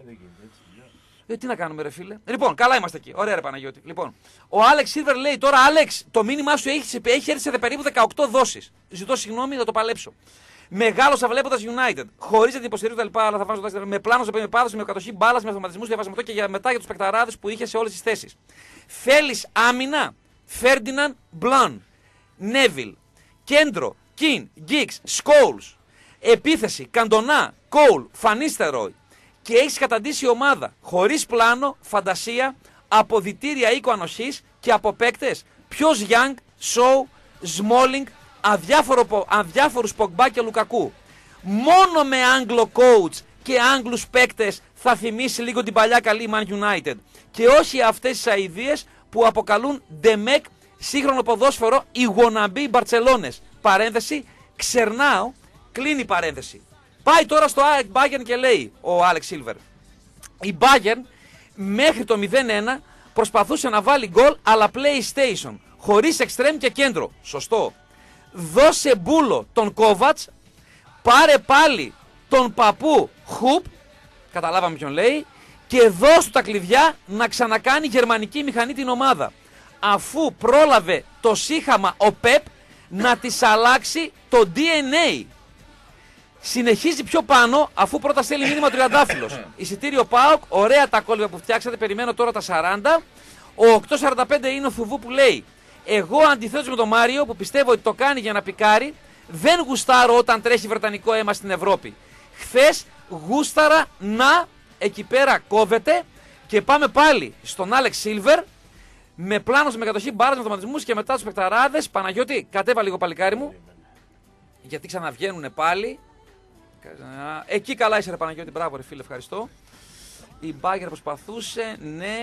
Τι να κάνουμε ρε φίλε. Λοιπόν, καλά είμαστε εκεί. Ωραία ρε Παναγιώτη. Λοιπόν, ο Άλεξ Σίλβερ λέει τώρα, Άλεξ, το μήνυμά σου έχει έρθει σε περίπου 18 δόσεις. Ζητώ συγγνώμη, θα το παλέψω. Μεγάλωσα βλέποντας United. Χωρίς να την υποστηρίζω τα λοιπά, αλλά θα βάζω τα με πλάνο, με πάδοση, με κατοχή μπάλας, με αυτοματισμούς, διαβασματό και μετά για τους παικταράδες που είχε σε όλες τις θέσεις. Θέλεις άμυνα, Φέρντιναν, Μπλαν, Νέβιλ, Κέντρο, Κιν, Γκίξ, Σκόλς. Επίθεση, Καντονά, Κόουλ, Φανίστεροι. Και έχεις καταντήσει ομάδα χωρίς πλάνο, φαντασία, αποδυτήρια οίκο ανοχής και από παίκτες ποιος Γιάνγκ, Σόου, Σμόλινγκ, αδιάφορους Πογμπά και Λουκακού. Μόνο με Άγγλο coach και Άγγλους παίκτες θα θυμίσει λίγο την παλιά καλή Man United. Και όχι αυτές τις αηδίες που αποκαλούν Ντεμεκ σύγχρονο ποδόσφαιρο οι wannabe Μπαρτσελώνες. Παρένθεση, ξερνάω, κλείνει παρένθεση. Πάει τώρα στο Bayern και λέει ο Άλεξ Σίλβερ. Η Bayern μέχρι το 0-1 προσπαθούσε να βάλει γκολ αλλά PlayStation. Χωρίς εξτρέμ και κέντρο. Σωστό. Δώσε μπούλο τον Κόβατς. Πάρε πάλι τον παππού Χουπ. Καταλάβαμε ποιον λέει. Και δώσ' του τα κλειδιά να ξανακάνει γερμανική μηχανή την ομάδα. Αφού πρόλαβε το σύχαμα ο Πεπ να της αλλάξει το DNA. Συνεχίζει πιο πάνω, αφού πρώτα στέλνει μήνυμα τριαντάφυλλος. Εισιτήριο ΠΑΟΚ, ωραία τα κόλυβα που φτιάξατε, περιμένω τώρα τα 40. Ο 845 είναι ο Θουβού που λέει: εγώ αντιθέτως με τον Μάριο που πιστεύω ότι το κάνει για να πικάρει, δεν γουστάρω όταν τρέχει βρετανικό αίμα στην Ευρώπη. Χθες γούσταρα να εκεί πέρα κόβεται και πάμε πάλι στον Άλεξ Σίλβερ με πλάνος με κατοχή μπάρας με αυτοματισμούς και μετά τους παικταράδες. Παναγιώτη, κατέβα λίγο παλικάρι μου, γιατί ξαναβγαίνουνε πάλι. Εκεί καλά είσαι ρε Παναγιώτη, μπράβο ρε φίλε, ευχαριστώ. Η Μπάγκερ προσπαθούσε,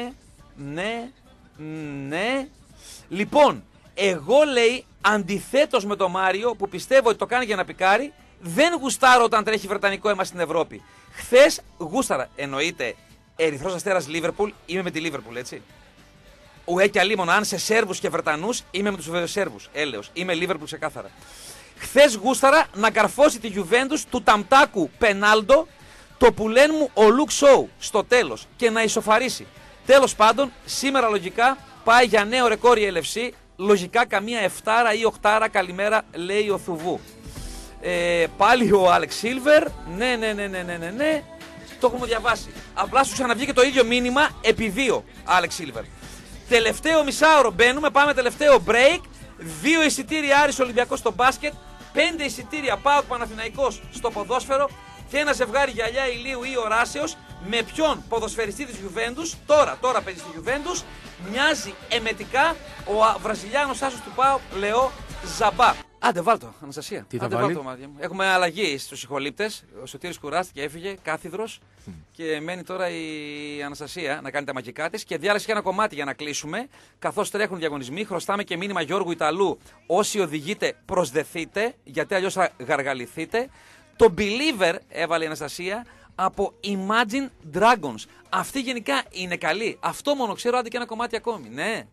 ναι. Λοιπόν, εγώ λέει αντιθέτως με τον Μάριο που πιστεύω ότι το κάνει για να πικάρει, δεν γουστάρω όταν τρέχει βρετανικό αίμα στην Ευρώπη. Χθες γούσταρα, εννοείται Ερυθρός Αστέρας Λίβερπουλ, είμαι με τη Λίβερπουλ έτσι. Ουέ και αλίμον, αν σε Σέρβους και Βρετανούς είμαι με τους Σέρβους, έλεος, είμαι Λίβερπουλ ξεκάθαρα. Χθες γούσταρα να καρφώσει τη Γιουβέντους του Ταμτάκου Πενάλντο το που λένε μου ο Λουκ Σόου στο τέλος και να ισοφαρίσει. Τέλος πάντων, σήμερα λογικά πάει για νέο ρεκόρ η LFC. Λογικά καμία 7 ή 8 καλημέρα λέει ο Θουβού. Πάλι ο Άλεξ Σίλβερ. Ναι. Το έχουμε διαβάσει. Απλά σου ξαναβγήκε το ίδιο μήνυμα επί 2 Άλεξ Σίλβερ. Τελευταίο μισάωρο μπαίνουμε, πάμε τελευταίο break. 2 εισιτήρια Άρης Ολυμπιακός στο μπάσκετ, 5 εισιτήρια ΠΑΟΚ Παναθηναϊκός στο ποδόσφαιρο και ένα ζευγάρι γυαλιά ηλίου ή οράσεως με ποιον ποδοσφαιριστή της Γιουβέντους, τώρα παίζει στη Γιουβέντους, μοιάζει εμετικά ο Βραζιλιάνος άσος του ΠΑΟΚ Λεό Ζαμπά. Άντε βάλτο, Αναστασία. Τι θα βάλει? Έχουμε αλλαγή στους ηχολήπτες. Ο Σωτήρης κουράστηκε, έφυγε, κάθιδρος και μένει τώρα η Αναστασία να κάνει τα μαγικά της και διάλεξε και ένα κομμάτι για να κλείσουμε. Καθώς τρέχουν διαγωνισμοί, χρωστάμε και μήνυμα Γιώργου Ιταλού. Όσοι οδηγείτε, προσδεθείτε, γιατί αλλιώς θα γαργαληθείτε. Το Believer έβαλε η Αναστασία από Imagine Dragons. Αυτή γενικά είναι καλή. Αυτό μόνο ξέρω, άντε και ένα κομμάτι ακόμη. Ναι.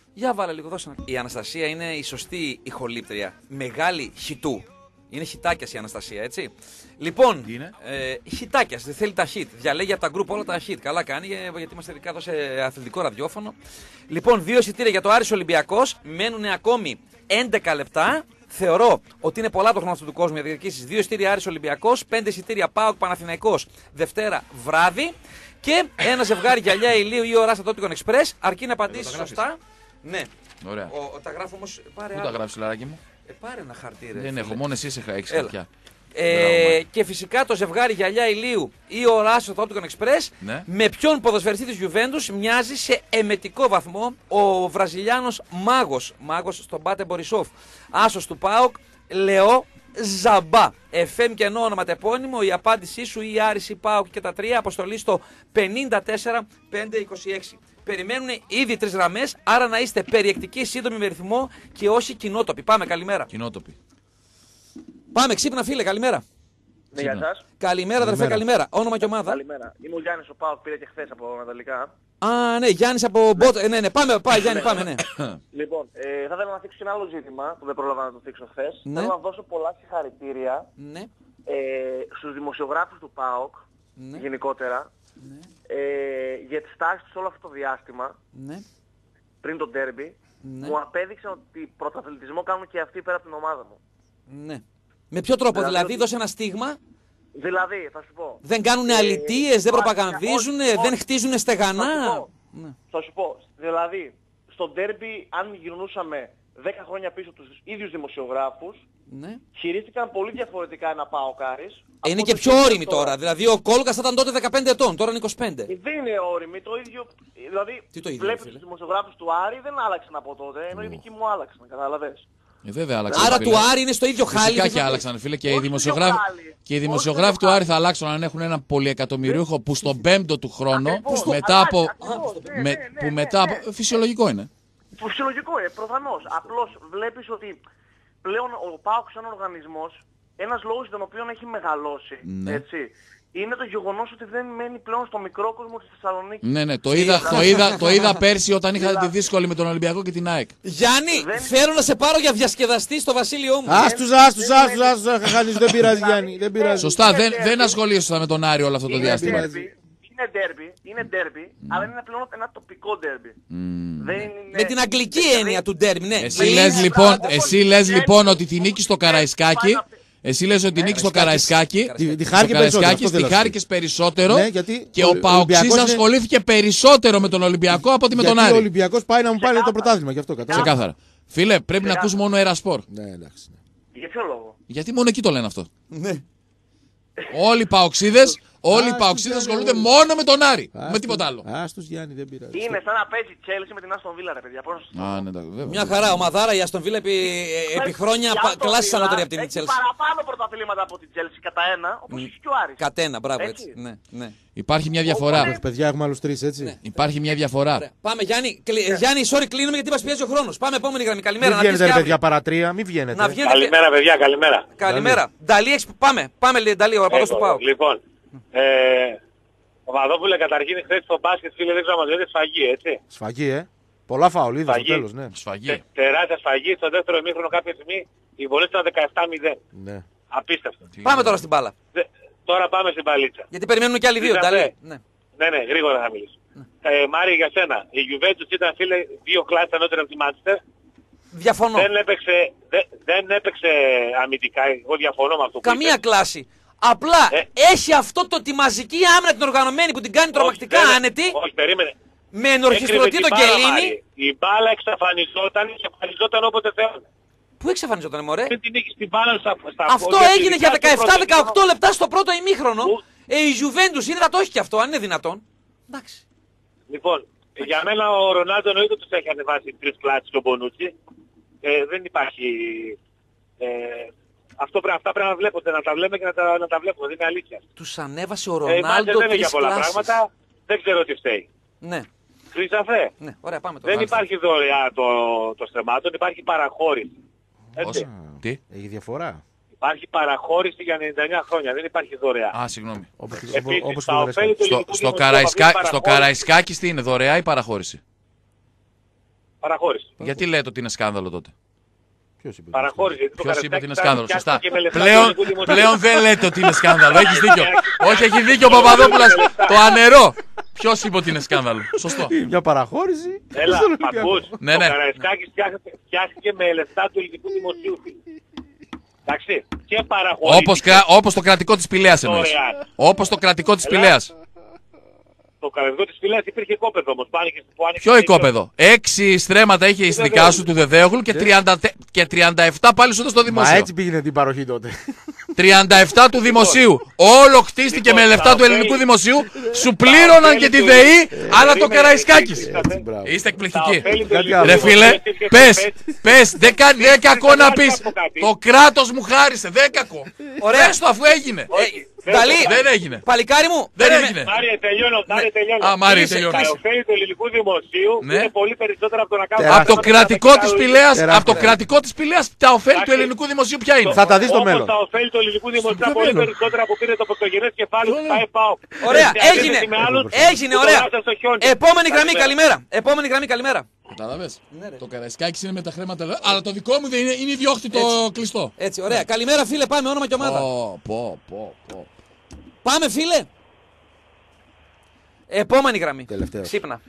Για βάλε λίγο, δώσε να. Η Αναστασία είναι η σωστή ηχολήπτρια. Μεγάλη χιτού. Είναι χιτάκια η Αναστασία, έτσι. Λοιπόν, χιτάκια, δεν θέλει τα hit. Διαλέγει από τα group όλα τα hit. Καλά κάνει, γιατί είμαστε ειδικά εδώ σε αθλητικό ραδιόφωνο. Λοιπόν, 2 εισιτήρια για το Άρης Ολυμπιακός. Μένουν ακόμη 11 λεπτά. Θεωρώ ότι είναι πολλά το χρόνο του κόσμου για διεκδικήσεις. 2 εισιτήρια Άρης Ολυμπιακός, 5 εισιτήρια ΠΑΟΚ Παναθηναϊκός Δευτέρα βράδυ. Και ένα ζευγάρι γυαλιά ηλίου ή ωρά στα Τόπικον Express. Αρκεί να απαντήσει σωστά. Ναι. Ωραία. Τα γράφω όμως. Πού τα γράφεις, λαράκι μου? Πάρε ένα χαρτί, ρε. Δεν έχω, μόνο εσύ έχεις χαρτιά. Και φυσικά το ζευγάρι γυαλιά ηλίου ή οράσιο στο Opticon Express, ναι. Με ποιον ποδοσφαιριστή της Juventus μοιάζει σε εμετικό βαθμό ο Βραζιλιάνος μάγος στον Μπάτε Μπορισόφ. Άσος του ΠΑΟΚ, Λεό Ζαμπά. FM και ενώ ονοματεπώνυμο, η απάντησή σου ή Άρης ή ΠΑΟΚ και τα 3, αποστολή στο 54526. Περιμένουν ήδη 3 γραμμές, άρα να είστε περιεκτικοί, σύντομοι με ρυθμό και όχι κοινότοποι. Πάμε, καλημέρα. Κοινότοποι. Πάμε, ξύπνα φίλε, καλημέρα. Ναι, γεια σας. Καλημέρα, αδερφέ, καλημέρα. Όνομα και ομάδα. Καλημέρα. Είμαι ο Γιάννης ο ΠΑΟΚ, πήρε και χθες από Ανατολικά. Α, ναι, Γιάννης από Μπότ. Ναι, πάμε, Γιάννη, πάμε, ναι. Λοιπόν, θα ήθελα να θίξω ένα άλλο ζήτημα που δεν πρόλαβα να το θίξω χθες. Ναι. Θέλω να δώσω πολλά συγχαρητήρια Ναι. στους δημοσιογράφους του ΠΑΟΚ, Ναι. γενικότερα, Ναι. για τις τάσεις τους όλο αυτό το διάστημα, Ναι. πριν το ντέρμπι. Ναι. Μου απέδειξαν ότι πρωταθλητισμό κάνουν και αυτοί πέρα από την ομάδα μου. Ναι. Με ποιο τρόπο, δηλαδή, ότι- δώσε ένα στίγμα. Δηλαδή, θα σου πω. Δεν κάνουν αλητίες, δεν όχι, προπαγανδίζουν, όχι, δεν όχι. χτίζουν Θα στεγανά. σου πω. Ναι. Θα σου πω, δηλαδή, στο ντέρμπι, αν γυρνούσαμε 10 χρόνια πίσω τους ίδιους δημοσιογράφους, Ναι. χειρίστηκαν πολύ διαφορετικά ένα ΠΑΟΚ Άρης. Είναι από και ό,τι πιο χειρίζονται όριμοι τώρα. Δηλαδή, ο Κόλκας ήταν τότε 15 ετών, τώρα είναι 25. Δεν είναι όριμοι, το ίδιο. Δηλαδή, Τι το ίδιο, βλέπεις φίλε? τους δημοσιογράφους του Άρη δεν άλλαξαν από τότε, ενώ οι δικοί μου άλλαξαν, κατάλαβες. Βέβαια άλλαξαν. Άρα φίλε. του Άρη είναι στο ίδιο χάλι. Φυσικά δεν και θα- άλλαξαν, φίλε. Και οι Όχι δημοσιογράφοι, στο χάλι. και οι Όχι δημοσιογράφοι στο του Άρη χάλι. θα αλλάξουν αν έχουν έναν πολυεκατομμυρίουχο που στον 5ο του χρόνο, Ακριβώς, μετά από. ακριβώς, ναι, που ναι, μετά ναι. από. Φυσιολογικό είναι. Φυσιολογικό είναι, προφανώς. Απλώς βλέπεις ότι πλέον ο ΠΑΟΚ σαν οργανισμός, ένας λόγος για τον οποίο έχει μεγαλώσει, Ναι. έτσι, είναι το γεγονός ότι δεν μένει πλέον στο μικρό κόσμο της Θεσσαλονίκης. Ναι, ναι, το είδα πέρσι όταν είχατε τη δύσκολη με τον Ολυμπιακό και την ΑΕΚ. Γιάννη, Δεν- θέλω να σε πάρω για διασκεδαστή στο Βασίλειό μου. Άστους, Χαχανής, δεν πειράζει Γιάννη, δεν πειράζει. Σωστά, δεν ασχολείωσαι με τον Άρη όλο αυτό το διάστημα. Είναι ντέρμπι, αλλά είναι πλέον ένα τοπικό ντέρμπι. Δεν είναι... Με την αγγλική έννοια του ντέρμπι, ναι. Εσύ λες λοιπόν ότι τη νίκη στο Καραϊσκάκι. Εσύ λες ότι τη νίκη στο Καραϊσκάκι. Τη χάρηκε περισσότερο. αυτό Τη θέλω να σου χάρηκες περισσότερο. Ναι, γιατί Και ο ο Παοξής Ολυμπιακός είναι- ασχολήθηκε περισσότερο με τον Ολυμπιακό από ότι με τον Γιατί ο Άρη. Ολυμπιακός πάει να μου πάρει το πρωτάθλημα, γι' αυτό κατάλαβα. Ξεκάθαρα. Φίλε, πρέπει να ακούς μόνο Ερασπορ. Ναι, εντάξει. Ναι. Για ποιο λόγο? Γιατί μόνο εκεί το λένε αυτό. Ναι. Όλοι οι Παοξίδες Άστος, ασχολούνται Γιάννη. μόνο με τον Άρη. Με Άστος, τίποτα άλλο. Άστος Γιάννη, δεν πειράζει. Είναι σαν να παίζει Chelsea με την Aston Villa, ρε παιδιά. Πώς να σας το πω. Α, ναι, βέβαια. Μια χαρά, ομαδάρα η Αστον Βίλα επί χρόνια Η Aston κλάσει Villa ανώτερη από την έχει Chelsea. παραπάνω πρωταθλήματα από την Chelsea κατά ένα, όπως έχει και ο Άρης. Κατένα, μπράβο Έτσι. έτσι. Ναι, ναι. Υπάρχει μια διαφορά. Παιδιά, έχουμε άλλους 3, έτσι. Ναι. Υπάρχει μια διαφορά. Ωραία. Πάμε, Γιάννη. Γιάννη, sorry, κλείνουμε γιατί μας πιέζει ο χρόνος. Πάμε, επόμενη γραμμή. Καλημέρα. Μην Να βγαίνετε, βγεις ρε και παιδιά, αύριο. παρά 3, μην βγαίνετε. Να βγαίνετε. Καλημέρα, παιδιά, Καλημέρα. Νταλή, πάμε, λέει Νταλή, ο απαντός του πάω. Λοιπόν, ο Παπαδόπουλε καταρχήν χθες στο μπάσκετ, φίλε, δεν ξέρω αν μας λέτε σφαγή, έτσι. Σφαγή, Πολλά φάουλ, είδα στο Σφαγή. τέλος, ναι. Σφαγή. Τεράστια σφαγή, στο δεύτερο ημίχρονο κάποια στιγμή οι βολές ήταν 17-0. Ναι. Απίστευτο. Πάμε τώρα στην μπάλα. Τώρα πάμε στην παλίτσα. Γιατί περιμένουμε και άλλοι δύο. Είδατε. Νταλή. Ναι. Ναι, γρήγορα θα μιλήσω. Μάρη, για σένα. Η Juventus ήταν, φίλε, 2 κλάσεις ανώτερα από τη Manchester. Διαφωνώ. Δεν έπαιξε αμυντικά. Εγώ διαφωνώ με αυτό που Καμία είπε. κλάση. Απλά έχει αυτό το τη μαζική άμυνα την οργανωμένη που την κάνει τρομακτικά άνετη. Όχι, περίμενε. Με ενορχιστρωτή τον Κελίνη. Η μπάλα εξαφανιζόταν και εμφανιζόταν όποτε θέλανε. Πού εξαφανιζόταν, μωρέ. Δεν την είχε στην μπάλα στα Αυτό πόδια, έγινε ειδικά για στο πρώτο 17-18 λεπτά στο πρώτο ημίχρονο. Που- Η Juventus είναι να το έχει και αυτό, αν είναι δυνατόν. Εντάξει. Λοιπόν, για μένα ο Ρονάλντο εννοείται τους έχει ανεβάσει 3 κλάσεις στον Μπονούτσι. Δεν υπάρχει... αυτά πρέπει να βλέπονται, να τα βλέπουμε και να τα βλέπουμε. Δεν είναι αλήθεια. Τους ανέβασε ο Η Manchester Ρονάλντο δεν είναι για τρεις πολλά κλάσεις. πράγματα. Δεν ξέρω τι φταίει. Ναι, Χρυσαφέ. ναι, ωραία, πάμε τώρα. Δεν υπάρχει δωρεά το στρεμάτων, υπάρχει παραχώρηση. Έτσι. Τι. Έχει διαφορά. Υπάρχει παραχώρηση για 99 χρόνια, δεν υπάρχει δωρεά. Α, συγγνώμη. Επίσης, Όπως τα το ωφέλη του Στο, ελληνικού στο, δημοσίου Καραϊσκά, αυτή η στο παραχώρηση- Καραϊσκάκης τι είναι, δωρεά ή παραχώρηση. Παραχώρηση. Γιατί λέτε ότι είναι σκάνδαλο τότε? Παραχώρηση. Ποιος είπε ότι είναι σκάνδαλο? Σωστά. Πλέον δεν λέτε ότι είναι σκάνδαλο. Έχεις δίκιο. Όχι, έχει δίκιο ο Παπαδόπουλος. Το ανερώ. Ποιος είπε ότι είναι σκάνδαλο? Σωστό. Μια παραχώρηση. Έλα, ακούς. Ναι, Ο ναι. Καραϊσκάκης φτιάχτηκε με λεφτά του ελληνικού δημοσίου. Εντάξει. Και παραχωρήθηκε. Όπως το κρατικό της Πηλαίας εννοείς. Όπως το κρατικό της Πηλαίας. Το κρατικό της Πηλαίας υπήρχε οικόπεδο όμως. Ποιο οικόπεδο? 6 στρέμματα είχε η δικά σου του Δεδέογλου και 37 πάλι σου στο δημοσίο. Μα έτσι πήγαινε την παροχή τότε. 37 του δημοσίου. Όλο χτίστηκε με λεφτά του ελληνικού δημοσίου. Σου πλήρωναν και τη ΔΕΗ, αλλά το Καραϊσκάκης. Είστε εκπληκτικοί. Ρε φίλε, πες, δεν κακό να πεις. Το κράτος μου χάρισε, δεν κακό. Πες το αφού έγινε. Νταλή, δεν έγινε. Παλικάρι μου, Δεν έγινε. Μάρια, τελειώνω. Α, Μάρια, τελειώνω. Τα ωφέλη του ελληνικού δημοσίου είναι πολύ περισσότερα από το να κάνουμε. Από το κρατικό της Πηλαίας, από το κρατικό της Πηλαίας, τα ωφέλη του ελληνικού δημοσίου ποια είναι? Θα τα δεις στο μέλλον. Τα ωφέλη του ελληνικού δημοσίου είναι πολύ περισσότερα από πήρε το πρωτογενές κεφάλαιο του ΠΑΕ. Ωραία, έγινε, ωραία. Επόμενη γραμμή, καλημέρα. Επόμενη γραμμή, καλημέρα. Κατάλαβες. Το Καραϊσκάκης είναι με τα χρήματα, αλλά το δικό μου δεν είναι, είναι ιδιόκτητο κλειστό. Έτσι, ωραία. Καλημέρα, φίλε, πάμε, όνομα και ομάδα. Πάμε, φίλε. Επόμενη γραμμή. Τελευταίος. Ξύπνα.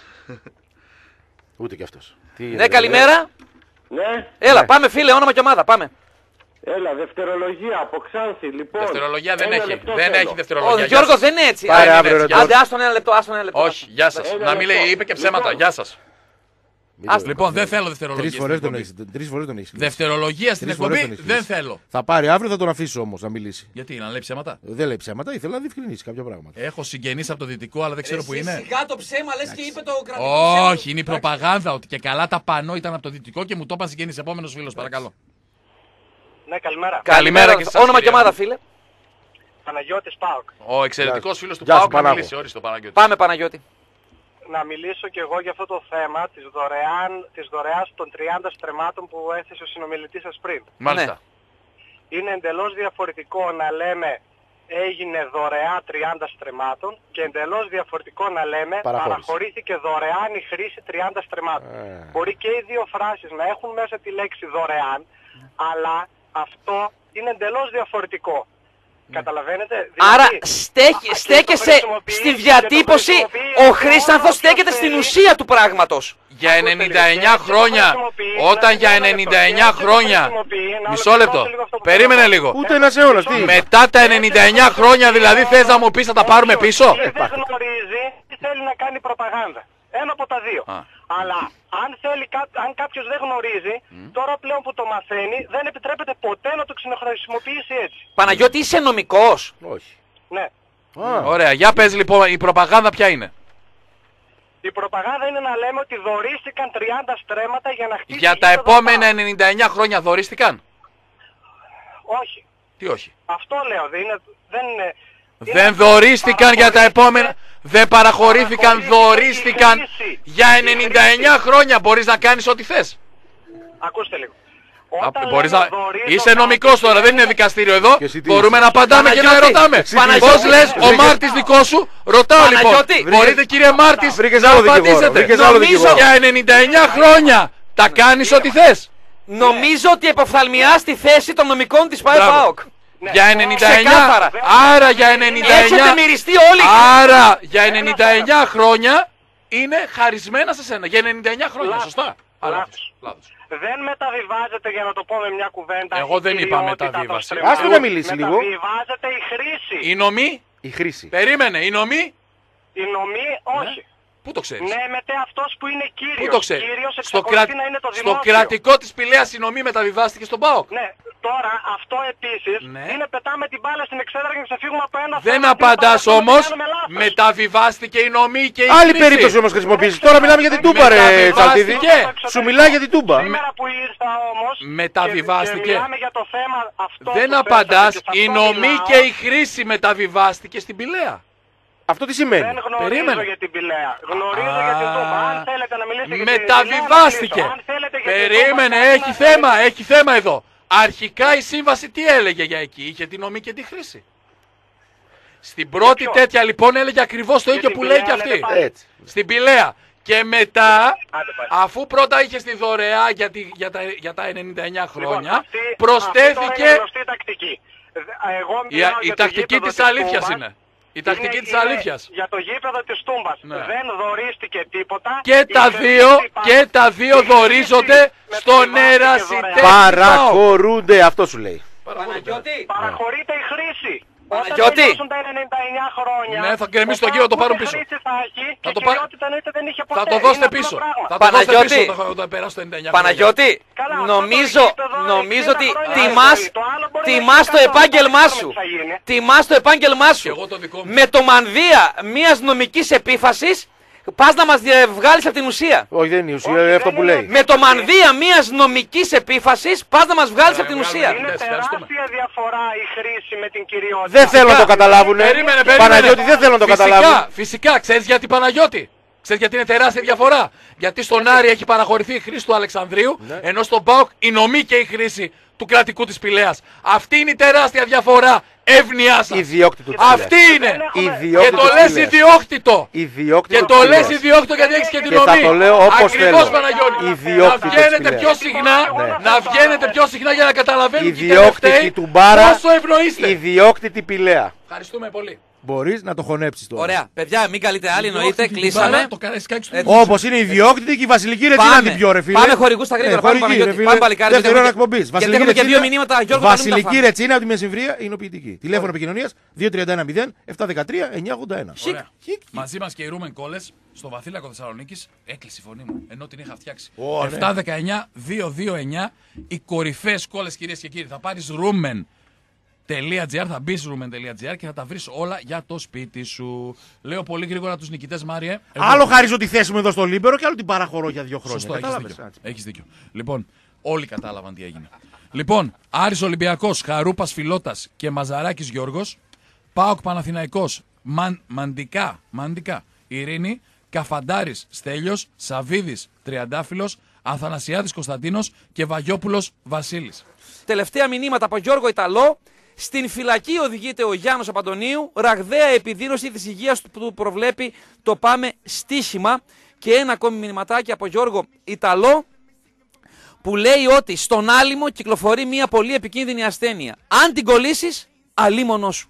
Ούτε κι αυτός. Ναι, καλημέρα. Ναι. Έλα, πάμε, φίλε, όνομα και ομάδα, πάμε. Έλα, δευτερολογία από Ξάνθη, λοιπόν. Δευτερολογία δεν Ένα έχει. λεπτό Δεν θέλω. έχει δευτερολογία. Ο Γιώργο δεν είναι έτσι. Πάρε αύριο, ρε, Άντε, άστον ένα λεπτό, άστον ένα λεπτό. Όχι, γεια σας. Να μην λέει, είπε και ψέματα. Γεια σας. Ας, Λοιπόν, δεν θέλω δευτερολογία. 3 φορές τον έχεις. Δευτερολογία στην 3 φορές εκπομπή τον έχεις. δεν θέλω. Θα πάρει αύριο, θα τον αφήσω όμως να μιλήσει. Γιατί, να λέει ψέματα? Δεν λέει ψέματα, ήθελα να διευκρινίσει κάποια πράγματα. Έχω συγγενείς από το δυτικό, αλλά δεν ξέρω που είναι. Σιγά το ψέμα, λες και είπε το κρατικό. Όχι, είναι η προπαγάνδα ότι και καλά τα πανό ήταν από το δυτικό και μου το είπαν συγγενείς. Επόμενος φίλος, παρακαλώ. Ναι, καλημέρα. Καλημέρα και σας, Όνομα και κυρία. ομάδα, φίλε. Παναγιώτης ΠΑΟΚ. Ο εξαιρετικός φίλος του Γεια σου, ΠΑΟΚ να Πανάγο. μιλήσει. Ορίστε, Παναγιώτη. Πάμε, Παναγιώτη. Να μιλήσω και εγώ για αυτό το θέμα της δωρεάς των 30 στρεμμάτων που έθεσε ο συνομιλητής σας πριν. Μάλιστα. Είναι εντελώς διαφορετικό να λέμε έγινε δωρεά 30 στρεμμάτων και εντελώς διαφορετικό να λέμε παραχωρήθηκε δωρεάν η χρήση 30 στρεμμάτων. Μπορεί και οι δύο φράσεις να έχουν μέσα τη λέξη δωρεάν, αλλά αυτό είναι εντελώς διαφορετικό. Καταλαβαίνετε? Άρα Δηλαδή, στέκεσαι στη διατύπωση, ο Χρήστανθος στέκεται στην ουσία του πράγματος. Για 99 χρόνια, όταν για 99 χρόνια, μισό λεπτό, περίμενε λίγο. Ούτε ένας αιώνας, τι. Μετά τα 99 χρόνια δηλαδή θες να μου πεις θα τα πάρουμε πίσω? Δεν γνωρίζει τι θέλει να κάνει προπαγάνδα. Ένα από τα δύο. Αλλά αν κάποιος δεν γνωρίζει, τώρα πλέον που το μαθαίνει, δεν επιτρέπεται ποτέ να το ξαναχρησιμοποιήσει έτσι. Παναγιώτη, είσαι νομικός? Όχι. Ναι. Ωραία, για πες λοιπόν, η προπαγάνδα ποια είναι? Η προπαγάνδα είναι να λέμε ότι δωρίστηκαν 30 στρέμματα για να χτίσει. Για τα επόμενα 99 χρόνια δωρίστηκαν? Όχι. Τι όχι? Αυτό λέω. Δεν δωρίστηκαν για τα επόμενα. Δεν παραχωρήθηκαν, δωρίστηκαν για 99 χρόνια. Μπορείς να κάνεις ό,τι θες. Ακούστε λίγο. Μπορείς να... Είσαι νομικός τώρα, δεν είναι δικαστήριο εδώ. Μπορούμε να απαντάμε και να Παναγιώτη, ερωτάμε. Παναγιώτη, Πώς λες, ο Μάρτης δικό σου? Ρωτάω λοιπόν. Παναγιώτη, Μπορείτε κύριε Μάρτης Βρήκες να άλλο δικηγόρο, απαντήσετε? βρήκες άλλο Νομίζω δικηγόρο. για 99 χρόνια τα κάνεις ό,τι θες. Νομίζω ότι εποφθαλμιάς τη θέση των νομικών της ΠΑΕ-ΠΑΟΚ. Για 99, Ξεκάθαρα. άρα για 99, Έχετε μυριστεί όλοι. άρα για 99 χρόνια είναι χαρισμένα σε σένα. Για 99 χρόνια, Λάθος. σωστά? Λάθος. Δεν μεταβιβάζεται, για να το πω με μια κουβέντα. Εγώ δεν η είπα κυριότητα των μεταβίβαση. στρεμμάτων. Άστο να μιλήσει λίγο. Μεταβιβάζεται η χρήση. Η νομή, Η χρήση. περίμενε, η νομή, Η νομή όχι. πού το ξέρεις? Ναι, μετέ αυτός που είναι κύριος. Πού το ξέρεις? Κύριος Στο, εξακολουθεί να είναι το στο δημόσιο. κρατικό της Πηλαίας η νομή μεταβιβάστηκε στον ΠΑΟΚ. Ναι, τώρα αυτό επίσης Ναι. είναι πετάμε την μπάλα στην εξέδρα και ξεφύγουμε από ένα Δεν θέμα. απαντάς Τι όμως, κάνουμε λάθος. μεταβιβάστηκε η νομή και η Άλλη χρήση. περίπτωση όμως χρησιμοποιήσεις. Τώρα μιλάμε για την τούμπα, ρε Τσαλτίδη. Μεταβιβάστηκε. Σου μιλάει για την τούμπα. Σήμερα που ήρθα όμως Μεταβιβάστηκε. και μιλάμε για το θέμα αυτό Δεν που απαντάς, θέσατε και η σε αυτό νομή μιλάω. και η χρήση μεταβιβάστηκε στην Πηλαία. Αυτό τι σημαίνει? Δεν γνωρίζω Περίμενε. για την Πηλαία. Γνωρίζω για την Τούμπα. Αν θέλετε να μιλήσετε για την Μεταβιβάστηκε. Πηλαία, να μιλήσω. Αν θέλετε για την Περίμενε, Τούμπα, έχει θέμα, έχει θέμα εδώ. Αρχικά η σύμβαση τι έλεγε για εκεί? Είχε τη νομή και τη χρήση. Στην πρώτη ποιο? τέτοια λοιπόν έλεγε ακριβώς το Για ίδιο την που λέει και Πηλαία αυτή. λέτε πάλι. Έτσι. Στην Πηλαία. Και μετά, αφού πρώτα είχε τη δωρεά για τα 99 χρόνια, προσθέθηκε. Η τακτική της αλήθειας είναι. Η τακτική της αλήθειας. Για το γήπεδο της Τούμπας δεν δωρίστηκε τίποτα. Και τα δύο δωρίζονται στον ερασιτέχνη. Παραχωρούνται, αυτό σου λέει. Παραχωρείται η χρήση. Όταν Παναγιώτη. τελειώσουν τα 99 χρόνια, Ναι, θα γκρεμίσει το γύρο, το πάρουν πίσω. Θα το κυριότητα εννοείται δεν είχε ποτέ. Θα το δώσετε πίσω. Θα το δώσετε πίσω όταν περάσει το 99 Παναγιώτη, Καλά, νομίζω ότι 60 τιμάς το επάγγελμά σου. Τιμάς το επάγγελμά σου. εγώ το δικό μου. Με το μανδύα μιας νομικής επίφασης πας να μας βγάλεις από την ουσία. Όχι, δεν είναι η ουσία, είναι αυτό που λέει. Με το μανδύα μιας νομικής επίφασης πας να μας βγάλεις από την ουσία. Είναι τεράστια διαφορά η χρήση με την κυριότητα. Δεν θέλω να το καταλάβουνε. Περίμενε. Παναγιώτη, δεν θέλω να το καταλάβουν. Φυσικά, ξέρεις γιατί, Παναγιώτη. Ξέρεις γιατί είναι τεράστια διαφορά. Γιατί στον Άρη έχει παραχωρηθεί η χρήση του Αλεξανδρίου, ενώ στον ΠΑΟΚ η νομή και η χρήση του κρατικού της Πηλαίας. Αυτή είναι η τεράστια διαφορά. Εύνοιά σας. Ιδιόκτητο της Αυτή είναι. Ιδιόκτητο Και το της λες Πηλαίας. ιδιόκτητο. Ιδιόκτητο Και της το λες Πηλαίας. ιδιόκτητο γιατί έχεις και την Και νομή. θα το λέω όπως Ακριβώς, θέλω. Παναγιώτη. Ιδιόκτητο Να της βγαίνετε Πηλαίας. πιο συχνά, να βγαίνετε πιο συχνά για να καταλαβαίνουν και οι Ιδιόκτητη τελευταίοι του Μπάρα. πόσο ευνοείστε. Ιδιόκτητη Πηλαία. Ευχαριστούμε πολύ. Μπορείς να το χωνέψεις τώρα. Ωραία. Παιδιά, μην καλείτε άλλοι, εννοείται. Κλείσαμε. Το Καραϊσκάκη του. Όπως είναι ιδιόκτητη και η Βασιλική Ρετσίνα Πάμε. την πιο ρε φίλε. Πάμε χορηγούς στα γρήγορα. Πάμε, Παναγιώτη. Πάμε, παλικάρι. Δεύτερη ώρα Γιατί έχουμε εκπομπής. και- γιατί έχουμε και δύο μηνύματα. Γιώργο, Βασιλική Ρετσίνα από τη Μεσημβρία είναι οποιητική. Τηλέφωνο επικοινωνίας 2310 713 981. Ωραία. Μαζί μας και οι Ρούμεν Κόλλες στο Βαθύλακο Θεσσαλονίκης. Έκλεισε η φωνή μου, ενώ την είχα φτιάξει. 719-229 οι κορυφαίες κόλλες, κυρίες και κύριοι. Θα πάρεις Rumen.gr, θα μπεις Rumen.gr και θα τα βρεις όλα για το σπίτι σου. Λέω πολύ γρήγορα τους νικητές, Μάριε. Άλλο χαρίζω τη θέση μου εδώ στο Λίμπερο και άλλο την παραχωρώ για 2 χρόνια. Σωστό, έχεις Κατάλαβες. δίκιο. Έχεις δίκιο. Λοιπόν, όλοι κατάλαβαν τι έγινε. Λοιπόν, Άρης Ολυμπιακός, Χαρούπας Φιλότας και Μαζαράκης Γιώργος. ΠΑΟΚ Παναθηναϊκός, Μαντικά, Ειρήνη. Καφαντάρης Στέλιος, Σαβίδης Τριαντάφυλλος, Αθανασιάδης Κωνσταντίνος και Βαγιόπουλος Βασίλης. Τελευταία μηνύματα από Γιώργο Ιταλό. Στην φυλακή οδηγείται ο Γιάννος Απαντονίου. Ραγδαία επιδείνωση της υγείας του προβλέπει το πάμε στοίχημα. Και ένα ακόμη μηνυματάκι από Γιώργο Ιταλό που λέει ότι στον άλυμο κυκλοφορεί μια πολύ επικίνδυνη ασθένεια. Αν την κολλήσεις, αλίμονός σου.